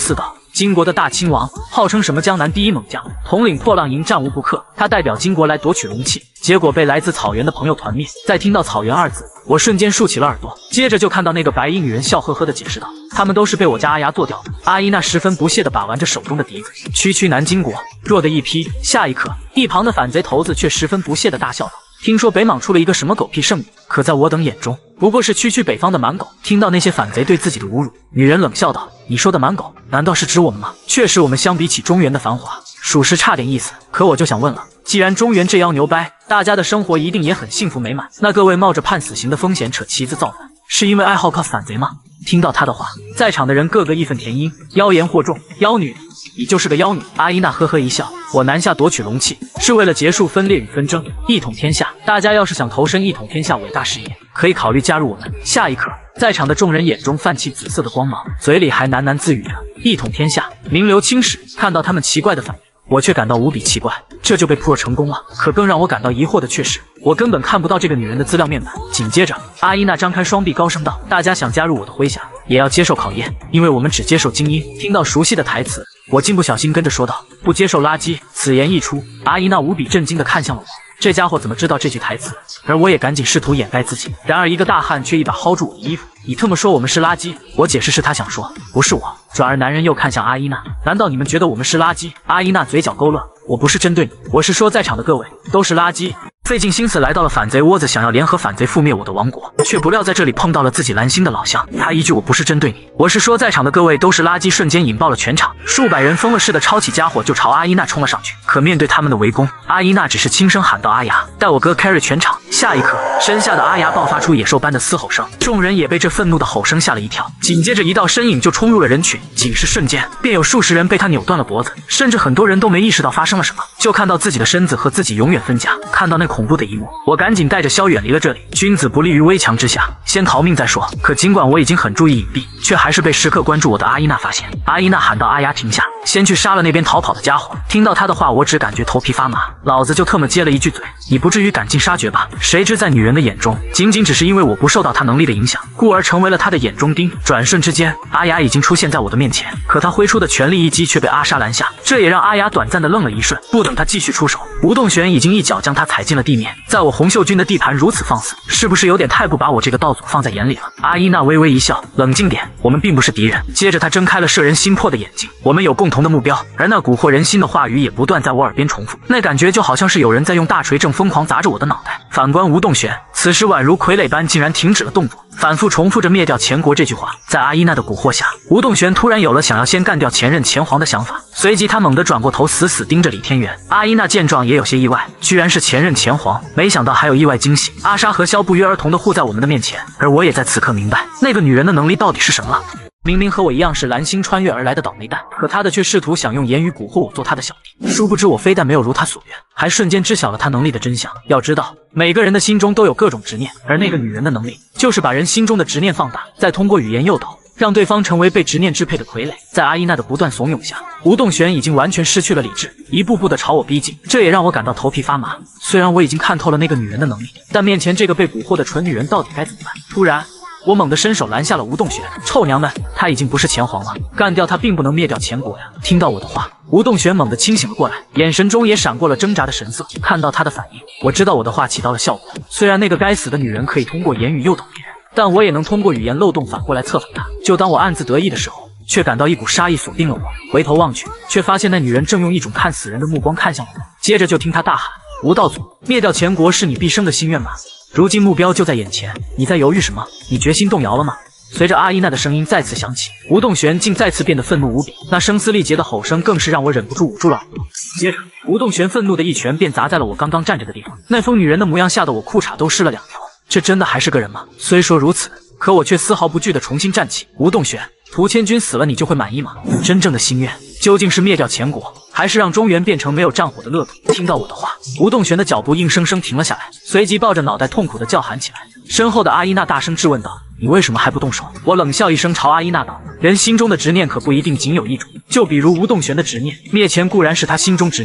金国的大亲王，号称什么江南第一猛将，统领破浪营，战无不克。他代表金国来夺取龙器，结果被来自草原的朋友团灭。再听到草原二字，我瞬间竖起了耳朵。接着就看到那个白衣女人笑呵呵地解释道：“他们都是被我家阿牙做掉的。”阿依娜十分不屑地把玩着手中的笛子。区南金国弱的一批。下一刻，一旁的反贼头子却十分不屑地大笑道：“听说北莽出了一个什么狗屁圣女，可在我等眼中，不过是区北方的蛮狗。”听到那些反贼对自己的侮辱，女人冷笑道：“你说的蛮狗，难道是指我们吗？确实，我们相比起中原的繁华，属实差点意思。可我就想问了，既然中原这妖牛掰，大家的生活一定也很幸福美满，那各位冒着判死刑的风险扯旗子造反，是因为爱好 cos 反贼吗？”听到他的话，在场的人个个义愤填膺，妖言惑众，妖女，你就是个妖女。阿依娜呵呵一笑，我南下夺取龙器，是为了结束分裂与纷争，一统天下。大家要是想投身一统天下伟大事业，可以考虑加入我们。下一刻，在场的众人眼中泛起紫色的光芒，嘴里还喃喃自语着一统天下，名留青史。看到他们奇怪的反应，我却感到无比奇怪，这就被 pro 成功了。可更让我感到疑惑的却是，我根本看不到这个女人的资料面板。紧接着，阿依娜张开双臂，高声道：“大家想加入我的麾下，也要接受考验，因为我们只接受精英。”听到熟悉的台词，我竟不小心跟着说道：“不接受垃圾。”此言一出，阿依娜无比震惊地看向了我。这家伙怎么知道这句台词？而我也赶紧试图掩盖自己，然而一个大汉却一把薅住我的衣服：“你特么说我们是垃圾？”我解释是他想说不是我。转而男人又看向阿依娜：“难道你们觉得我们是垃圾？”阿依娜嘴角勾勒：“我不是针对你，我是说在场的各位都是垃圾。”费尽心思来到了反贼窝子，想要联合反贼覆灭我的王国，却不料在这里碰到了自己蓝心的老乡。他一句“我不是针对你，我是说在场的各位都是垃圾”，瞬间引爆了全场，数百人疯了似的抄起家伙就朝阿依娜冲了上去。可面对他们的围攻，阿依娜只是轻声喊道：“阿牙，带我哥 carry 全场。”下一刻，身下的阿牙爆发出野兽般的嘶吼声，众人也被这愤怒的吼声吓了一跳。紧接着一道身影就冲入了人群，仅是瞬间，便有数十人被他扭断了脖子，甚至很多人都没意识到发生了什么，就看到自己的身子和自己永远分家。看到那恐怖的一幕，我赶紧带着萧远离了这里。君子不立于危墙之下，先逃命再说。可尽管我已经很注意隐蔽，却还是被时刻关注我的阿依娜发现。阿依娜喊道：“阿牙，停下，先去杀了那边逃跑的家伙。”听到他的话，我只感觉头皮发麻，老子就特么接了一句嘴：“你不至于赶尽杀绝吧？”谁知在女人的眼中，仅仅只是因为我不受到她能力的影响，故而成为了她的眼中钉。转瞬之间，阿牙已经出现在我的面前，可他挥出的全力一击却被阿莎拦下，这也让阿牙短暂的愣了一瞬。不等他继续出手，吴栋玄已经一脚将他踩进了地面。在我洪秀君的地盘如此放肆，是不是有点太不把我这个道祖放在眼里了？阿依娜微微一笑，冷静点，我们并不是敌人。接着他睁开了摄人心魄的眼睛，我们有共同的目标。而那蛊惑人心的话语也不断在我耳边重复，那感觉就好像是有人在用大锤正疯狂砸着我的脑袋。反观吴栋玄，此时宛如傀儡般竟然停止了动作，反复重复着灭掉前国这句话。在阿依娜的蛊惑下，吴栋玄突然有了想要先干掉前任前皇的想法，随即他猛地转过头，死死盯着李天元。阿依娜见状也有些意外，居然是前任前皇，没想到还有意外惊喜。阿莎和萧不约而同地护在我们的面前，而我也在此刻明白那个女人的能力到底是什么了。明明和我一样是蓝星穿越而来的倒霉蛋，可他的却试图想用言语蛊惑我做他的小弟。殊不知我非但没有如他所愿，还瞬间知晓了他能力的真相。要知道，每个人的心中都有各种执念，而那个女人的能力就是把人心中的执念放大，再通过语言诱导，让对方成为被执念支配的傀儡。在阿依娜的不断怂恿下，吴栋玄已经完全失去了理智，一步步的朝我逼近，这也让我感到头皮发麻。虽然我已经看透了那个女人的能力，但面前这个被蛊惑的蠢女人到底该怎么办？突然我猛地伸手拦下了吴栋玄，臭娘们，他已经不是前皇了，干掉他并不能灭掉前国呀！听到我的话，吴栋玄猛地清醒了过来，眼神中也闪过了挣扎的神色。看到他的反应，我知道我的话起到了效果。虽然那个该死的女人可以通过言语诱导别人，但我也能通过语言漏洞反过来策反她。就当我暗自得意的时候，却感到一股杀意锁定了我。回头望去，却发现那女人正用一种看死人的目光看向我。接着就听她大喊：“吴道祖，灭掉前国是你毕生的心愿吗？如今目标就在眼前，你在犹豫什么？你决心动摇了吗？”随着阿依娜的声音再次响起，吴栋玄竟再次变得愤怒无比，那声嘶力竭的吼声更是让我忍不住捂住了耳朵。接着，吴栋玄愤怒的一拳便砸在了我刚刚站着的地方，那疯女人的模样吓得我裤衩都湿了2条。这真的还是个人吗？虽说如此，可我却丝毫不惧地重新站起。吴栋玄，屠千军死了，你就会满意吗？你真正的心愿究竟是灭掉前国，还是让中原变成没有战火的乐土？听到我的话，吴栋玄的脚步硬生生停了下来，随即抱着脑袋痛苦地叫喊起来。身后的阿依娜大声质问道：“你为什么还不动手？”我冷笑一声，朝阿依娜道：“人心中的执念可不一定仅有一种，就比如吴栋玄的执念，灭前固然是他心中执念，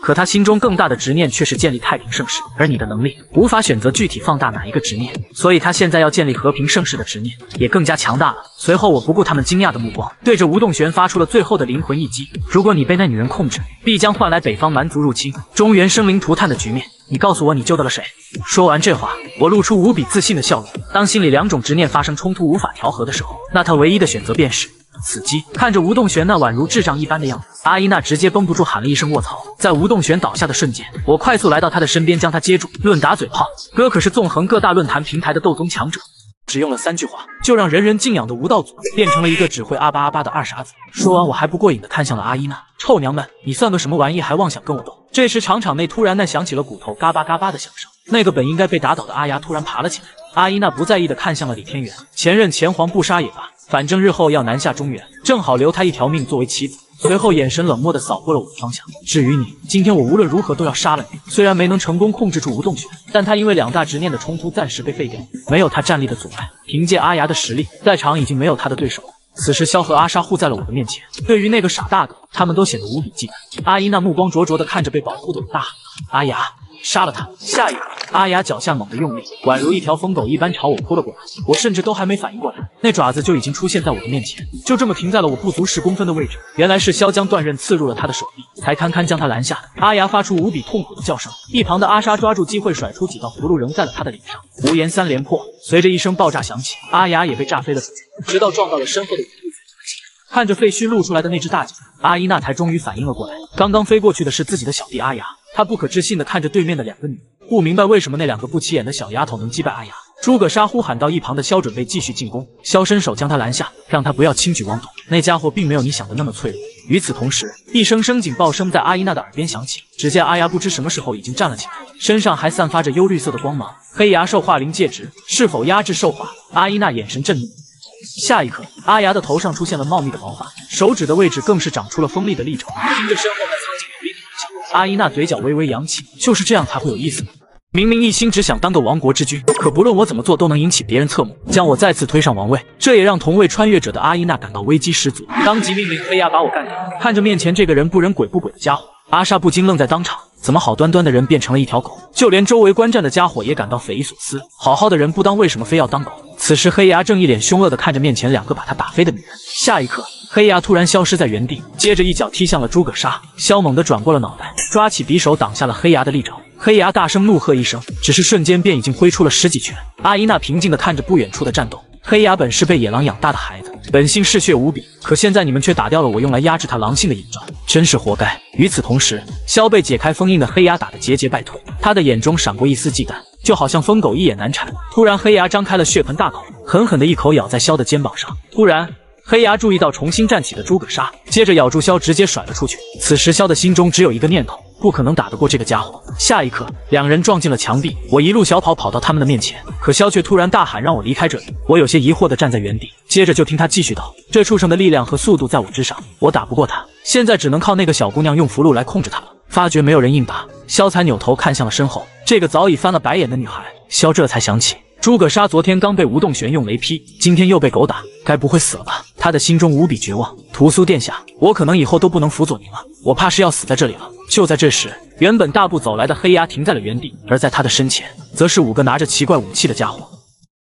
可他心中更大的执念却是建立太平盛世，而你的能力无法选择具体放大哪一个执念，所以他现在要建立和平盛世的执念也更加强大了。随后我不顾他们惊讶的目光，对着吴栋玄发出了最后的灵魂一击。如果你被那女人控制，必将换来北方蛮族入侵、中原生灵涂炭的局面。你告诉我，你救到了谁？说完这话，我露出无比自信的笑容。当心里两种执念发生冲突无法调和的时候，那他唯一的选择便是死机。看着吴栋玄那宛如智障一般的样子，阿依娜直接绷不住喊了一声卧槽。在吴栋玄倒下的瞬间，我快速来到他的身边，将他接住。论打嘴炮，哥可是纵横各大论坛平台的斗宗强者。只用了3句话，就让人人敬仰的吴道祖变成了一个只会阿巴阿巴的二傻子。说完，我还不过瘾的看向了阿依娜，臭娘们，你算个什么玩意，还妄想跟我斗？这时场内突然响起了骨头嘎巴嘎巴的响声，那个本应该被打倒的阿牙突然爬了起来。阿依娜不在意的看向了李天元，前任前皇不杀也罢，反正日后要南下中原，正好留他一条命作为妻子。随后眼神冷漠地扫过了我的方向。至于你，今天我无论如何都要杀了你。虽然没能成功控制住吴栋玄，但他因为2大执念的冲突暂时被废掉，没有他战力的阻碍，凭借阿牙的实力，在场已经没有他的对手。此时萧和阿莎护在了我的面前，对于那个傻大个，他们都显得无比忌惮。阿依那目光灼灼地看着被保护的我，大喊：阿牙！杀了他！下一刻，阿牙脚下猛地用力，宛如一条疯狗一般朝我扑了过来。我甚至都还没反应过来，那爪子就已经出现在我的面前，就这么停在了我不足10公分的位置。原来是萧将断刃刺入了他的手臂，才堪堪将他拦下的。阿牙发出无比痛苦的叫声，一旁的阿莎抓住机会甩出几道符箓扔在了他的脸上，无言3连破。随着一声爆炸响起，阿牙也被炸飞了出去，直到撞到了身后的我。看着废墟露出来的那只大脚，阿依娜才终于反应了过来，刚刚飞过去的是自己的小弟阿牙。她不可置信地看着对面的2个女人，不明白为什么那2个不起眼的小丫头能击败阿牙。诸葛沙呼喊到一旁的萧准备继续进攻，萧伸手将他拦下，让他不要轻举妄动。那家伙并没有你想的那么脆弱。与此同时，一声声警报声在阿依娜的耳边响起，只见阿牙不知什么时候已经站了起来，身上还散发着幽绿色的光芒。黑牙兽化灵戒指是否压制兽化？阿依娜眼神震怒。下一刻，阿牙的头上出现了茂密的毛发，手指的位置更是长出了锋利的利爪。听着身后那苍劲有力的声响，阿依娜嘴角微微扬起，就是这样才会有意思呢。明明一心只想当个亡国之君，可不论我怎么做都能引起别人侧目，将我再次推上王位，这也让同为穿越者的阿依娜感到危机十足，当即命令黑牙把我干掉。看着面前这个人不人鬼不鬼的家伙，阿莎不禁愣在当场。怎么好端端的人变成了一条狗？就连周围观战的家伙也感到匪夷所思。好好的人不当，为什么非要当狗？此时黑牙正一脸凶恶的看着面前2个把他打飞的女人。下一刻，黑牙突然消失在原地，接着一脚踢向了诸葛沙。萧猛地转过了脑袋，抓起匕首挡下了黑牙的利爪。黑牙大声怒喝一声，只是瞬间便已经挥出了10几拳。阿依娜平静地看着不远处的战斗。黑牙本是被野狼养大的孩子，本性嗜血无比，可现在你们却打掉了我用来压制他狼性的眼罩，真是活该。与此同时，萧被解开封印的黑牙打得节节败退，他的眼中闪过一丝忌惮，就好像疯狗一眼难缠。突然，黑牙张开了血盆大口，狠狠的一口咬在萧的肩膀上。突然，黑牙注意到重新站起的诸葛沙，接着咬住萧，直接甩了出去。此时，萧的心中只有一个念头。不可能打得过这个家伙。下一刻，2人撞进了墙壁，我一路小跑到他们的面前，可萧却突然大喊让我离开这里。我有些疑惑地站在原地，接着就听他继续道：这畜生的力量和速度在我之上，我打不过他，现在只能靠那个小姑娘用符箓来控制他了。发觉没有人应答，萧才扭头看向了身后这个早已翻了白眼的女孩。萧这才想起，诸葛沙昨天刚被吴栋玄用雷劈，今天又被狗打，该不会死了吧？他的心中无比绝望。屠苏殿下，我可能以后都不能辅佐您了，我怕是要死在这里了。就在这时，原本大步走来的黑牙停在了原地，而在他的身前，则是5个拿着奇怪武器的家伙。